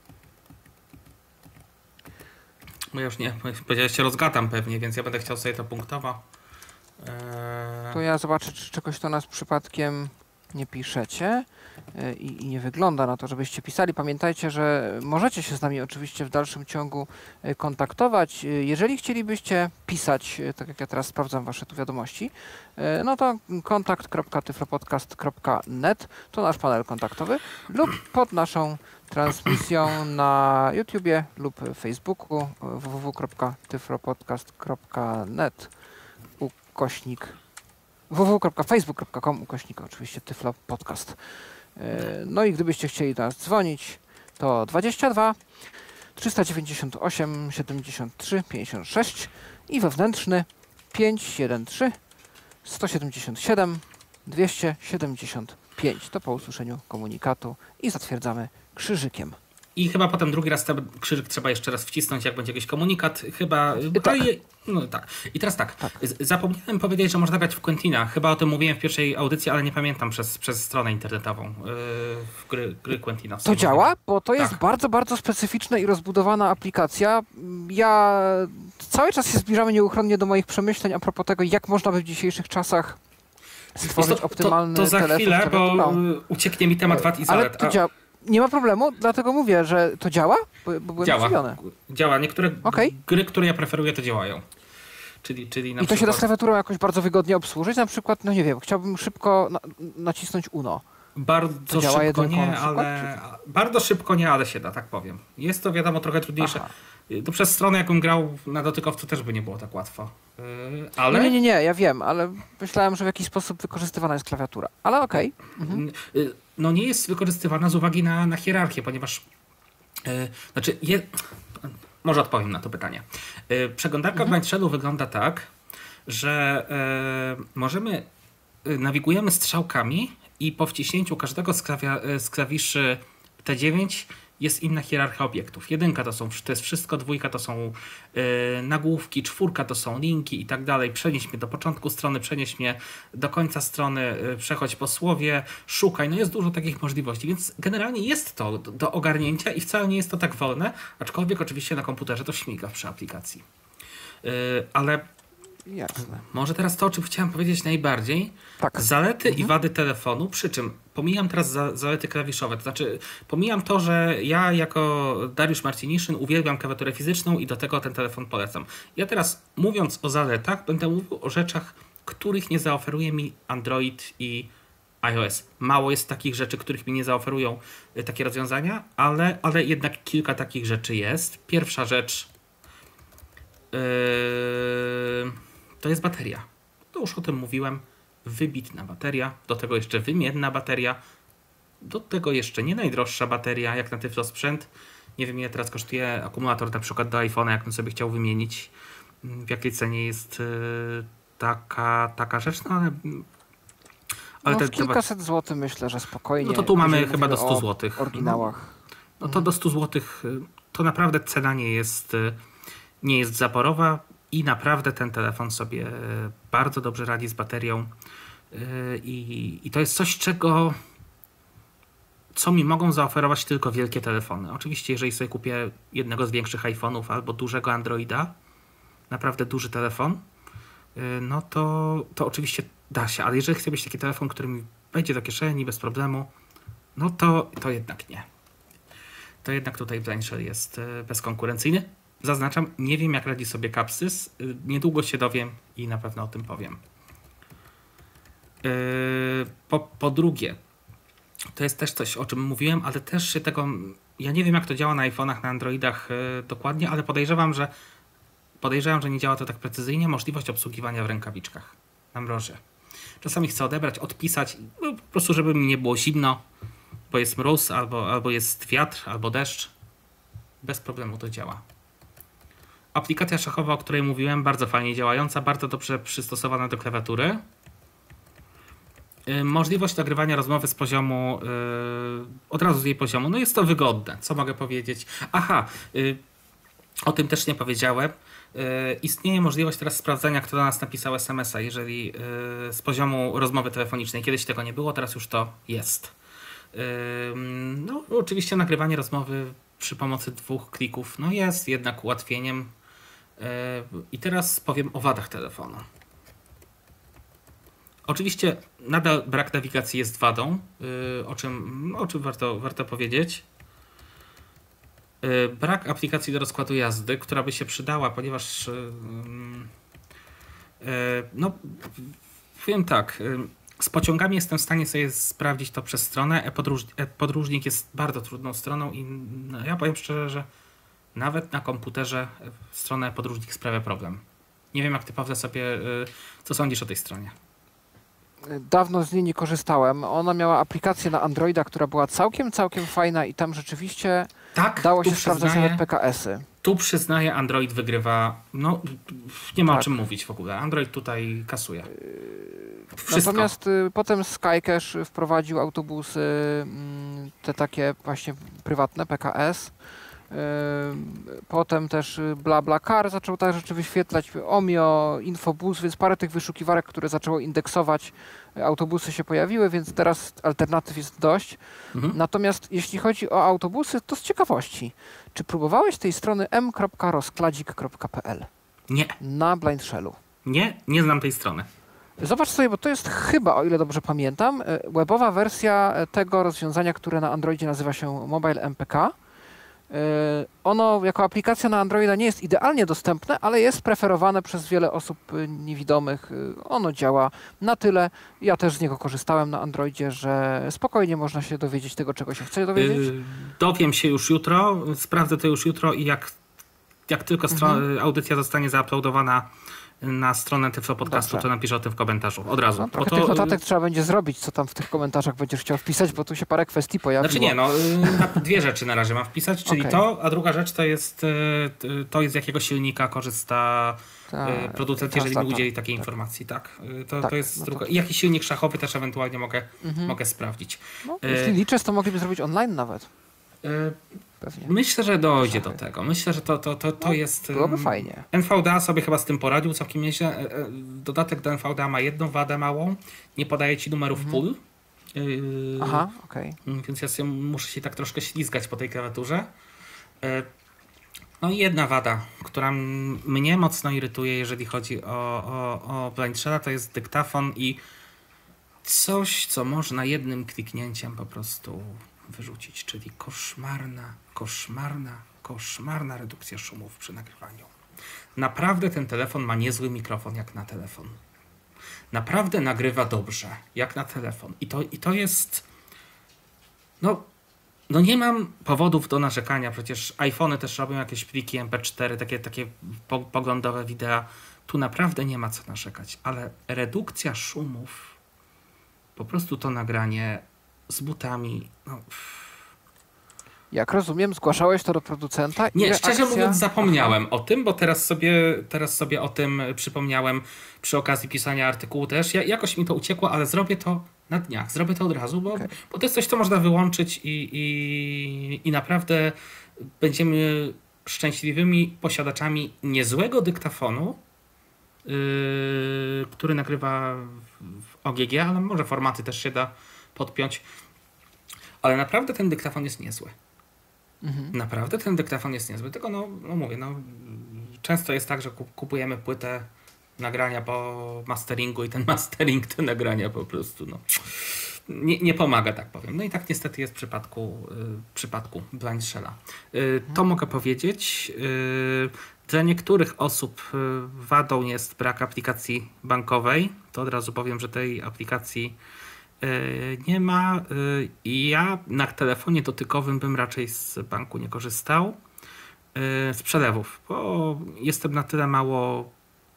Bo ja już nie, powiedziałeś, się rozgadam pewnie, więc ja będę chciał sobie to punktowo. Yy, To ja zobaczę, czy czegoś do nas przypadkiem nie piszecie yy, i, i nie wygląda na to, żebyście pisali. Pamiętajcie, że możecie się z nami oczywiście w dalszym ciągu yy, kontaktować. Yy, jeżeli chcielibyście pisać, yy, tak jak ja teraz sprawdzam wasze tu wiadomości, yy, no to kontakt kropka tyflopodcast kropka net to nasz panel kontaktowy lub pod naszą transmisją na YouTubie lub Facebooku w w w kropka tyflopodcast kropka net ukośnik w w w kropka facebook kropka com ukośnik oczywiście Tyflo Podcast. No i gdybyście chcieli do nas dzwonić, to dwadzieścia dwa trzysta dziewięćdziesiąt osiem siedemdziesiąt trzy pięćdziesiąt sześć i wewnętrzny pięć jeden trzy sto siedemdziesiąt siedem dwieście siedemdziesiąt pięć. To po usłyszeniu komunikatu i zatwierdzamy krzyżykiem. I chyba potem drugi raz ten krzyżyk trzeba jeszcze raz wcisnąć, jak będzie jakiś komunikat. Chyba. Tak. Je, no tak. I teraz tak. Tak. Z- Zapomniałem powiedzieć, że można grać w Quentina. Chyba o tym mówiłem w pierwszej audycji, ale nie pamiętam przez, przez stronę internetową. Yy, w gry, gry Quentina. To działa, bo to jest Tak. bardzo, bardzo specyficzna i rozbudowana aplikacja. Ja cały czas się zbliżamy nieuchronnie do moich przemyśleń a propos tego, jak można by w dzisiejszych czasach stworzyć to, optymalny to, to za telefon z chwilę, bo klawiaturą. y, ucieknie mi temat wad i Ale zalet. to A- działa. Nie ma problemu, dlatego mówię, że to działa, bo, bo byłem Działa. zdziwiony. Działa. Niektóre Okej. gry, które ja preferuję, to działają. Czyli, czyli na I to się da przykład... z klawiaturą jakoś bardzo wygodnie obsłużyć. Na przykład, no nie wiem, chciałbym szybko na, nacisnąć Uno. Bardzo działa szybko jedynką na nie, przykład, ale... Bardzo szybko nie, ale się da, tak powiem. Jest to wiadomo trochę trudniejsze. Aha. To przez stronę, jakbym grał na dotykowcu, też by nie było tak łatwo. Yy, ale... Nie, nie, nie, ja wiem, ale myślałem, że w jakiś sposób wykorzystywana jest klawiatura. Ale okej. Mhm. Y, No nie jest wykorzystywana z uwagi na, na hierarchię, ponieważ y, znaczy je, może odpowiem na to pytanie. Y, przeglądarka Mhm. w Blind Shellu wygląda tak, że y, możemy nawigujemy strzałkami i po wciśnięciu każdego z, klawia- z klawiszy T dziewięć jest inna hierarchia obiektów. Jedynka to, są, to jest wszystko, dwójka to są yy, nagłówki, czwórka to są linki i tak dalej. Przenieś mnie do początku strony, przenieś mnie do końca strony, yy, przechodź po słowie, szukaj. No jest dużo takich możliwości, więc generalnie jest to do, do ogarnięcia i wcale nie jest to tak wolne, aczkolwiek oczywiście na komputerze to śmiga przy aplikacji. Yy, ale Jasne. może teraz to, o czym chciałem powiedzieć najbardziej. Tak. Zalety Mhm. i wady telefonu, przy czym pomijam teraz za, zalety klawiszowe, to znaczy pomijam to, że ja jako Dariusz Marciniszyn uwielbiam klawiaturę fizyczną i do tego ten telefon polecam. Ja teraz mówiąc o zaletach, będę mówił o rzeczach, których nie zaoferuje mi Android i iOS. Mało jest takich rzeczy, których mi nie zaoferują y, takie rozwiązania, ale, ale jednak kilka takich rzeczy jest. Pierwsza rzecz yy, to jest bateria. To już o tym mówiłem. Wybitna bateria, do tego jeszcze wymienna bateria, do tego jeszcze nie najdroższa bateria jak na Tyflo Sprzęt. Nie wiem, ile teraz kosztuje akumulator na przykład do iPhone'a, jak bym sobie chciał wymienić, w jakiej cenie jest yy, taka, taka rzecz, no ale... ale no te, w kilkaset złotych myślę, że spokojnie. No to tu mamy jeżeli chyba do mówimy stu o złotych. oryginałach. No to do stu złotych to naprawdę cena nie jest, nie jest zaporowa i naprawdę ten telefon sobie bardzo dobrze radzi z baterią. I, i to jest coś, czego co mi mogą zaoferować tylko wielkie telefony. Oczywiście, jeżeli sobie kupię jednego z większych iPhone'ów albo dużego Androida, naprawdę duży telefon, no to, to oczywiście da się, ale jeżeli chcę mieć taki telefon, który mi wejdzie do kieszeni bez problemu, no to, to jednak nie. To jednak tutaj Blindshell jest bezkonkurencyjny. Zaznaczam, nie wiem jak radzi sobie Capsys. Niedługo się dowiem i na pewno o tym powiem. Po, po drugie, to jest też coś, o czym mówiłem, ale też się tego... Ja nie wiem jak to działa na iPhone'ach, na Androidach dokładnie, ale podejrzewam, że podejrzewam, że nie działa to tak precyzyjnie. Możliwość obsługiwania w rękawiczkach na mrozie. Czasami chcę odebrać, odpisać, no, po prostu żeby mi nie było zimno, bo jest mróz, albo, albo jest wiatr, albo deszcz. Bez problemu to działa. Aplikacja szachowa, o której mówiłem, bardzo fajnie działająca, bardzo dobrze przystosowana do klawiatury. Yy, możliwość nagrywania rozmowy z poziomu, yy, od razu z jej poziomu. No jest to wygodne, co mogę powiedzieć. Aha, yy, o tym też nie powiedziałem. Yy, istnieje możliwość teraz sprawdzania, kto do nas napisał es em es a, jeżeli yy, z poziomu rozmowy telefonicznej. Kiedyś tego nie było, teraz już to jest. Yy, no oczywiście nagrywanie rozmowy przy pomocy dwóch klików no jest jednak ułatwieniem. Yy, I teraz powiem o wadach telefonu. Oczywiście nadal brak nawigacji jest wadą, yy, o czym, o czym warto, warto powiedzieć. Yy, brak aplikacji do rozkładu jazdy, która by się przydała, ponieważ yy, yy, no powiem tak, yy, z pociągami jestem w stanie sobie sprawdzić to przez stronę. E-podróż, e-podróżnik jest bardzo trudną stroną i no, ja powiem szczerze, że nawet na komputerze stronę e-podróżnik sprawia problem. Nie wiem jak ty, Pawle, sobie, yy, co sądzisz o tej stronie? Dawno z niej nie korzystałem. Ona miała aplikację na Androida, która była całkiem, całkiem fajna i tam rzeczywiście tak, dało się sprawdzać nawet P K esy. Tu przyznaję, Android wygrywa, no nie ma tak. o czym mówić w ogóle. Android tutaj kasuje. Wszystko. Natomiast y, potem Skycache wprowadził autobusy, y, te takie właśnie prywatne, P K S. Y, potem też BlaBlaCar zaczął tak rzeczy wyświetlać, Omio, Infobus, więc parę tych wyszukiwarek, które zaczęło indeksować, autobusy się pojawiły, więc teraz alternatyw jest dość. Mhm. Natomiast jeśli chodzi o autobusy, to z ciekawości. Czy próbowałeś tej strony m kropka rozkladzik kropka p l? Nie. Na Blindshellu? Nie, nie znam tej strony. Zobacz sobie, bo to jest chyba, o ile dobrze pamiętam, webowa wersja tego rozwiązania, które na Androidzie nazywa się Mobile M P K. Ono jako aplikacja na Androida nie jest idealnie dostępne, ale jest preferowane przez wiele osób niewidomych. Ono działa na tyle. Ja też z niego korzystałem na Androidzie, że spokojnie można się dowiedzieć tego, czego się chce dowiedzieć. Yy, dowiem się już jutro, sprawdzę to już jutro i jak, jak tylko stro- mhm. audycja zostanie zauploadowana na stronę Tyflo Podcastu, Dobrze. to napiszę o tym w komentarzu. Od razu. No, trochę to, tych notatek trzeba będzie zrobić, co tam w tych komentarzach będziesz chciał wpisać, bo tu się parę kwestii pojawiło. Znaczy nie, no dwie rzeczy na razie mam wpisać, czyli okay. to, a druga rzecz to jest to, z jakiego silnika korzysta Ta, y, producent, jeżeli mi translator. udzieli takiej Tak. informacji. Tak, Y, to, Tak, to jest no to- druga. I jakiś silnik szachowy też ewentualnie mogę, Mhm. mogę sprawdzić. No, Y, jeśli liczę, to mogliby zrobić online nawet. y, Pewnie. Myślę, że dojdzie Szachy. do tego. Myślę, że to, to, to, to No, jest... byłoby ym, fajnie. N V D A sobie chyba z tym poradził całkiem nieźle. E, e, Dodatek do N V D A ma jedną wadę małą. Nie podaje ci numerów pól. Yy, Aha, okej. Więc ja sobie muszę się tak troszkę ślizgać po tej klawiaturze. E, No i jedna wada, która m- mnie mocno irytuje, jeżeli chodzi o, o, o Blind Shella, to jest dyktafon i coś, co można jednym kliknięciem po prostu wyrzucić, czyli koszmarna, koszmarna, koszmarna redukcja szumów przy nagrywaniu. Naprawdę ten telefon ma niezły mikrofon jak na telefon. Naprawdę nagrywa dobrze, jak na telefon. I to, i to jest... No, no nie mam powodów do narzekania. Przecież iPhony też robią jakieś pliki M P cztery, takie, takie po, poglądowe wideo. Tu naprawdę nie ma co narzekać. Ale redukcja szumów, po prostu to nagranie z butami... No, pff. Jak rozumiem, zgłaszałeś to do producenta i Nie, reakcja... szczerze mówiąc zapomniałem o tym, bo teraz sobie, teraz sobie o tym przypomniałem przy okazji pisania artykułu też. Ja, jakoś mi to uciekło, ale zrobię to na dniach. Zrobię to od razu, bo, Okej. bo to jest coś, co można wyłączyć i, i, i naprawdę będziemy szczęśliwymi posiadaczami niezłego dyktafonu, yy, który nagrywa w O G G, ale może formaty też się da podpiąć. Ale naprawdę ten dyktafon jest niezły. Mhm. Naprawdę ten dyktafon jest niezły, tylko no, no mówię, no, często jest tak, że kup- kupujemy płytę nagrania po masteringu i ten mastering te nagrania po prostu no, nie, nie pomaga, tak powiem. No i tak niestety jest w przypadku, y, w przypadku Blind Shella. Y, to mogę powiedzieć. Y, dla niektórych osób y, wadą jest brak aplikacji bankowej. To od razu powiem, że tej aplikacji y, nie ma. Y, I ja na telefonie dotykowym bym raczej z banku nie korzystał. Y, z przelewów, bo jestem na tyle mało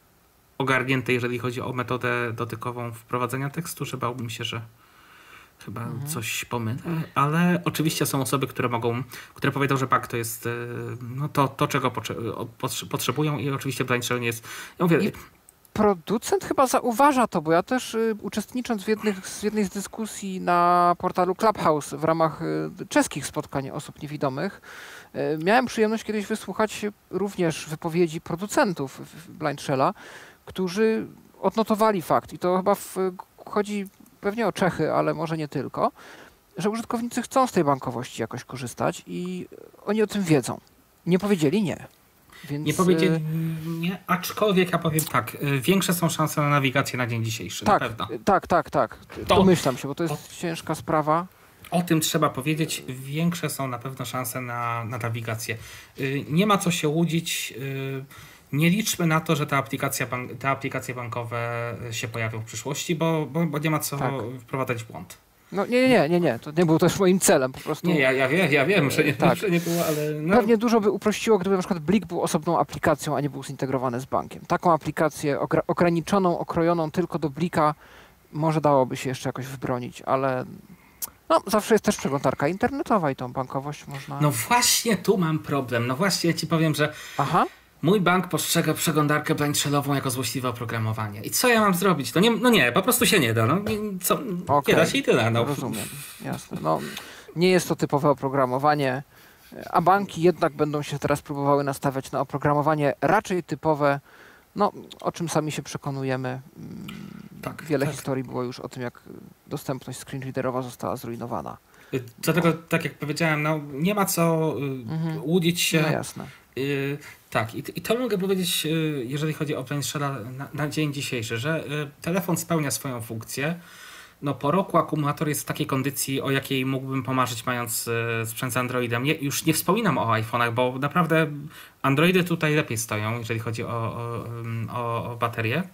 ogarnięty, jeżeli chodzi o metodę dotykową wprowadzenia tekstu, że bałbym się, że chyba coś pomylę, ale oczywiście są osoby, które mogą, które powiedzą, że bank to jest y, no to, to czego potrze- o- potrze- potrzebują i oczywiście Blind Shell nie jest. Ja mówię, I producent chyba zauważa to, bo ja też y, uczestnicząc w, jednych, w jednej z dyskusji na portalu Clubhouse w ramach y, czeskich spotkań osób niewidomych, y, miałem przyjemność kiedyś wysłuchać również wypowiedzi producentów w- w Blind Shella, którzy odnotowali fakt, i to chyba w, chodzi pewnie o Czechy, ale może nie tylko, że użytkownicy chcą z tej bankowości jakoś korzystać i oni o tym wiedzą. Nie powiedzieli nie. Więc, nie powiedzieli nie, aczkolwiek ja powiem tak, y, większe są szanse na nawigację na dzień dzisiejszy, Tak, na pewno. tak, tak, tak. To- Domyślam się, bo to jest ciężka sprawa. O tym trzeba powiedzieć. Większe są na pewno szanse na, na nawigację. Y, Nie ma co się łudzić. y, Nie liczmy na to, że te, aplikacja bank, te aplikacje bankowe się pojawią w przyszłości, bo, bo, bo nie ma co Tak. wprowadzać w błąd. No nie, nie, nie, nie, nie. To nie było też moim celem. Po prostu Nie, ja, ja, wiem, ja wiem, że nie, Tak. że nie było, ale no, pewnie dużo by uprościło, gdyby na przykład Blik był osobną aplikacją, a nie był zintegrowany z bankiem. Taką aplikację ogra- ograniczoną, okrojoną tylko do Blika może dałoby się jeszcze jakoś wybronić, ale no, zawsze jest też przeglądarka internetowa i tą bankowość można... no właśnie tu mam problem. No właśnie ja ci powiem, że Aha, mój bank postrzega przeglądarkę Blind Shellową jako złośliwe oprogramowanie. I co ja mam zrobić? No nie, no nie po prostu się nie da. No, nie, co, Okej. nie da się i tyle. No. rozumiem, jasne. No, nie jest to typowe oprogramowanie, a banki jednak będą się teraz próbowały nastawiać na oprogramowanie raczej typowe, no, o czym sami się przekonujemy. Mm, Tak, Wiele tak. historii było już o tym, jak dostępność screenreaderowa została zrujnowana. Y, Dlatego, tak jak powiedziałem, no, nie ma co y, Mhm. łudzić się. No jasne. Y, tak, i, i to mogę powiedzieć, y, jeżeli chodzi o Blind Shella na, na dzień dzisiejszy, że y, telefon spełnia swoją funkcję. No, po roku akumulator jest w takiej kondycji, o jakiej mógłbym pomarzyć, mając y, sprzęt z Androidem. Nie, już nie wspominam o iPhone'ach, bo naprawdę Androidy tutaj lepiej stoją, jeżeli chodzi o, o, ym, o, o baterię.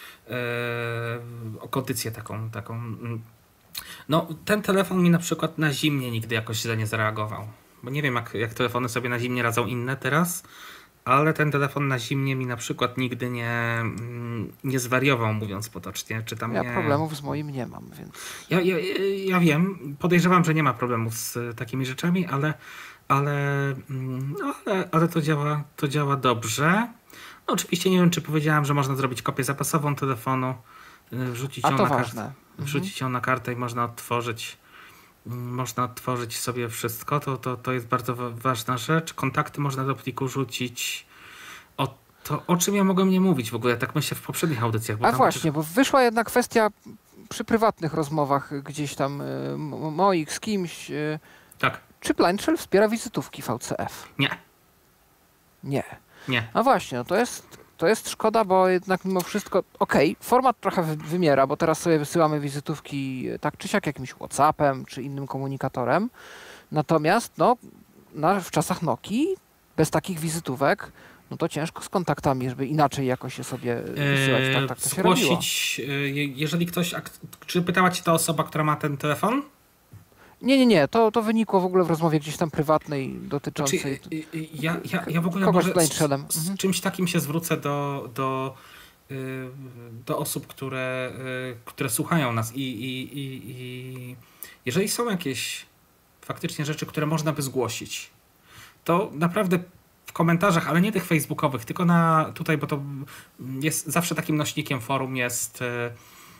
Yy, o kondycję taką, taką. mm. No, ten telefon mi na przykład na zimnie nigdy jakoś źle nie zareagował. Bo nie wiem, jak, jak telefony sobie na zimnie radzą inne teraz, ale ten telefon na zimnie mi na przykład nigdy nie, mm, nie zwariował, mówiąc potocznie. Czy tam Ja nie... problemów z moim nie mam, więc Ja, ja, ja wiem, podejrzewam, że nie ma problemów z takimi rzeczami, ale, ale, mm, no, ale, ale to, działa, to działa dobrze. No, oczywiście nie wiem, czy powiedziałem, że można zrobić kopię zapasową telefonu, wrzucić, A ją to na, ważne. kartę, Mhm. wrzucić ją na kartę i można odtworzyć można odtworzyć sobie wszystko. To, to, to jest bardzo wa- ważna rzecz. Kontakty można do pliku rzucić. O, to, o czym ja mogłem nie mówić w ogóle, tak myślę w poprzednich audycjach. Bo A tam właśnie, bo wyszła jedna kwestia przy prywatnych rozmowach gdzieś tam y, m- moich z kimś. Y, Tak, czy Blind Shell wspiera wizytówki V C F? nie, Nie. nie. A właśnie, no to jest, to jest szkoda, bo jednak mimo wszystko, okej, format trochę wy- wymiera, bo teraz sobie wysyłamy wizytówki tak czy siak jakimś WhatsAppem czy innym komunikatorem. Natomiast no, na, w czasach Nokii bez takich wizytówek, no to ciężko z kontaktami, żeby inaczej jakoś je sobie wysyłać. Tak, tak to się robiło. Zgłosić, e, jeżeli ktoś, a, czy pytała cię ta osoba, która ma ten telefon? Nie, nie, nie, to, to wynikło w ogóle w rozmowie gdzieś tam prywatnej dotyczącej... Znaczy, y, y, ja, ja, ja w ogóle kogoś może z Blind z, Shellem. z Mhm. czymś takim się zwrócę do, do, y, do osób, które, y, które słuchają nas i, i, i, i jeżeli są jakieś faktycznie rzeczy, które można by zgłosić, to naprawdę w komentarzach, ale nie tych facebookowych, tylko na tutaj, bo to jest zawsze takim nośnikiem forum jest y,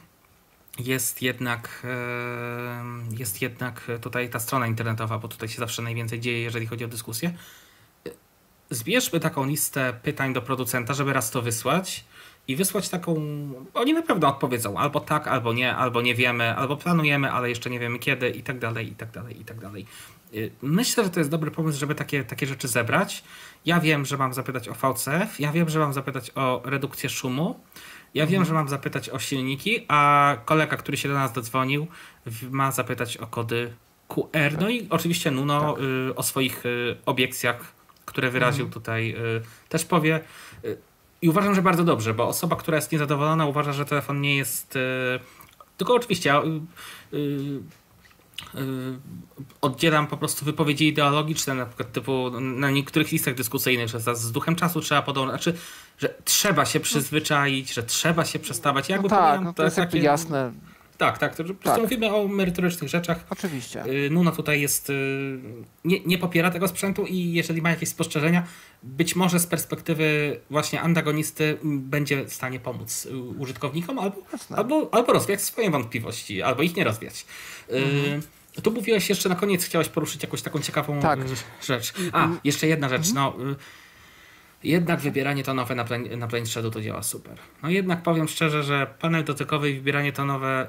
jest jednak, e, jest jednak tutaj ta strona internetowa, bo tutaj się zawsze najwięcej dzieje, jeżeli chodzi o dyskusję. Zbierzmy taką listę pytań do producenta, żeby raz to wysłać i wysłać taką, oni na pewno odpowiedzą albo tak, albo nie, albo nie wiemy, albo planujemy, ale jeszcze nie wiemy kiedy i tak dalej, i tak dalej, i tak dalej. Myślę, że to jest dobry pomysł, żeby takie, takie rzeczy zebrać. Ja wiem, że mam zapytać o V C F, ja wiem, że mam zapytać o redukcję szumu, ja wiem, że mam zapytać o silniki, a kolega, który się do nas dodzwonił, w- ma zapytać o kody Q R. No i oczywiście Nuno y, o swoich y, obiekcjach, które wyraził tutaj, y, też powie. Y, I uważam, że bardzo dobrze, bo osoba, która jest niezadowolona, uważa, że telefon nie jest... Y, tylko oczywiście ja, y, y, y, oddzielam po prostu wypowiedzi ideologiczne, na przykład typu na niektórych listach dyskusyjnych, że za- z duchem czasu trzeba podążać, znaczy, że trzeba się przyzwyczaić, że trzeba się przestawać. Ja No jakby tak, powiedziałem, no to jest jakby takie- jasne, Tak, tak, to po prostu Tak. mówimy o merytorycznych rzeczach. oczywiście. Y, Nuno tutaj jest, y, nie, nie popiera tego sprzętu i jeżeli ma jakieś spostrzeżenia, być może z perspektywy właśnie antagonisty m, będzie w stanie pomóc y, użytkownikom albo, Jasne. albo, albo rozwiać swoje wątpliwości, albo ich nie rozwiać. Y, Tu mówiłeś jeszcze na koniec, chciałeś poruszyć jakąś taką ciekawą Tak. y, rzecz. A, jeszcze jedna rzecz, no... y, Jednak wybieranie tonowe na, plan- na Blind Shadow to działa super. No jednak powiem szczerze, że panel dotykowy i wybieranie tonowe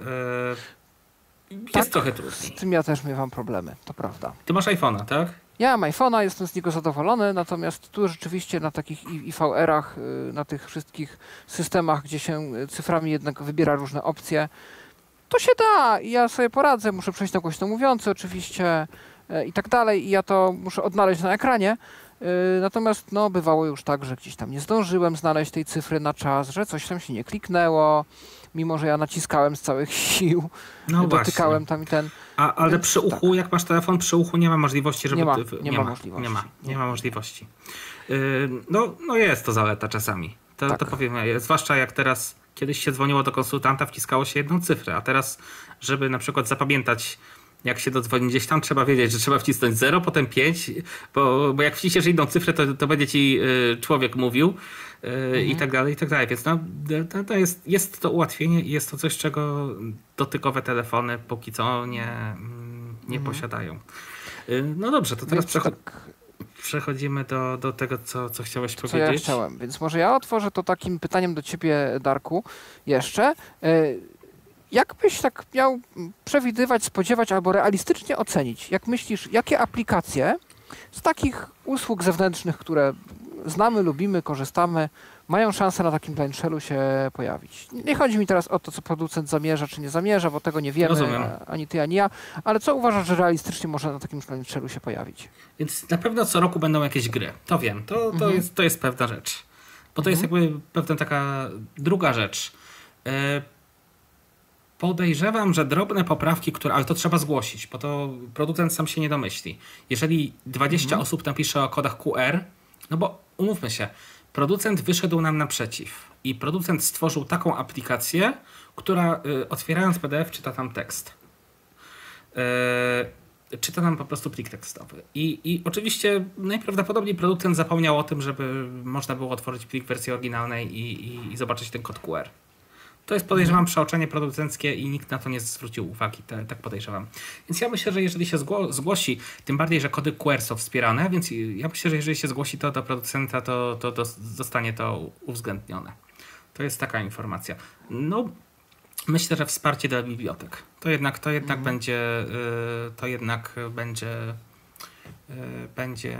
yy, jest Tak. trochę Z trudniej. tym ja też miewam problemy, to prawda. Ty masz iPhone'a, tak? Ja mam iPhone'a, jestem z niego zadowolony, natomiast tu rzeczywiście na takich I- I V R-ach, y, na tych wszystkich systemach, gdzie się y, cyframi jednak wybiera różne opcje, to się da i ja sobie poradzę, muszę przejść na głośno mówiący oczywiście y, i tak dalej i ja to muszę odnaleźć na ekranie. Y, Natomiast no, bywało już tak, że gdzieś tam nie zdążyłem znaleźć tej cyfry na czas, że coś tam się nie kliknęło, mimo że ja naciskałem z całych sił, No dotykałem właśnie. tam i ten. A, ale Więc przy uchu, jak masz telefon przy uchu, nie ma możliwości, żeby... Nie ma, ty- nie ma możliwości. Nie ma, nie ma możliwości. Yy, no, no jest to zaleta czasami. To, Tak. to powiem, ja, zwłaszcza jak teraz, kiedyś się dzwoniło do konsultanta, wciskało się jedną cyfrę, a teraz, żeby na przykład zapamiętać, jak się dodzwoni gdzieś tam, trzeba wiedzieć, że trzeba wcisnąć zero, potem pięć, bo, bo jak wciśniesz inną cyfrę, to, to będzie ci y, człowiek mówił y, i tak dalej, i tak dalej. Więc no, to, to jest, jest to ułatwienie i jest to coś, czego dotykowe telefony póki co nie, mm, nie posiadają. Y, no dobrze, to teraz Więc przecho- tak, przechodzimy do, do tego, co, co chciałeś co ja powiedzieć. chciałem. Więc może ja otworzę to takim pytaniem do ciebie, Darku, jeszcze. Y, Jak byś tak miał przewidywać, spodziewać albo realistycznie ocenić? Jak myślisz, jakie aplikacje z takich usług zewnętrznych, które znamy, lubimy, korzystamy, mają szansę na takim Blind Shellu się pojawić? Nie chodzi mi teraz o to, co producent zamierza, czy nie zamierza, bo tego nie wiemy, Rozumiem. a- ani ty, ani ja, ale co uważasz, że realistycznie może na takim Blind Shellu się pojawić? Więc na pewno co roku będą jakieś gry. To wiem, to, to, Mhm. jest, to jest pewna rzecz. Bo to jest jakby pewna taka druga rzecz. E, Podejrzewam, że drobne poprawki, które, ale to trzeba zgłosić, bo to producent sam się nie domyśli. Jeżeli dwadzieścia osób napisze o kodach Q R, no bo umówmy się, producent wyszedł nam naprzeciw i producent stworzył taką aplikację, która y, otwierając P D F czyta tam tekst. Y, czyta nam po prostu plik tekstowy. I, I oczywiście najprawdopodobniej producent zapomniał o tym, żeby można było otworzyć plik w wersji oryginalnej i, i, i zobaczyć ten kod Q R. To jest, podejrzewam, przeoczenie producenckie i nikt na to nie zwrócił uwagi, te, tak podejrzewam. Więc ja myślę, że jeżeli się zgło, zgłosi, tym bardziej, że kody Q R są wspierane, więc ja myślę, że jeżeli się zgłosi to do producenta, to, to, to zostanie to uwzględnione. To jest taka informacja. No, myślę, że wsparcie dla bibliotek. To jednak, to jednak mhm. będzie, to jednak będzie, będzie,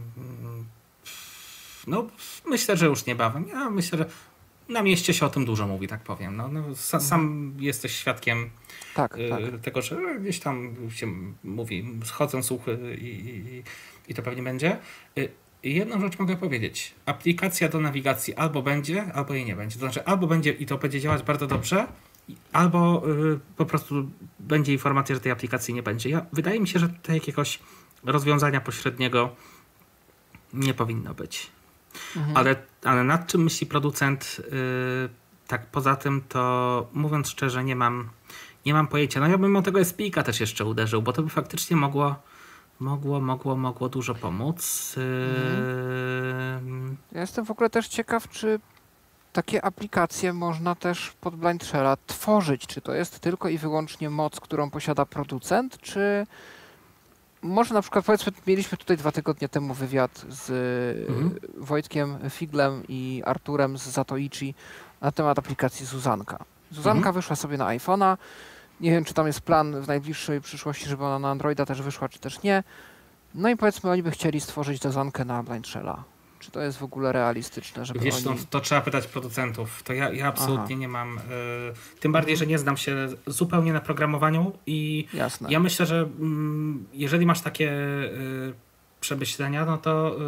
no myślę, że już niebawem. Ja myślę, że na mieście się o tym dużo mówi, tak powiem. No, no, sa, sam mhm. jesteś świadkiem tak, y, tak. tego, że gdzieś tam się mówi, schodzą słuchy i, i, i to pewnie będzie. Y, jedną rzecz mogę powiedzieć. Aplikacja do nawigacji albo będzie, albo jej nie będzie. To znaczy albo będzie i to będzie działać bardzo dobrze, albo y, po prostu będzie informacja, że tej aplikacji nie będzie. Ja, wydaje mi się, że tutaj jakiegoś rozwiązania pośredniego nie powinno być. Mhm. Ale, ale nad czym myśli producent, yy, tak poza tym, to mówiąc szczerze, nie mam, nie mam pojęcia. No ja bym o tego S P I K-a też jeszcze uderzył, bo to by faktycznie mogło, mogło, mogło, mogło dużo pomóc. Yy... Mhm. Ja jestem w ogóle też ciekaw, czy takie aplikacje można też pod Blind Shella tworzyć. Czy to jest tylko i wyłącznie moc, którą posiada producent, czy może na przykład, powiedzmy, mieliśmy tutaj dwa tygodnie temu wywiad z mhm. Wojtkiem Figlem i Arturem z Zatoichi na temat aplikacji Zuzanka. Zuzanka mhm. wyszła sobie na iPhone'a. Nie wiem, czy tam jest plan w najbliższej przyszłości, żeby ona na Androida też wyszła, czy też nie. No i powiedzmy, oni by chcieli stworzyć Zuzankę na Blind Shella. Czy to jest w ogóle realistyczne, żeby Wiesz, oni... no, to trzeba pytać producentów. To ja, ja absolutnie Aha. nie mam... Y, tym bardziej, że nie znam się zupełnie na programowaniu i Jasne. ja myślę, że mm, jeżeli masz takie y, przemyślenia, no to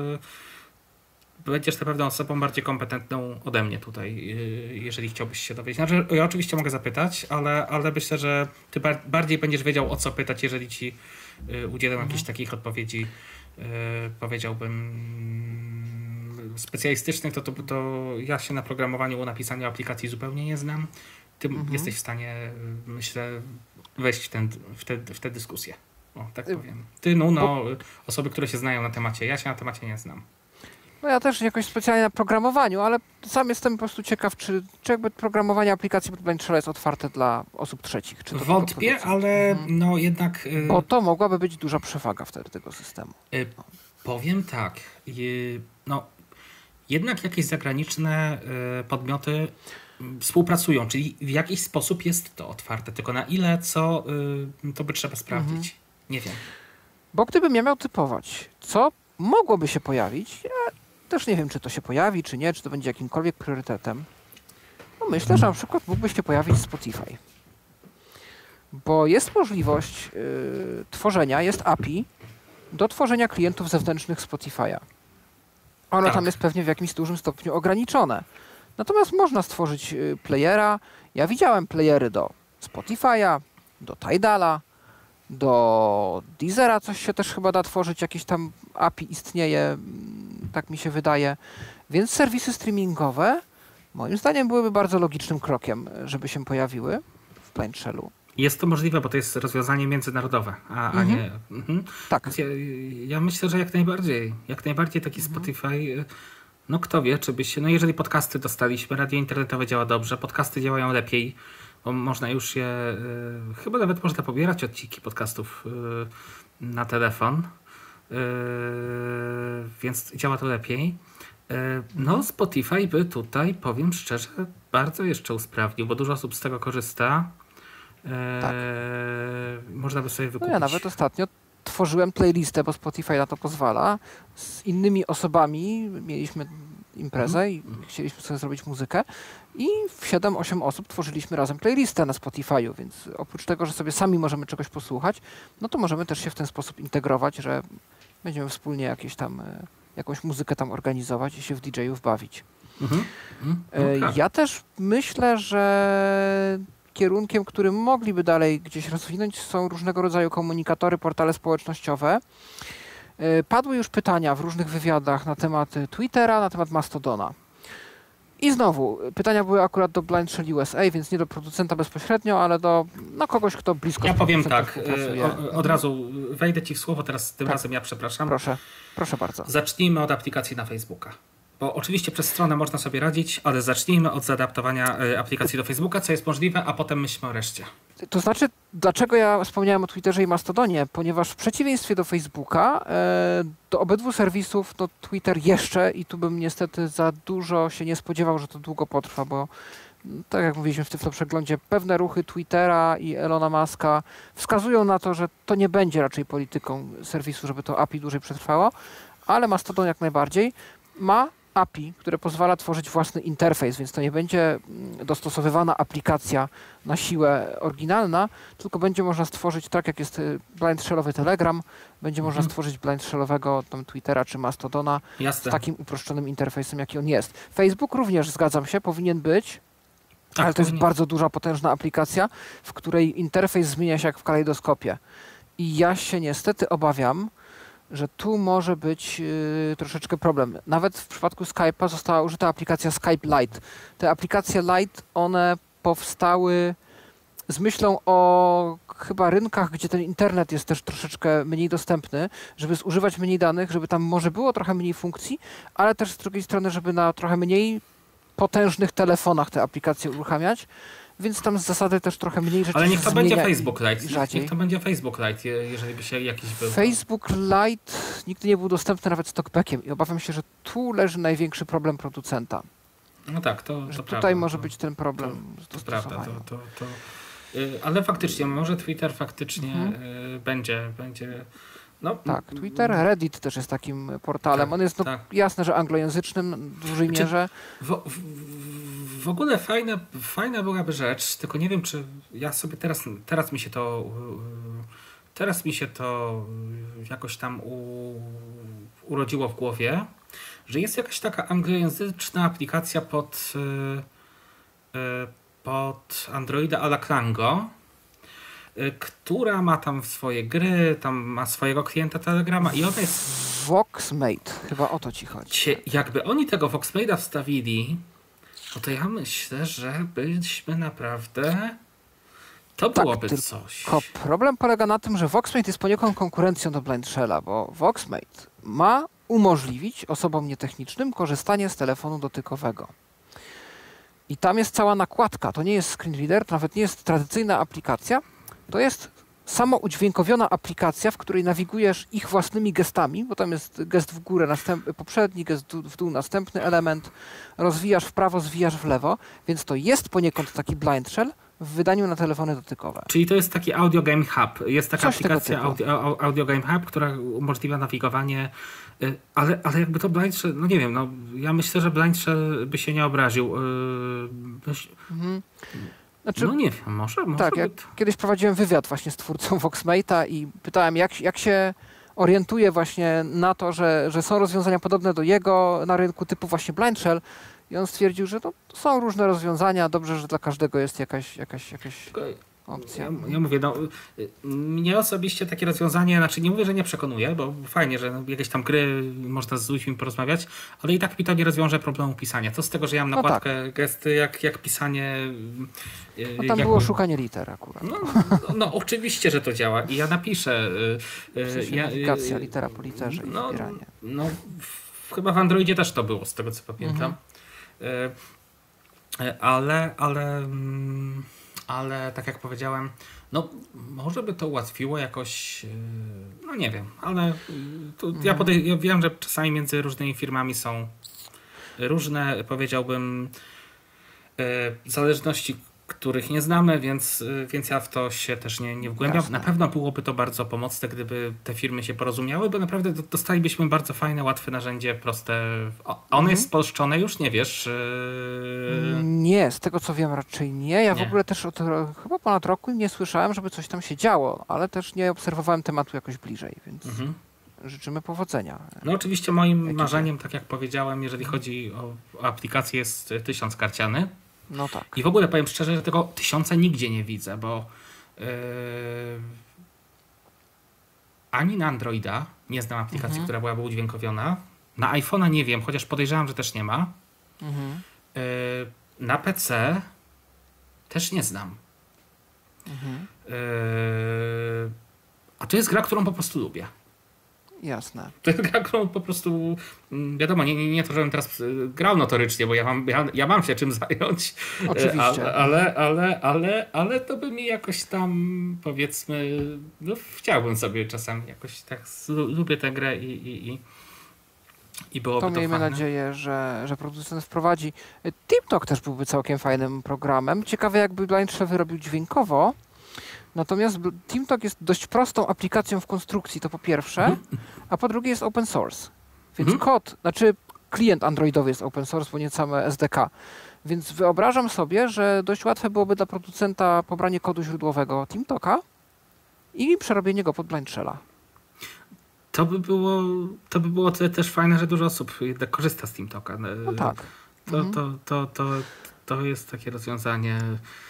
y, będziesz na pewno osobą bardziej kompetentną ode mnie tutaj, y, jeżeli chciałbyś się dowiedzieć. Znaczy, ja oczywiście mogę zapytać, ale, ale myślę, że ty bar- bardziej będziesz wiedział, o co pytać, jeżeli ci y, udzielę mhm. jakichś takich odpowiedzi, y, powiedziałbym... specjalistycznych, to, to, to ja się na programowaniu, napisaniu aplikacji zupełnie nie znam. Ty mhm. jesteś w stanie, myślę, wejść w, ten, w, te, w tę dyskusję. O, tak powiem. Ty, no, no, osoby, które się znają na temacie. Ja się na temacie nie znam. No ja też jakoś specjalnie na programowaniu, ale sam jestem po prostu ciekaw, czy, czy jakby programowanie aplikacji pod Blind Shell jest otwarte dla osób trzecich. Czy to Wątpię, ale mhm. no jednak... Y... Bo to mogłaby być duża przewaga wtedy tego systemu. Y, powiem tak. Y, no Jednak jakieś zagraniczne y, podmioty y, współpracują, czyli w jakiś sposób jest to otwarte, tylko na ile, co, y, to by trzeba sprawdzić. Mhm. Nie wiem. Bo gdybym ja miał typować, co mogłoby się pojawić, ja też nie wiem, czy to się pojawi, czy nie, czy to będzie jakimkolwiek priorytetem. No myślę, że na przykład mógłby się pojawić Spotify. Bo jest możliwość y, tworzenia, jest A P I do tworzenia klientów zewnętrznych Spotify'a. Ono tak. tam jest pewnie w jakimś dużym stopniu ograniczone. Natomiast można stworzyć playera. Ja widziałem playery do Spotify'a, do Tidala, do Deezera, coś się też chyba da tworzyć, jakieś tam A P I istnieje, tak mi się wydaje. Więc serwisy streamingowe moim zdaniem byłyby bardzo logicznym krokiem, żeby się pojawiły w Blind Shellu. Jest to możliwe, bo to jest rozwiązanie międzynarodowe, a, mhm. a nie... Mhm. Tak. Ja, ja myślę, że jak najbardziej. Jak najbardziej taki mhm. Spotify, no kto wie, czy by się... No jeżeli podcasty dostaliśmy, radio internetowe działa dobrze, podcasty działają lepiej, bo można już je... Y, chyba nawet można pobierać odcinki podcastów y, na telefon, y, więc działa to lepiej. Y, no Spotify by tutaj, powiem szczerze, bardzo jeszcze usprawnił, bo dużo osób z tego korzysta. Tak. Eee, można by sobie wykupić. No ja nawet ostatnio tworzyłem playlistę, bo Spotify na to pozwala. Z innymi osobami mieliśmy imprezę mm. i chcieliśmy sobie zrobić muzykę i w siedem osiem osób tworzyliśmy razem playlistę na Spotify'u, więc oprócz tego, że sobie sami możemy czegoś posłuchać, no to możemy też się w ten sposób integrować, że będziemy wspólnie jakieś tam, jakąś muzykę tam organizować i się w D J ów bawić. Mm-hmm. Mm, okay. Ja też myślę, że kierunkiem, którym mogliby dalej gdzieś rozwinąć, są różnego rodzaju komunikatory, portale społecznościowe. Padły już pytania w różnych wywiadach na temat Twittera, na temat Mastodona. I znowu, pytania były akurat do Blind Shell U S A, więc nie do producenta bezpośrednio, ale do no, kogoś, kto blisko Ja powiem tak, współpracuje. o, od razu wejdę ci w słowo, teraz tym Tak. razem ja przepraszam. Proszę, proszę bardzo. Zacznijmy od aplikacji na Facebooka. Bo oczywiście przez stronę można sobie radzić, ale zacznijmy od zaadaptowania y, aplikacji do Facebooka, co jest możliwe, a potem myślmy o reszcie. To znaczy, dlaczego ja wspomniałem o Twitterze i Mastodonie? Ponieważ w przeciwieństwie do Facebooka, e, do obydwu serwisów, to Twitter jeszcze, i tu bym niestety za dużo się nie spodziewał, że to długo potrwa, bo tak jak mówiliśmy w tym przeglądzie, pewne ruchy Twittera i Elona Muska wskazują na to, że to nie będzie raczej polityką serwisu, żeby to A P I dłużej przetrwało, ale Mastodon jak najbardziej ma A P I, które pozwala tworzyć własny interfejs, więc to nie będzie dostosowywana aplikacja na siłę oryginalna, tylko będzie można stworzyć, tak jak jest blind shellowy Telegram, będzie można Mhm. stworzyć blind shellowego tam Twittera czy Mastodona Jasne. z takim uproszczonym interfejsem, jaki on jest. Facebook również, zgadzam się, powinien być, Tak, ale to jest powinien- bardzo duża, potężna aplikacja, w której interfejs zmienia się jak w kalejdoskopie. I ja się niestety obawiam, że tu może być yy, troszeczkę problem. Nawet w przypadku Skype'a została użyta aplikacja Skype Lite. Te aplikacje Lite, one powstały z myślą o chyba rynkach, gdzie ten internet jest też troszeczkę mniej dostępny, żeby zużywać mniej danych, żeby tam może było trochę mniej funkcji, ale też z drugiej strony, żeby na trochę mniej potężnych telefonach te aplikacje uruchamiać, więc tam z zasady też trochę mniej rzeczy Ale niech się to będzie zmienia i- Facebook Lite. i rzadziej. Niech to będzie Facebook Lite, je- jeżeli by się jakiś był. Facebook Lite nigdy nie był dostępny nawet z talkbackiem i obawiam się, że tu leży największy problem producenta. No tak, to, Że to tutaj prawda, może to, być ten problem z to prawda. To, dostosowaniem. to, to, y, ale faktycznie, może Twitter faktycznie Mhm. y, będzie, będzie. No, Tak, Twitter, Reddit też jest takim portalem. Tak, On jest no, tak. jasne, że anglojęzycznym w dużej Znaczy, mierze. W, w, w ogóle fajna, fajna byłaby rzecz, tylko nie wiem, czy ja sobie teraz, teraz mi się to y, teraz mi się to y, jakoś tam u, urodziło w głowie, że jest jakaś taka anglojęzyczna aplikacja pod, y, y, pod Androida a la Klango, y, która ma tam swoje gry, tam ma swojego klienta Telegrama i ona jest Voxmate, chyba o to ci chodzi. Cie, jakby oni tego Voxmate'a wstawili, no to ja myślę, że byśmy naprawdę... To Tak, byłoby tylko coś. Problem polega na tym, że Voxmate jest poniekąd konkurencją do Blind Shella, bo Voxmate ma umożliwić osobom nietechnicznym korzystanie z telefonu dotykowego. I tam jest cała nakładka. To nie jest screen reader, to nawet nie jest tradycyjna aplikacja. To jest samoudźwiękowiona aplikacja, w której nawigujesz ich własnymi gestami, bo tam jest gest w górę, następ, poprzedni, gest w dół, następny element. Rozwijasz w prawo, zwijasz w lewo, więc to jest poniekąd taki blind shell w wydaniu na telefony dotykowe. Czyli to jest taki Audio Game Hub. Jest taka Coś tego aplikacja typu. Audio, au- Audio Game Hub, która umożliwia nawigowanie, y, ale, ale jakby to Blind Shell, no nie wiem, no ja myślę, że Blind Shell by się nie obraził. y, myśl- Mhm. Znaczy, No nie wiem, może, może tak, by jak to... kiedyś prowadziłem wywiad właśnie z twórcą Voxmate'a i pytałem, jak, jak się orientuje właśnie na to, że, że są rozwiązania podobne do jego na rynku typu właśnie blind shell i on stwierdził, że to są różne rozwiązania, dobrze, że dla każdego jest jakaś, jakaś, jakaś opcja. Ja, ja mówię, no, y, mnie osobiście takie rozwiązanie, znaczy nie mówię, że nie przekonuje, bo fajnie, że jakieś tam gry można z ludźmi porozmawiać, ale i tak mi to nie rozwiąże problemu pisania. Co z tego, że ja mam No nakładkę gesty, jak, jak pisanie... y, No tam jak- było szukanie liter akurat. No, no, no oczywiście, że to działa i ja napiszę... y, y, W sensie ja, nawigacja, y, litera po literze i no, zbieranie. no, w, chyba w Androidzie też to było, z tego co pamiętam. Mhm. Y, y, ale, ale... mm, ale tak jak powiedziałem, no może by to ułatwiło jakoś, yy, no nie wiem, ale yy, tu ja, podej- ja wiem, że czasami między różnymi firmami są różne, powiedziałbym, yy, zależności, których nie znamy, więc, yy, więc ja w to się też nie, nie wgłębiam. Jasne. Na pewno byłoby to bardzo pomocne, gdyby te firmy się porozumiały, bo naprawdę do- dostalibyśmy bardzo fajne, łatwe narzędzie, proste. O, ono Mhm. jest spolszczone już, nie wiesz? Yy... Nie, z tego co wiem raczej nie. Ja Nie. w ogóle też od ro- chyba ponad roku nie słyszałem, żeby coś tam się działo, ale też nie obserwowałem tematu jakoś bliżej, więc Mhm. życzymy powodzenia. No oczywiście moim Ekipie. marzeniem, tak jak powiedziałem, jeżeli chodzi o, o aplikację, jest y, tysiąc karciany. No tak. I w ogóle powiem szczerze, że tego tysiąca nigdzie nie widzę, bo yy, ani na Androida nie znam aplikacji, Mhm. która byłaby udźwiękowiona. Na iPhone'a nie wiem, chociaż podejrzewam, że też nie ma. Mhm. Na P C też nie znam. Mhm. A to jest gra, którą po prostu lubię. Jasne. To jest gra, którą po prostu, wiadomo, nie, nie, nie to, żebym teraz grał notorycznie, bo ja mam, ja, ja mam się czym zająć. Oczywiście. Ale, ale, ale, ale to by mi jakoś tam, powiedzmy, no chciałbym sobie czasem jakoś tak, lubię tę grę i, i, i, i byłoby to to miejmy fajne. nadzieję, że, że producent wprowadzi. TeamTalk też byłby całkiem fajnym programem. Ciekawe, jakby Blind Shell wyrobił dźwiękowo. Natomiast TeamTalk jest dość prostą aplikacją w konstrukcji, to po pierwsze, a po drugie jest open source. Więc Mhm. kod, znaczy klient androidowy jest open source, bo nie same S D K. Więc wyobrażam sobie, że dość łatwe byłoby dla producenta pobranie kodu źródłowego TeamTalka i przerobienie go pod Blind Shella. To by było, to by było tyle też fajne, że dużo osób jednak korzysta z TeamTalka. No tak. To, Mhm. to, to, to, to jest takie rozwiązanie,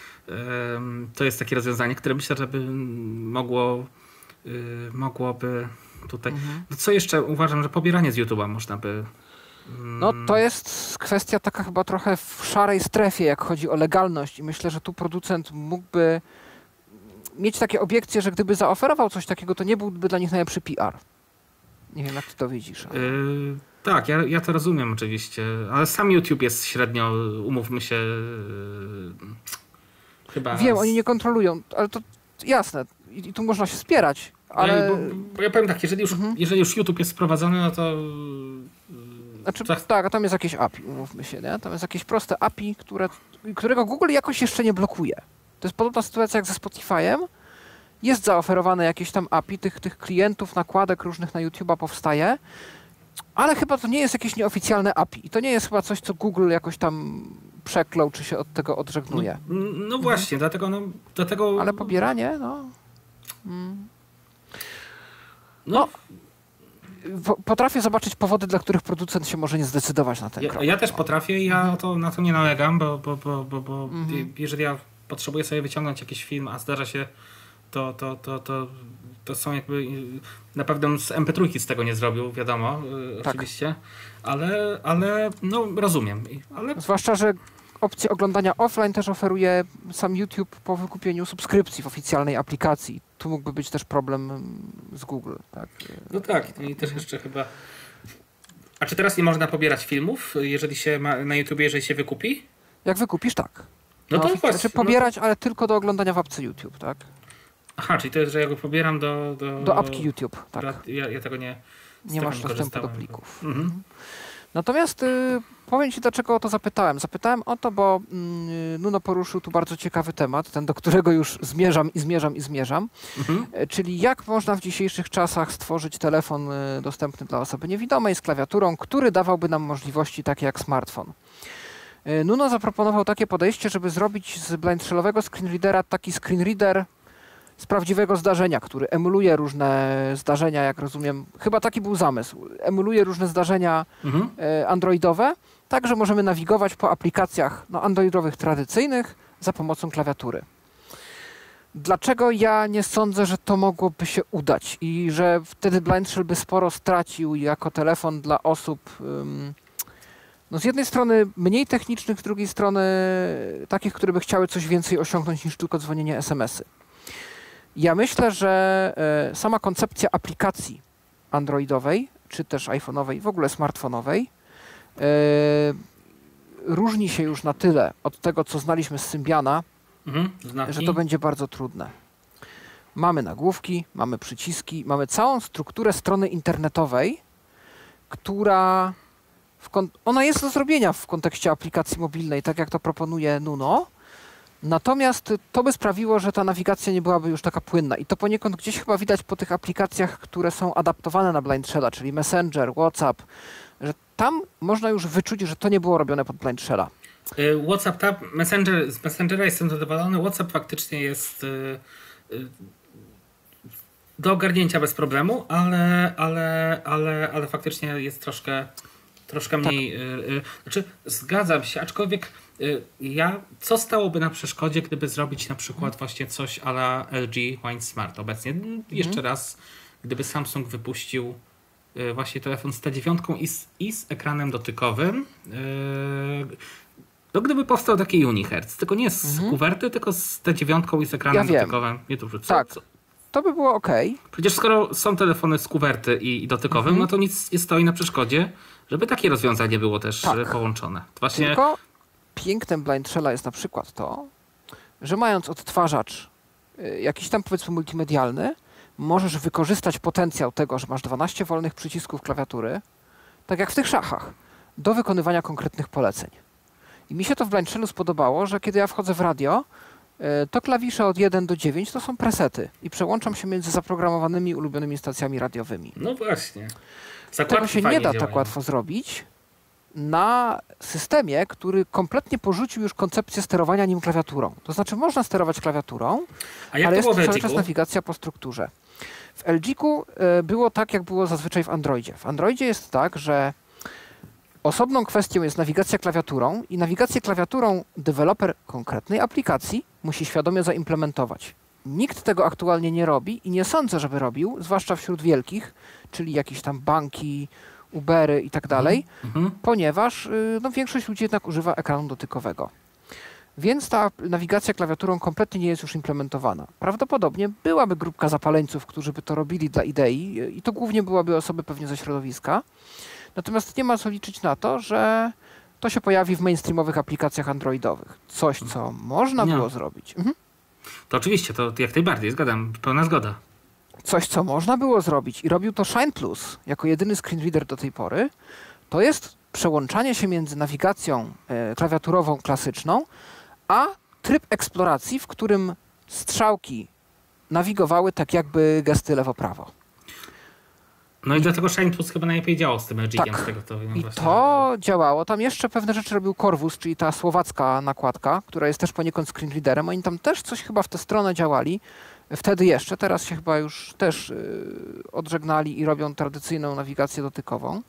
em, to jest takie rozwiązanie, które myślę, że by mogło, y, mogłoby tutaj... Mhm. No co jeszcze? Uważam, że pobieranie z YouTube'a można by... mm, No to jest kwestia taka chyba trochę w szarej strefie, jak chodzi o legalność i myślę, że tu producent mógłby mieć takie obiekcje, że gdyby zaoferował coś takiego, to nie byłby dla nich najlepszy P R. Nie wiem, jak ty to widzisz. Ale... y, tak, ja, ja to rozumiem oczywiście, ale sam YouTube jest średnio, umówmy się, y, chyba... Wiem, z- oni nie kontrolują, ale to jasne. I, i tu można się spierać, ale... Bo, bo ja powiem tak, jeżeli już, Mhm. jeżeli już YouTube jest sprowadzony, no to... Znaczy, tak. tak, a tam jest jakieś A P I, umówmy się, nie? Tam jest jakieś proste A P I, które, którego Google jakoś jeszcze nie blokuje. To jest podobna sytuacja jak ze Spotify'em. Jest zaoferowane jakieś tam A P I, tych, tych klientów, nakładek różnych na YouTube'a powstaje, ale chyba to nie jest jakieś nieoficjalne A P I. I to nie jest chyba coś, co Google jakoś tam przeklął, czy się od tego odżegnuje. No, no właśnie, dlatego, no, dlatego... Ale pobieranie, no... Mm. no, W- Potrafię zobaczyć powody, dla których producent się może nie zdecydować na ten ja, krok. ja też potrafię i ja to, na to nie nalegam, bo, bo, bo, bo, bo Mhm. jeżeli ja potrzebuję sobie wyciągnąć jakiś film, a zdarza się, to, to, to, to, to są jakby... Na pewno z M P trzy z tego nie zrobił, wiadomo, y, Tak. oczywiście, ale, ale no rozumiem. I- Ale Zwłaszcza, że opcję oglądania offline też oferuje sam YouTube po wykupieniu subskrypcji w oficjalnej aplikacji. Tu mógłby być też problem mm, z Google. Tak? no tak, i też jeszcze chyba... A czy teraz nie można pobierać filmów, jeżeli się ma na YouTubie, jeżeli się wykupi? Jak wykupisz, tak. No to ofic- właśnie. Znaczy pobierać, ale tylko do oglądania w apce YouTube, tak? Aha, czyli to jest, że ja go pobieram do... Do, Do apki YouTube, tak. Ja, ja tego nie... z Nie tego masz dostępu do korzystałem. plików. Mhm. Natomiast y, powiem Ci, dlaczego o to zapytałem. Zapytałem o to, bo y, Nuno poruszył tu bardzo ciekawy temat, ten, do którego już zmierzam i zmierzam i zmierzam. Mhm. E, Czyli jak można w dzisiejszych czasach stworzyć telefon y, dostępny dla osoby niewidomej z klawiaturą, który dawałby nam możliwości takie jak smartfon. Y, Nuno zaproponował takie podejście, żeby zrobić z blindshellowego screenreadera taki screenreader z prawdziwego zdarzenia, który emuluje różne zdarzenia, jak rozumiem. Chyba taki był zamysł. Emuluje różne zdarzenia Mhm. e, androidowe, tak że możemy nawigować po aplikacjach no, androidowych tradycyjnych za pomocą klawiatury. Dlaczego ja nie sądzę, że to mogłoby się udać i że wtedy Blind Shell by sporo stracił jako telefon dla osób ym, no z jednej strony mniej technicznych, z drugiej strony takich, które by chciały coś więcej osiągnąć niż tylko dzwonienie es em esy. Ja myślę, że e, sama koncepcja aplikacji androidowej, czy też iPhone'owej, w ogóle smartfonowej, e, różni się już na tyle od tego, co znaliśmy z Symbiana, Mhm. Znaki. że to będzie bardzo trudne. Mamy nagłówki, mamy przyciski, mamy całą strukturę strony internetowej, która w kon- ona jest do zrobienia w kontekście aplikacji mobilnej, tak jak to proponuje Nuno. Natomiast to by sprawiło, że ta nawigacja nie byłaby już taka płynna. I to poniekąd gdzieś chyba widać po tych aplikacjach, które są adaptowane na Blind Shella, czyli Messenger, WhatsApp, że tam można już wyczuć, że to nie było robione pod Blind Shella. Y, WhatsApp, tab, Messenger, z Messengera jestem zadowolony. WhatsApp faktycznie jest y, y, do ogarnięcia bez problemu, ale, ale, ale, ale faktycznie jest troszkę, troszkę mniej. Y, y, znaczy, zgadzam się, aczkolwiek y, ja, co stałoby na przeszkodzie, gdyby zrobić na przykład właśnie coś a la L G Wine Smart obecnie? Jeszcze raz, gdyby Samsung wypuścił y, właśnie telefon z T dziewięć i z, i z ekranem dotykowym. Y, to gdyby powstał taki Unihertz, tylko nie z Mhm. kuwerty, tylko z T dziewięć i z ekranem Ja wiem. dotykowym. Nie to, co, Tak. co? To by było ok. Przecież skoro są telefony z kuwerty i, i dotykowym, Mhm. no to nic nie stoi na przeszkodzie, żeby takie rozwiązanie było też Tak. e, połączone. To właśnie Tylko pięknem Blind Shella jest na przykład to, że mając odtwarzacz y, jakiś tam powiedzmy multimedialny, możesz wykorzystać potencjał tego, że masz dwanaście wolnych przycisków klawiatury, tak jak w tych szachach, do wykonywania konkretnych poleceń. I mi się to w Blind Shellu spodobało, że kiedy ja wchodzę w radio, y, to klawisze od jeden do dziewięć to są presety i przełączam się między zaprogramowanymi ulubionymi stacjami radiowymi. no właśnie. Tego Zakładki się nie fajnie da działają. tak łatwo zrobić na systemie, który kompletnie porzucił już koncepcję sterowania nim klawiaturą. To znaczy można sterować klawiaturą, A jak ale to jest było to w cały L G czas ku? nawigacja po strukturze. W L G ku y, było tak, jak było zazwyczaj w Androidzie. W Androidzie jest tak, że osobną kwestią jest nawigacja klawiaturą i nawigację klawiaturą deweloper konkretnej aplikacji musi świadomie zaimplementować. Nikt tego aktualnie nie robi i nie sądzę, żeby robił, zwłaszcza wśród wielkich, czyli jakieś tam banki, Ubery i tak dalej, Mhm. ponieważ y, no, większość ludzi jednak używa ekranu dotykowego. Więc ta nawigacja klawiaturą kompletnie nie jest już implementowana. Prawdopodobnie byłaby grupka zapaleńców, którzy by to robili dla idei y, i to głównie byłaby osoby pewnie ze środowiska. Natomiast nie ma co liczyć na to, że to się pojawi w mainstreamowych aplikacjach androidowych. Coś, co można Nie. było zrobić. Mhm. To oczywiście, to jak najbardziej, zgadzam, pełna zgoda. Coś, co można było zrobić i robił to Shine Plus jako jedyny screen reader do tej pory, to jest przełączanie się między nawigacją e, klawiaturową klasyczną, a tryb eksploracji, w którym strzałki nawigowały tak jakby gesty lewo-prawo. No i dlatego Shine Plus chyba najlepiej działał z tym L G kiem, Tak. z tego to wiem I właśnie. to działało. Tam jeszcze pewne rzeczy robił Corvus, czyli ta słowacka nakładka, która jest też poniekąd screen readerem. Oni tam też coś chyba w tę stronę działali. Wtedy jeszcze, teraz się chyba już też yy, odżegnali i robią tradycyjną nawigację dotykową.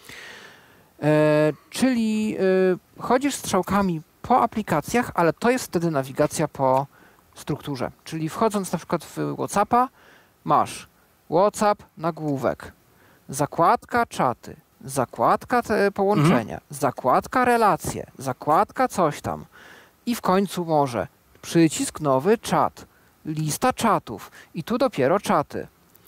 E, czyli yy, chodzisz strzałkami po aplikacjach, ale to jest wtedy nawigacja po strukturze. Czyli wchodząc na przykład w WhatsAppa, masz WhatsApp, nagłówek, zakładka czaty, zakładka te połączenia, Mhm. zakładka relacje, zakładka coś tam i w końcu może przycisk nowy czat, lista czatów i tu dopiero czaty.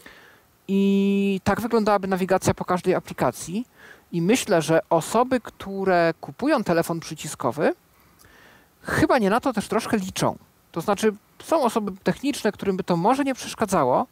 I tak wyglądałaby nawigacja po każdej aplikacji i myślę, że osoby, które kupują telefon przyciskowy, chyba nie na to też troszkę liczą. To znaczy są osoby techniczne, którym by to może nie przeszkadzało,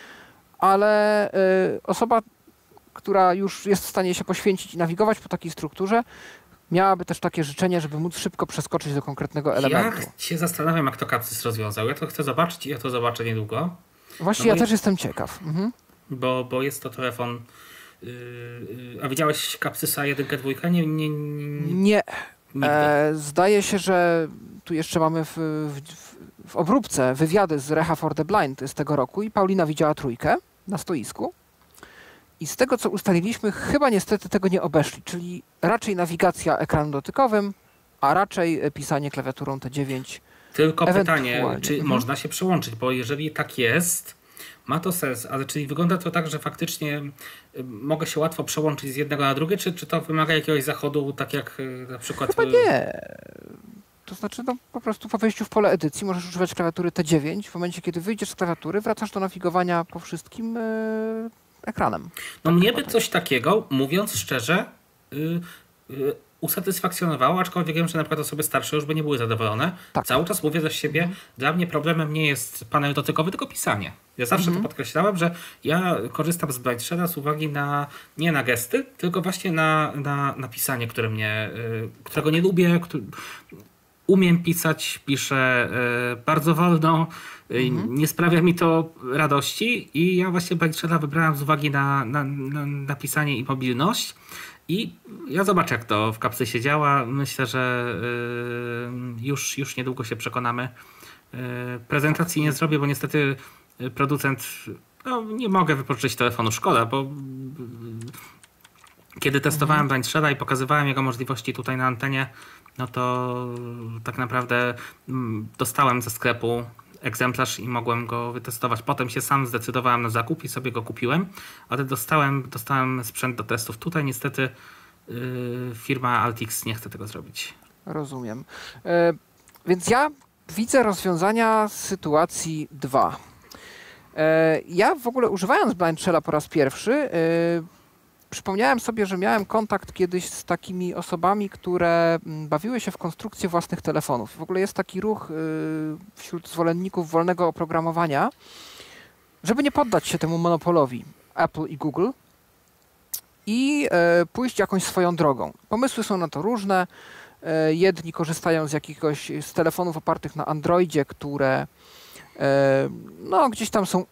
ale y, osoba, która już jest w stanie się poświęcić i nawigować po takiej strukturze, miałaby też takie życzenie, żeby móc szybko przeskoczyć do konkretnego elementu. Ja się zastanawiam, jak to Capsys rozwiązał. Ja to chcę zobaczyć i ja to zobaczę niedługo, Właśnie No ja bo też ja- jestem ciekaw. Mhm. bo, bo jest to telefon... Yy, yy, a widziałeś Capsysa jedynkę, dwójkę? Nie, nie, nie, Nie. nigdy. E, zdaje się, że tu jeszcze mamy w, w, w obróbce wywiady z Reha for the Blind z tego roku i Paulina widziała trójkę na stoisku. I z tego, co ustaliliśmy, chyba niestety tego nie obeszli, czyli raczej nawigacja ekranem dotykowym, a raczej e, pisanie klawiaturą T dziewięć. Tylko pytanie, ewentualnie. czy Mhm. można się przełączyć, bo jeżeli tak jest, ma to sens, ale czyli wygląda to tak, że faktycznie y, mogę się łatwo przełączyć z jednego na drugie, czy, czy to wymaga jakiegoś zachodu, tak jak y, na przykład... Chyba y, nie. To znaczy, no, po prostu po wejściu w pole edycji możesz używać klawiatury T dziewięć. W momencie, kiedy wyjdziesz z klawiatury, wracasz do nawigowania po wszystkim e, ekranem. No mnie by coś takiego, mówiąc szczerze, y, y, usatysfakcjonowało, aczkolwiek wiem, że na przykład osoby starsze już by nie były zadowolone. Tak. Cały czas mówię za siebie, dla mnie problemem nie jest panel dotykowy, tylko pisanie. Ja zawsze to podkreślałem, że ja korzystam z Blind Shella z uwagi na, nie na gesty, tylko właśnie na, na, na pisanie, które mnie, y, którego nie lubię, który, umiem pisać, piszę y, bardzo wolno, y, nie sprawia mi to radości i ja właśnie Blind Shella wybrałem z uwagi na, na, na, na pisanie i mobilność. I ja zobaczę, jak to w Capsysie działa. Myślę, że y, już, już niedługo się przekonamy. Y, prezentacji nie zrobię, bo niestety y, producent, no, nie mogę wypożyczyć telefonu, szkoda, bo y, kiedy testowałem Blind Shella i pokazywałem jego możliwości tutaj na antenie, no to tak naprawdę mm, dostałem ze sklepu egzemplarz i mogłem go wytestować. Potem się sam zdecydowałem na zakup i sobie go kupiłem, ale dostałem, dostałem sprzęt do testów. Tutaj niestety yy, firma Altix nie chce tego zrobić. Rozumiem. E, więc ja widzę rozwiązania sytuacji dwa. E, ja w ogóle używając Blind Shella po raz pierwszy, e, przypomniałem sobie, że miałem kontakt kiedyś z takimi osobami, które bawiły się w konstrukcję własnych telefonów. W ogóle jest taki ruch e, wśród zwolenników wolnego oprogramowania, żeby nie poddać się temu monopolowi Apple i Google i e, pójść jakąś swoją drogą. Pomysły są na to różne. E, jedni korzystają z jakiegoś z telefonów opartych na Androidzie, które e, no, gdzieś tam są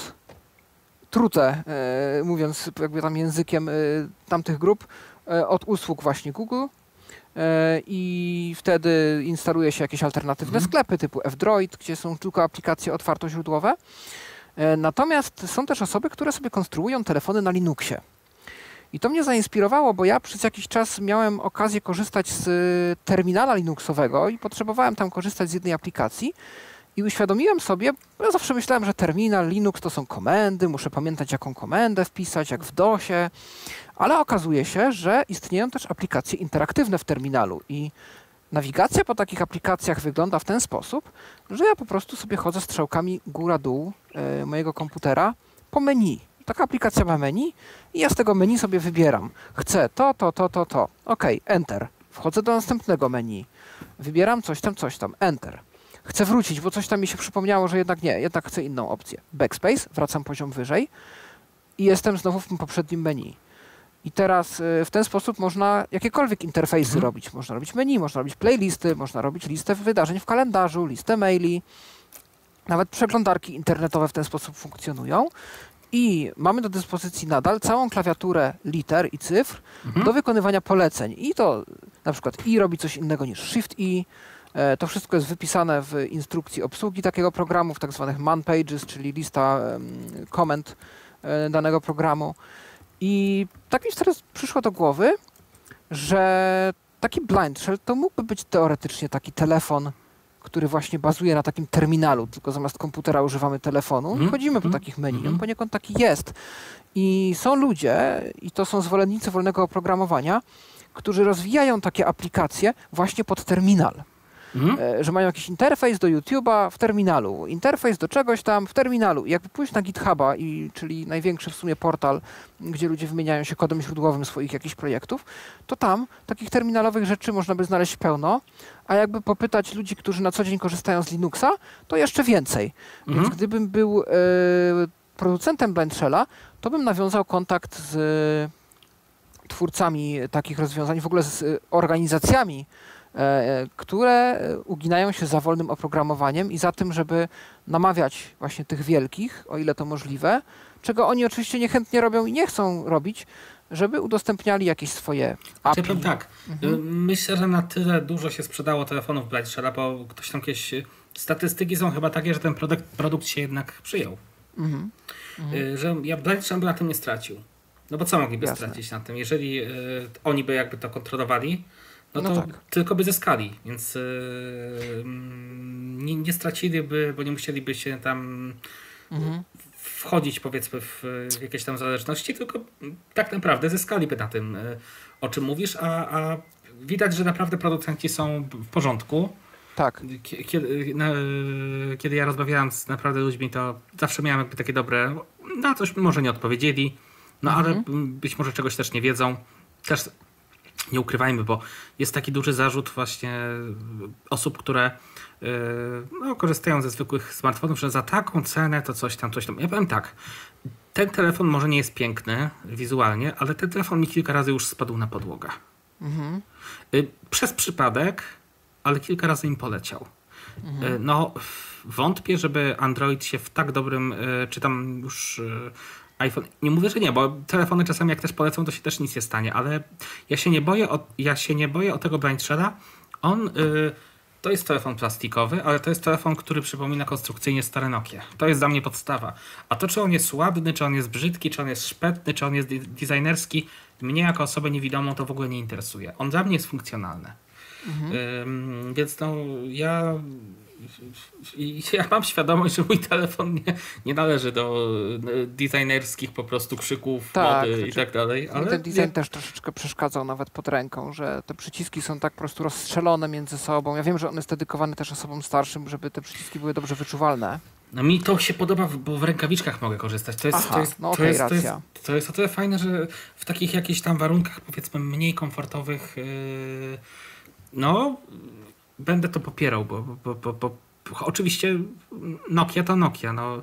odtrute, e, mówiąc jakby tam językiem e, tamtych grup, e, od usług właśnie Google. E, I wtedy instaluje się jakieś alternatywne mhm. sklepy typu F-Droid, gdzie są tylko aplikacje otwartoźródłowe. E, natomiast są też osoby, które sobie konstruują telefony na Linuxie. I to mnie zainspirowało, bo ja przez jakiś czas miałem okazję korzystać z terminala Linuxowego i potrzebowałem tam korzystać z jednej aplikacji i uświadomiłem sobie, bo ja zawsze myślałem, że terminal, Linux to są komendy, muszę pamiętać jaką komendę wpisać, jak w dosie, ale okazuje się, że istnieją też aplikacje interaktywne w terminalu i nawigacja po takich aplikacjach wygląda w ten sposób, że ja po prostu sobie chodzę strzałkami góra-dół y, mojego komputera po menu. Taka aplikacja ma menu i ja z tego menu sobie wybieram. Chcę to, to, to, to, to. OK, Enter. Wchodzę do następnego menu. Wybieram coś tam, coś tam. Enter. Chcę wrócić, bo coś tam mi się przypomniało, że jednak nie, jednak chcę inną opcję. Backspace, wracam poziom wyżej i jestem znowu w tym poprzednim menu. I teraz y, w ten sposób można jakiekolwiek interfejsy mhm. robić. Można robić menu, można robić playlisty, można robić listę wydarzeń w kalendarzu, listę maili. Nawet przeglądarki internetowe w ten sposób funkcjonują. I mamy do dyspozycji nadal całą klawiaturę liter i cyfr mhm. do wykonywania poleceń. I to na przykład i robi coś innego niż Shift-I. E, to wszystko jest wypisane w instrukcji obsługi takiego programu, w tak zwanych man pages, czyli lista um, komend e, danego programu. I tak mi teraz przyszło do głowy, że taki Blind Shell to mógłby być teoretycznie taki telefon, który właśnie bazuje na takim terminalu, tylko zamiast komputera używamy telefonu mm. i chodzimy po mm. takich menu. Mm. On poniekąd taki jest. I są ludzie, i to są zwolennicy wolnego oprogramowania, którzy rozwijają takie aplikacje właśnie pod terminal. Mm. E, że mają jakiś interfejs do YouTube'a w terminalu, interfejs do czegoś tam w terminalu. I jakby pójść na GitHuba, i, czyli największy w sumie portal, gdzie ludzie wymieniają się kodem źródłowym swoich jakichś projektów, to tam takich terminalowych rzeczy można by znaleźć pełno, a jakby popytać ludzi, którzy na co dzień korzystają z Linuxa, to jeszcze więcej. Mm. Więc gdybym był e, producentem Blind Shella, to bym nawiązał kontakt z e, twórcami takich rozwiązań, w ogóle z organizacjami, które uginają się za wolnym oprogramowaniem i za tym, żeby namawiać właśnie tych wielkich, o ile to możliwe, czego oni oczywiście niechętnie robią i nie chcą robić, żeby udostępniali jakieś swoje A P I. Powiem tak, mhm. myślę, że na tyle dużo się sprzedało telefonów Blind Shella, bo ktoś tam jakieś statystyki są chyba takie, że ten produkt, produkt się jednak przyjął. Mhm. Mhm. Że ja Blind Shell by na tym nie stracił. No bo co mogliby Jasne. stracić na tym? Jeżeli y, oni by jakby to kontrolowali, no to no tak. tylko by zyskali, więc yy, nie, nie straciliby, bo nie musieliby się tam mhm. wchodzić powiedzmy w, w jakieś tam zależności, tylko tak naprawdę zyskaliby na tym, yy, o czym mówisz, a, a widać, że naprawdę producenci są w porządku. Tak. Kiedy, na, kiedy ja rozmawiałem z naprawdę ludźmi, to zawsze miałem jakby takie dobre, na coś może nie odpowiedzieli, no mhm. ale być może czegoś też nie wiedzą. Też nie ukrywajmy, bo jest taki duży zarzut właśnie osób, które yy, no, korzystają ze zwykłych smartfonów, że za taką cenę to coś tam, coś tam. Ja powiem tak, ten telefon może nie jest piękny wizualnie, ale ten telefon mi kilka razy już spadł na podłogę. Mhm. Yy, przez przypadek, ale kilka razy im poleciał. Mhm. Yy, no wątpię, żeby Android się w tak dobrym, yy, czy tam już... Yy, iPhone. Nie mówię, że nie, bo telefony czasami jak też polecą, to się też nic nie stanie, ale ja się nie boję o, ja się nie boję o tego Blind Shella. On yy, to jest telefon plastikowy, ale to jest telefon, który przypomina konstrukcyjnie stare Nokia. To jest dla mnie podstawa. A to, czy on jest ładny, czy on jest brzydki, czy on jest szpetny, czy on jest designerski, mnie jako osobę niewidomą to w ogóle nie interesuje. On dla mnie jest funkcjonalny. Mhm. Yy, więc no ja I ja mam świadomość, że mój telefon nie, nie należy do designerskich po prostu krzyków, Tak, mody znaczy, i tak dalej. Ale ten design nie, też troszeczkę przeszkadzał nawet pod ręką, że te przyciski są tak po prostu rozstrzelone między sobą. Ja wiem, że on jest dedykowany też osobom starszym, żeby te przyciski były dobrze wyczuwalne. no mi to się podoba, bo w rękawiczkach mogę korzystać. To jest, Aha, to jest, no to okej, jest, to jest, racja. to jest o tyle fajne, że w takich jakichś tam warunkach, powiedzmy, mniej komfortowych, yy, no będę to popierał, bo, bo, bo, bo oczywiście Nokia to Nokia. No.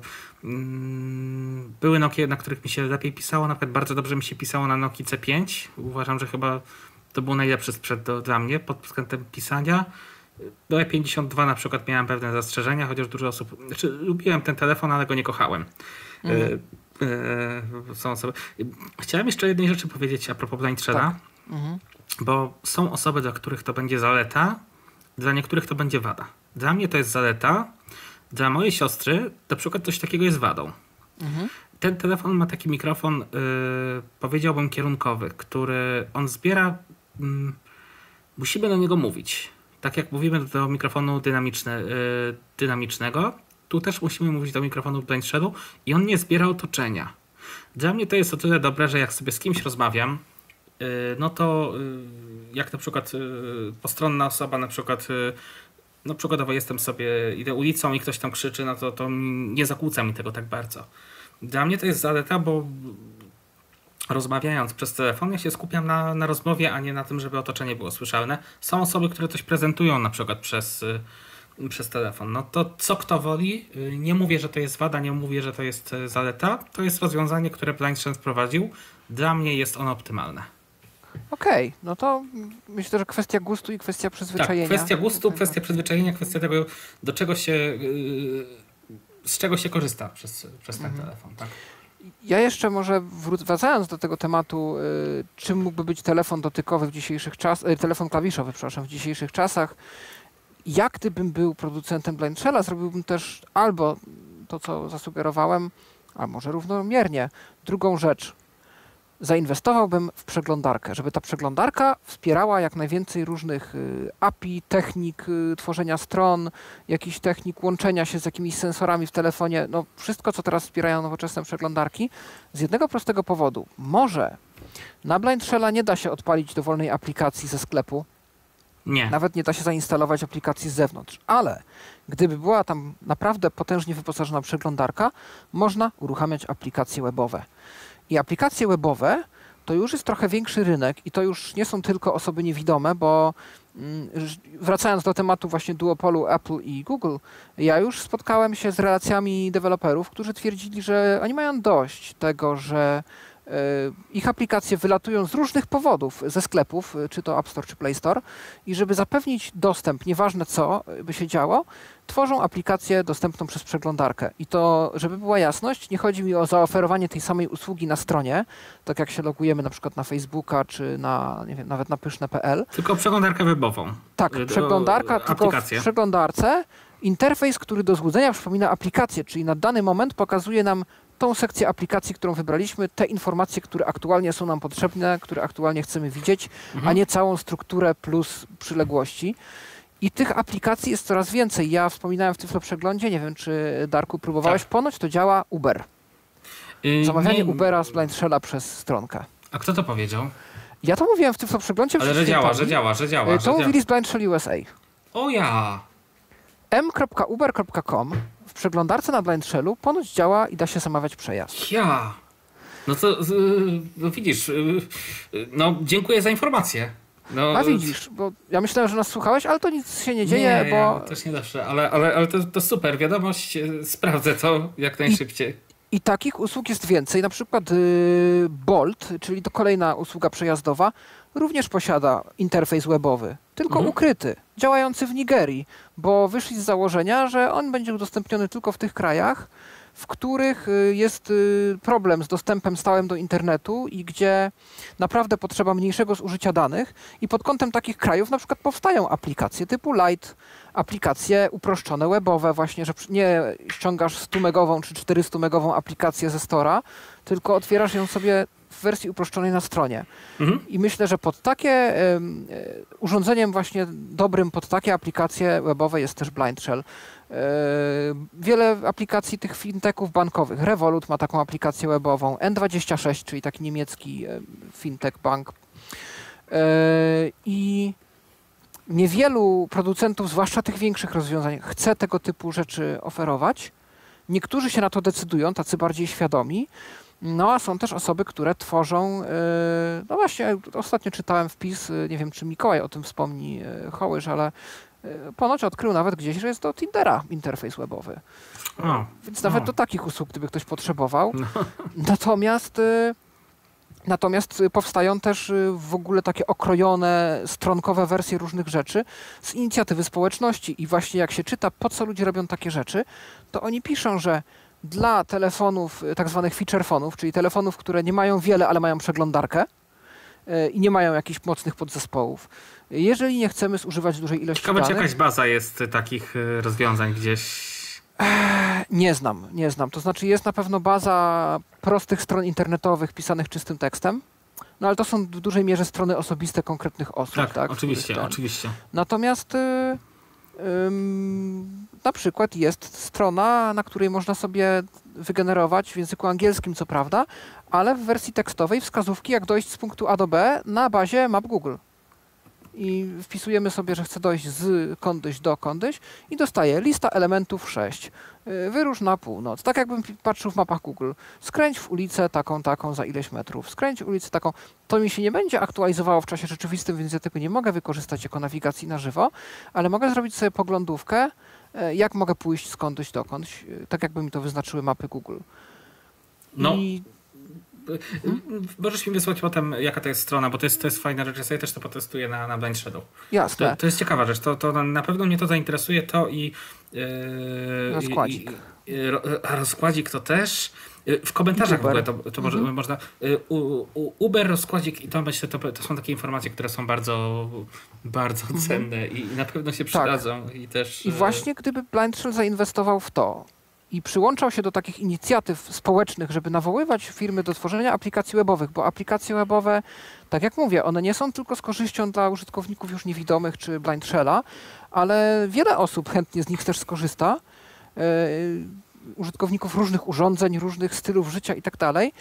Były Nokie, na których mi się lepiej pisało. Na przykład bardzo dobrze mi się pisało na Nokii C pięć. Uważam, że chyba to był najlepszy sprzęt do, dla mnie pod względem pisania. Do E pięćdziesiąt dwa na przykład miałem pewne zastrzeżenia, chociaż dużo osób... Znaczy, lubiłem ten telefon, ale go nie kochałem. Mhm. E, e, są osoby... Chciałem jeszcze jednej rzeczy powiedzieć a propos Blind Shella, Tak. Mhm. bo są osoby, dla których to będzie zaleta, dla niektórych to będzie wada. Dla mnie to jest zaleta, dla mojej siostry na przykład coś takiego jest wadą. Mhm. Ten telefon ma taki mikrofon, yy, powiedziałbym kierunkowy, który on zbiera, yy, musimy do niego mówić. Tak jak mówimy do mikrofonu dynamiczne, yy, dynamicznego, tu też musimy mówić do mikrofonu w Blind Shellu i on nie zbiera otoczenia. Dla mnie to jest o tyle dobre, że jak sobie z kimś rozmawiam, yy, no to yy, jak na przykład yy, postronna osoba na przykład yy, no przykładowo jestem sobie, idę ulicą i ktoś tam krzyczy, no to, to nie zakłóca mi tego tak bardzo. Dla mnie to jest zaleta, bo rozmawiając przez telefon, ja się skupiam na, na rozmowie, a nie na tym, żeby otoczenie było słyszalne. Są osoby, które coś prezentują na przykład przez, przez telefon. No to co kto woli, nie mówię, że to jest wada, nie mówię, że to jest zaleta. To jest rozwiązanie, które Blind Shell wprowadził. Dla mnie jest ono optymalne. Okej, okay, no to myślę, że kwestia gustu i kwestia przyzwyczajenia. Tak, kwestia gustu, tego. kwestia przyzwyczajenia, kwestia tego, do czego się, yy, z czego się korzysta przez, przez ten mhm. telefon. Tak. Ja jeszcze może wró- wracając do tego tematu, yy, czym mógłby być telefon dotykowy w dzisiejszych czasach, yy, telefon klawiszowy, przepraszam, w dzisiejszych czasach. Jak gdybym był producentem Blind Shella, zrobiłbym też albo to, co zasugerowałem, a może równomiernie, drugą rzecz. Zainwestowałbym w przeglądarkę, żeby ta przeglądarka wspierała jak najwięcej różnych y, A P I, technik y, tworzenia stron, jakichś technik łączenia się z jakimiś sensorami w telefonie, no wszystko, co teraz wspierają nowoczesne przeglądarki, z jednego prostego powodu. Może na Blind Shella nie da się odpalić dowolnej aplikacji ze sklepu, nie. Nawet nie da się zainstalować aplikacji z zewnątrz, ale gdyby była tam naprawdę potężnie wyposażona przeglądarka, można uruchamiać aplikacje webowe. I aplikacje webowe to już jest trochę większy rynek i to już nie są tylko osoby niewidome, bo mm, wracając do tematu właśnie duopolu Apple i Google, ja już spotkałem się z relacjami deweloperów, którzy twierdzili, że oni mają dość tego, że y, ich aplikacje wylatują z różnych powodów ze sklepów, czy to App Store, czy Play Store i żeby zapewnić dostęp, nieważne co by się działo, tworzą aplikację dostępną przez przeglądarkę. I to, żeby była jasność, nie chodzi mi o zaoferowanie tej samej usługi na stronie, tak jak się logujemy na przykład na Facebooka, czy na, nie wiem, nawet na pyszne kropka pe el. Tylko przeglądarkę webową. Tak, przeglądarka, tylko w przeglądarce interfejs, który do złudzenia przypomina aplikację, czyli na dany moment pokazuje nam tą sekcję aplikacji, którą wybraliśmy, te informacje, które aktualnie są nam potrzebne, które aktualnie chcemy widzieć, mhm. a nie całą strukturę plus przyległości. I tych aplikacji jest coraz więcej. Ja wspominałem w Tyflo Przeglądzie, nie wiem, czy Darku próbowałeś, tak. Ponoć to działa Uber. Zamawianie nie... Ubera z Blind Shella przez stronkę. A kto to powiedział? Ja to mówiłem w Tyflo Przeglądzie. Ale że działa, że działa, że działa. To że mówili działa. z Blind Shell U S A. O ja! m kropka uber kropka com w przeglądarce na Blind Shellu ponoć działa i da się zamawiać przejazd. Ja! No to no widzisz, no dziękuję za informację. No, a widzisz, bo ja myślałem, że nas słuchałeś, ale to nic się nie dzieje, nie, bo... Ja też nie zawsze, ale, ale, ale to, to super, wiadomość, sprawdzę to jak najszybciej. I, i takich usług jest więcej, na przykład yy, Bolt, czyli to kolejna usługa przejazdowa, również posiada interfejs webowy, tylko mhm. ukryty, działający w Nigerii, bo wyszli z założenia, że on będzie udostępniony tylko w tych krajach, w których jest problem z dostępem stałym do internetu i gdzie naprawdę potrzeba mniejszego zużycia danych i pod kątem takich krajów na przykład powstają aplikacje typu Lite, aplikacje uproszczone webowe właśnie, że nie ściągasz stu megową czy czterystu megową aplikację ze Store'a, tylko otwierasz ją sobie w wersji uproszczonej na stronie. Mhm. I myślę, że pod takie um, urządzeniem właśnie dobrym pod takie aplikacje webowe jest też Blind Shell. Wiele aplikacji tych fintechów bankowych. Revolut ma taką aplikację webową. N dwadzieścia sześć, czyli taki niemiecki fintech bank. I niewielu producentów, zwłaszcza tych większych rozwiązań, chce tego typu rzeczy oferować. Niektórzy się na to decydują, tacy bardziej świadomi. No a są też osoby, które tworzą, no właśnie ostatnio czytałem wpis, nie wiem czy Mikołaj o tym wspomni, Hołysz, ale ponoć odkrył nawet gdzieś, że jest do Tindera interfejs webowy. O, Więc nawet o. do takich usług, gdyby ktoś potrzebował. No. Natomiast, natomiast powstają też w ogóle takie okrojone, stronkowe wersje różnych rzeczy z inicjatywy społeczności. I właśnie jak się czyta, po co ludzie robią takie rzeczy, to oni piszą, że dla telefonów, tak zwanych feature fonów, czyli telefonów, które nie mają wiele, ale mają przeglądarkę i nie mają jakichś mocnych podzespołów. Jeżeli nie chcemy zużywać dużej ilości Ciekawe, danych... czy jakaś baza jest takich rozwiązań gdzieś? Nie znam, nie znam. To znaczy jest na pewno baza prostych stron internetowych pisanych czystym tekstem, no ale to są w dużej mierze strony osobiste konkretnych osób. Tak, tak oczywiście, oczywiście. Natomiast y, ym, na przykład jest strona, na której można sobie wygenerować w języku angielskim, co prawda, ale w wersji tekstowej wskazówki, jak dojść z punktu A do B na bazie map Google. I wpisujemy sobie, że chcę dojść z kądyś do kądyś i dostaję lista elementów sześć. Wyrusz na północ. Tak jakbym patrzył w mapach Google. Skręć w ulicę taką, taką za ileś metrów. Skręć w ulicę taką. To mi się nie będzie aktualizowało w czasie rzeczywistym, więc ja tego nie mogę wykorzystać jako nawigacji na żywo, ale mogę zrobić sobie poglądówkę, jak mogę pójść skądś dokądś, tak jakby mi to wyznaczyły mapy Google. No. I Hmm? Możesz mi wysłać potem, jaka to jest strona, bo to jest, to jest fajna rzecz. Ja sobie też to potestuję na, na Blind Shadow. Jasne. To, to jest ciekawa rzecz. To, to na pewno mnie to zainteresuje. To i... Yy, rozkładzik. I, i, a rozkładzik to też. W komentarzach w ogóle to, to mhm. może, można... U, u, Uber, rozkładzik i to myślę, to, to są takie informacje, które są bardzo, bardzo mhm. cenne i, i na pewno się przydadzą. Tak. I, też, I właśnie gdyby Blind Shell zainwestował w to, i przyłączał się do takich inicjatyw społecznych, żeby nawoływać firmy do tworzenia aplikacji webowych, bo aplikacje webowe, tak jak mówię, one nie są tylko z korzyścią dla użytkowników już niewidomych czy Blind Shella, ale wiele osób chętnie z nich też skorzysta, yy, użytkowników różnych urządzeń, różnych stylów życia i tak dalej,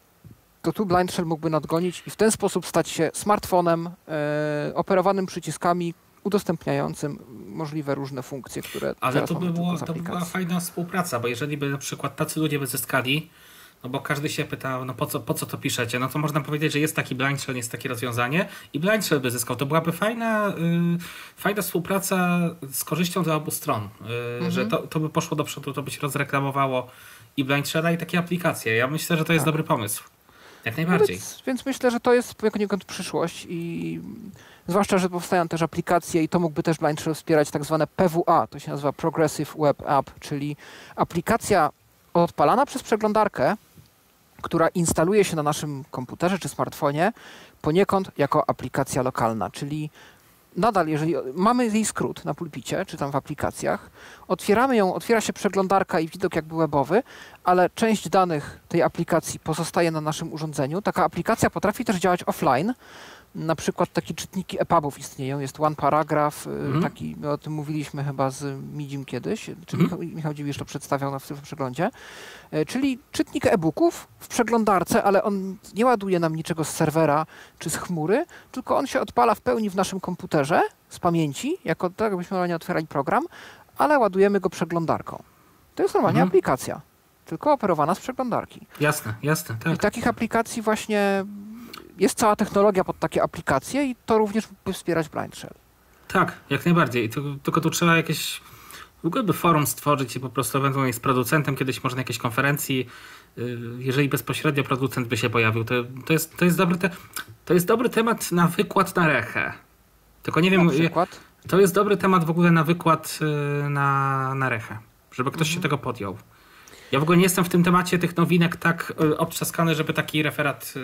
to tu Blind Shell mógłby nadgonić i w ten sposób stać się smartfonem yy, operowanym przyciskami, udostępniającym możliwe różne funkcje, które Ale to by, było, to by była fajna współpraca, bo jeżeli by na przykład tacy ludzie by zyskali, no bo każdy się pyta, no po co, po co to piszecie, no to można powiedzieć, że jest taki Blind Shell, jest takie rozwiązanie i Blind Shell by zyskał. To byłaby fajna, yy, fajna współpraca z korzyścią dla obu stron, yy, mhm. że to, to by poszło do przodu, to by się rozreklamowało i Blind Shella i takie aplikacje. Ja myślę, że to jest tak. dobry pomysł. Jak najbardziej. No więc, więc myślę, że to jest poniekąd przyszłość i zwłaszcza, że powstają też aplikacje i to mógłby też Blind Shell wspierać tak zwane P W A, to się nazywa Progressive Web App, czyli aplikacja odpalana przez przeglądarkę, która instaluje się na naszym komputerze czy smartfonie poniekąd jako aplikacja lokalna, czyli nadal, jeżeli mamy jej skrót na pulpicie, czy tam w aplikacjach, otwieramy ją, otwiera się przeglądarka i widok jakby webowy, ale część danych tej aplikacji pozostaje na naszym urządzeniu. Taka aplikacja potrafi też działać offline. Na przykład takie czytniki E P U Bów istnieją, jest One Paragraph, mm. taki, my o tym mówiliśmy chyba z Midzim kiedyś, czy mm. Michał, Michał Dziwisz to przedstawiał na w tym przeglądzie, czyli czytnik e-booków w przeglądarce, ale on nie ładuje nam niczego z serwera czy z chmury, tylko on się odpala w pełni w naszym komputerze z pamięci, jako tak jakbyśmy normalnie otwierali program, ale ładujemy go przeglądarką. To jest normalnie mm. aplikacja, tylko operowana z przeglądarki. Jasne, jasne. Tak. I takich aplikacji właśnie jest cała technologia pod takie aplikacje i to również mógłby wspierać Blind Shell. Tak, jak najbardziej. Tylko, tylko tu trzeba jakieś w ogóle by forum stworzyć i po prostu ewentualnie z producentem kiedyś może na jakiejś konferencji, jeżeli bezpośrednio producent by się pojawił, to, to, jest, to, jest, dobry te, to jest dobry temat na wykład na Rechę. Tylko nie wiem, to jest dobry temat w ogóle na wykład na, na Rechę, żeby ktoś mhm. się tego podjął. Ja w ogóle nie jestem w tym temacie tych nowinek tak y, obtrzaskany, żeby taki referat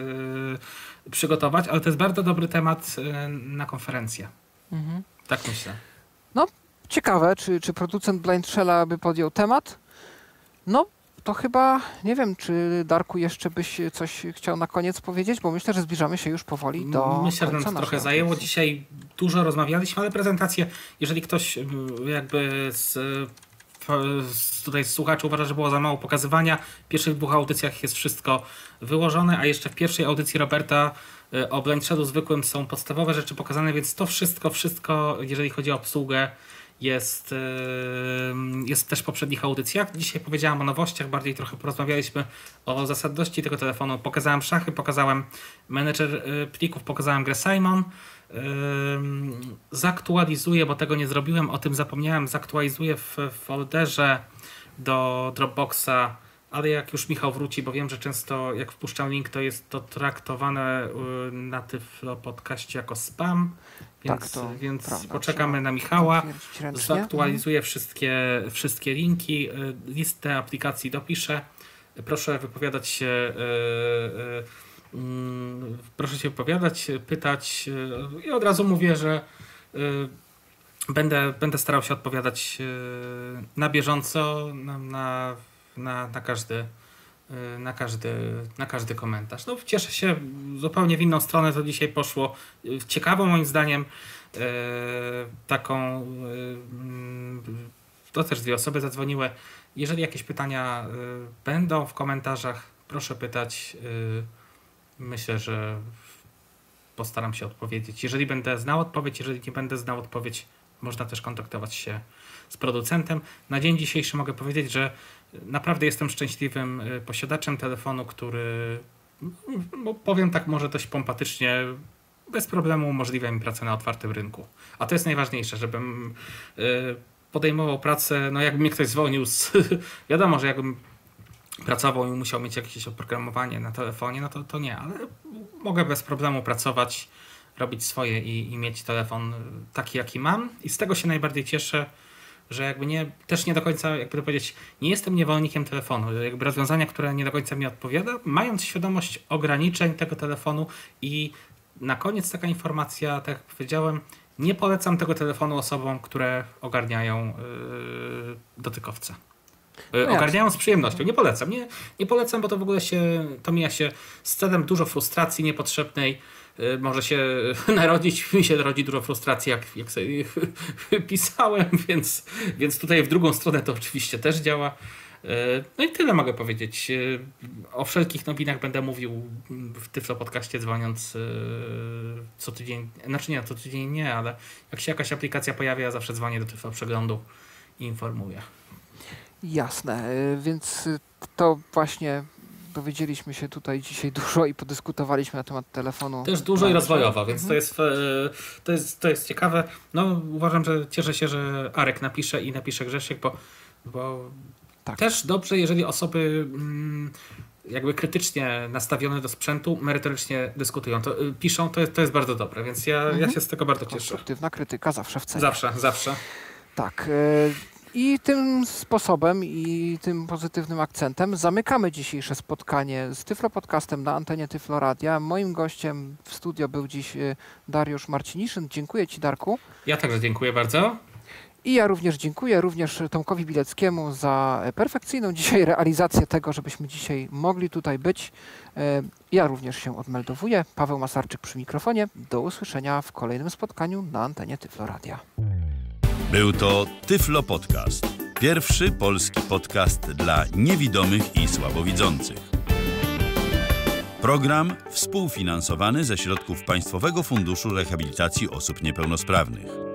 y, przygotować, ale to jest bardzo dobry temat y, na konferencję. Mhm. Tak myślę. No, ciekawe, czy, czy producent Blind Shella by podjął temat? No, to chyba, nie wiem, czy Darku jeszcze byś coś chciał na koniec powiedzieć, bo myślę, że zbliżamy się już powoli do Myślę, że nam końca to trochę naszej zajęło. audycji. Dzisiaj dużo rozmawialiśmy, ale prezentację, jeżeli ktoś jakby z, z tutaj z słuchaczy uważa, że było za mało pokazywania, w pierwszych dwóch audycjach jest wszystko wyłożone, a jeszcze w pierwszej audycji Roberta o Blind Shadow zwykłym są podstawowe rzeczy pokazane, więc to wszystko, wszystko, jeżeli chodzi o obsługę, jest, jest też w poprzednich audycjach. Dzisiaj powiedziałam o nowościach, bardziej trochę porozmawialiśmy o zasadności tego telefonu. Pokazałem szachy, pokazałem menedżer plików, pokazałem grę Simon. Zaktualizuję, bo tego nie zrobiłem, o tym zapomniałem, zaktualizuję w folderze do Dropboxa, ale jak już Michał wróci, bo wiem, że często jak wpuszczam link, to jest to traktowane na Tyflo Podcaście jako spam, więc, tak, to więc prawda, poczekamy na Michała, zaktualizuję mhm. wszystkie, wszystkie linki, listę aplikacji dopiszę. Proszę wypowiadać się, yy, yy, proszę się wypowiadać, pytać yy, i od razu mówię, że yy, będę, będę starał się odpowiadać yy, na bieżąco, na, na Na, na, każdy, na, każdy, na każdy komentarz. No, cieszę się, zupełnie w inną stronę to dzisiaj poszło. Ciekawą moim zdaniem e, taką e, to też dwie osoby zadzwoniły. Jeżeli jakieś pytania e, będą w komentarzach, proszę pytać. E, myślę, że postaram się odpowiedzieć. Jeżeli będę znał odpowiedź, jeżeli nie będę znał odpowiedź, można też kontaktować się z producentem. Na dzień dzisiejszy mogę powiedzieć, że naprawdę jestem szczęśliwym posiadaczem telefonu, który, no powiem tak może dość pompatycznie, bez problemu umożliwia mi pracę na otwartym rynku. A to jest najważniejsze, żebym podejmował pracę, no jakby mnie ktoś zwolnił z, wiadomo, że jakbym pracował i musiał mieć jakieś oprogramowanie na telefonie, no to, to nie, ale mogę bez problemu pracować, robić swoje i, i mieć telefon taki, jaki mam i z tego się najbardziej cieszę, że jakby nie, też nie do końca, jakby to powiedzieć, nie jestem niewolnikiem telefonu. Jakby rozwiązania, które nie do końca mi odpowiada, mając świadomość ograniczeń tego telefonu i na koniec taka informacja, tak jak powiedziałem, nie polecam tego telefonu osobom, które ogarniają yy, dotykowce. Yy, no ogarniają z przyjemnością. Nie polecam. Nie, nie polecam, bo to w ogóle się, to mija się z celem dużo frustracji niepotrzebnej. Może się narodzić, mi się rodzi dużo frustracji, jak, jak sobie pisałem, więc, więc tutaj w drugą stronę to oczywiście też działa. No i tyle mogę powiedzieć. O wszelkich nowinach będę mówił w Tyflo Podcaście, dzwoniąc co tydzień, znaczy nie, co tydzień nie, ale jak się jakaś aplikacja pojawia, ja zawsze dzwonię do Tyflo Przeglądu i informuję. Jasne, więc to właśnie dowiedzieliśmy się tutaj dzisiaj dużo i podyskutowaliśmy na temat telefonu. Też dużo i rozwojowo, więc to jest, to jest, to jest ciekawe. No uważam, że cieszę się, że Arek napisze i napisze Grzesiek, bo, bo tak. Też dobrze, jeżeli osoby jakby krytycznie nastawione do sprzętu, merytorycznie dyskutują, to piszą, to jest, to jest bardzo dobre, więc ja, mhm. ja się z tego bardzo cieszę. Konstruktywna krytyka zawsze w cenie. Zawsze, zawsze. Tak. I tym sposobem i tym pozytywnym akcentem zamykamy dzisiejsze spotkanie z Tyflo Podcastem na antenie Tyflo Radia. Moim gościem w studio był dziś Dariusz Marciniszyn. Dziękuję Ci, Darku. Ja także dziękuję bardzo. I ja również dziękuję również Tomkowi Bileckiemu za perfekcyjną dzisiaj realizację tego, żebyśmy dzisiaj mogli tutaj być. Ja również się odmeldowuję. Paweł Masarczyk przy mikrofonie. Do usłyszenia w kolejnym spotkaniu na antenie Tyflo Radia. Był to Tyflo Podcast. Pierwszy polski podcast dla niewidomych i słabowidzących. Program współfinansowany ze środków Państwowego Funduszu Rehabilitacji Osób Niepełnosprawnych.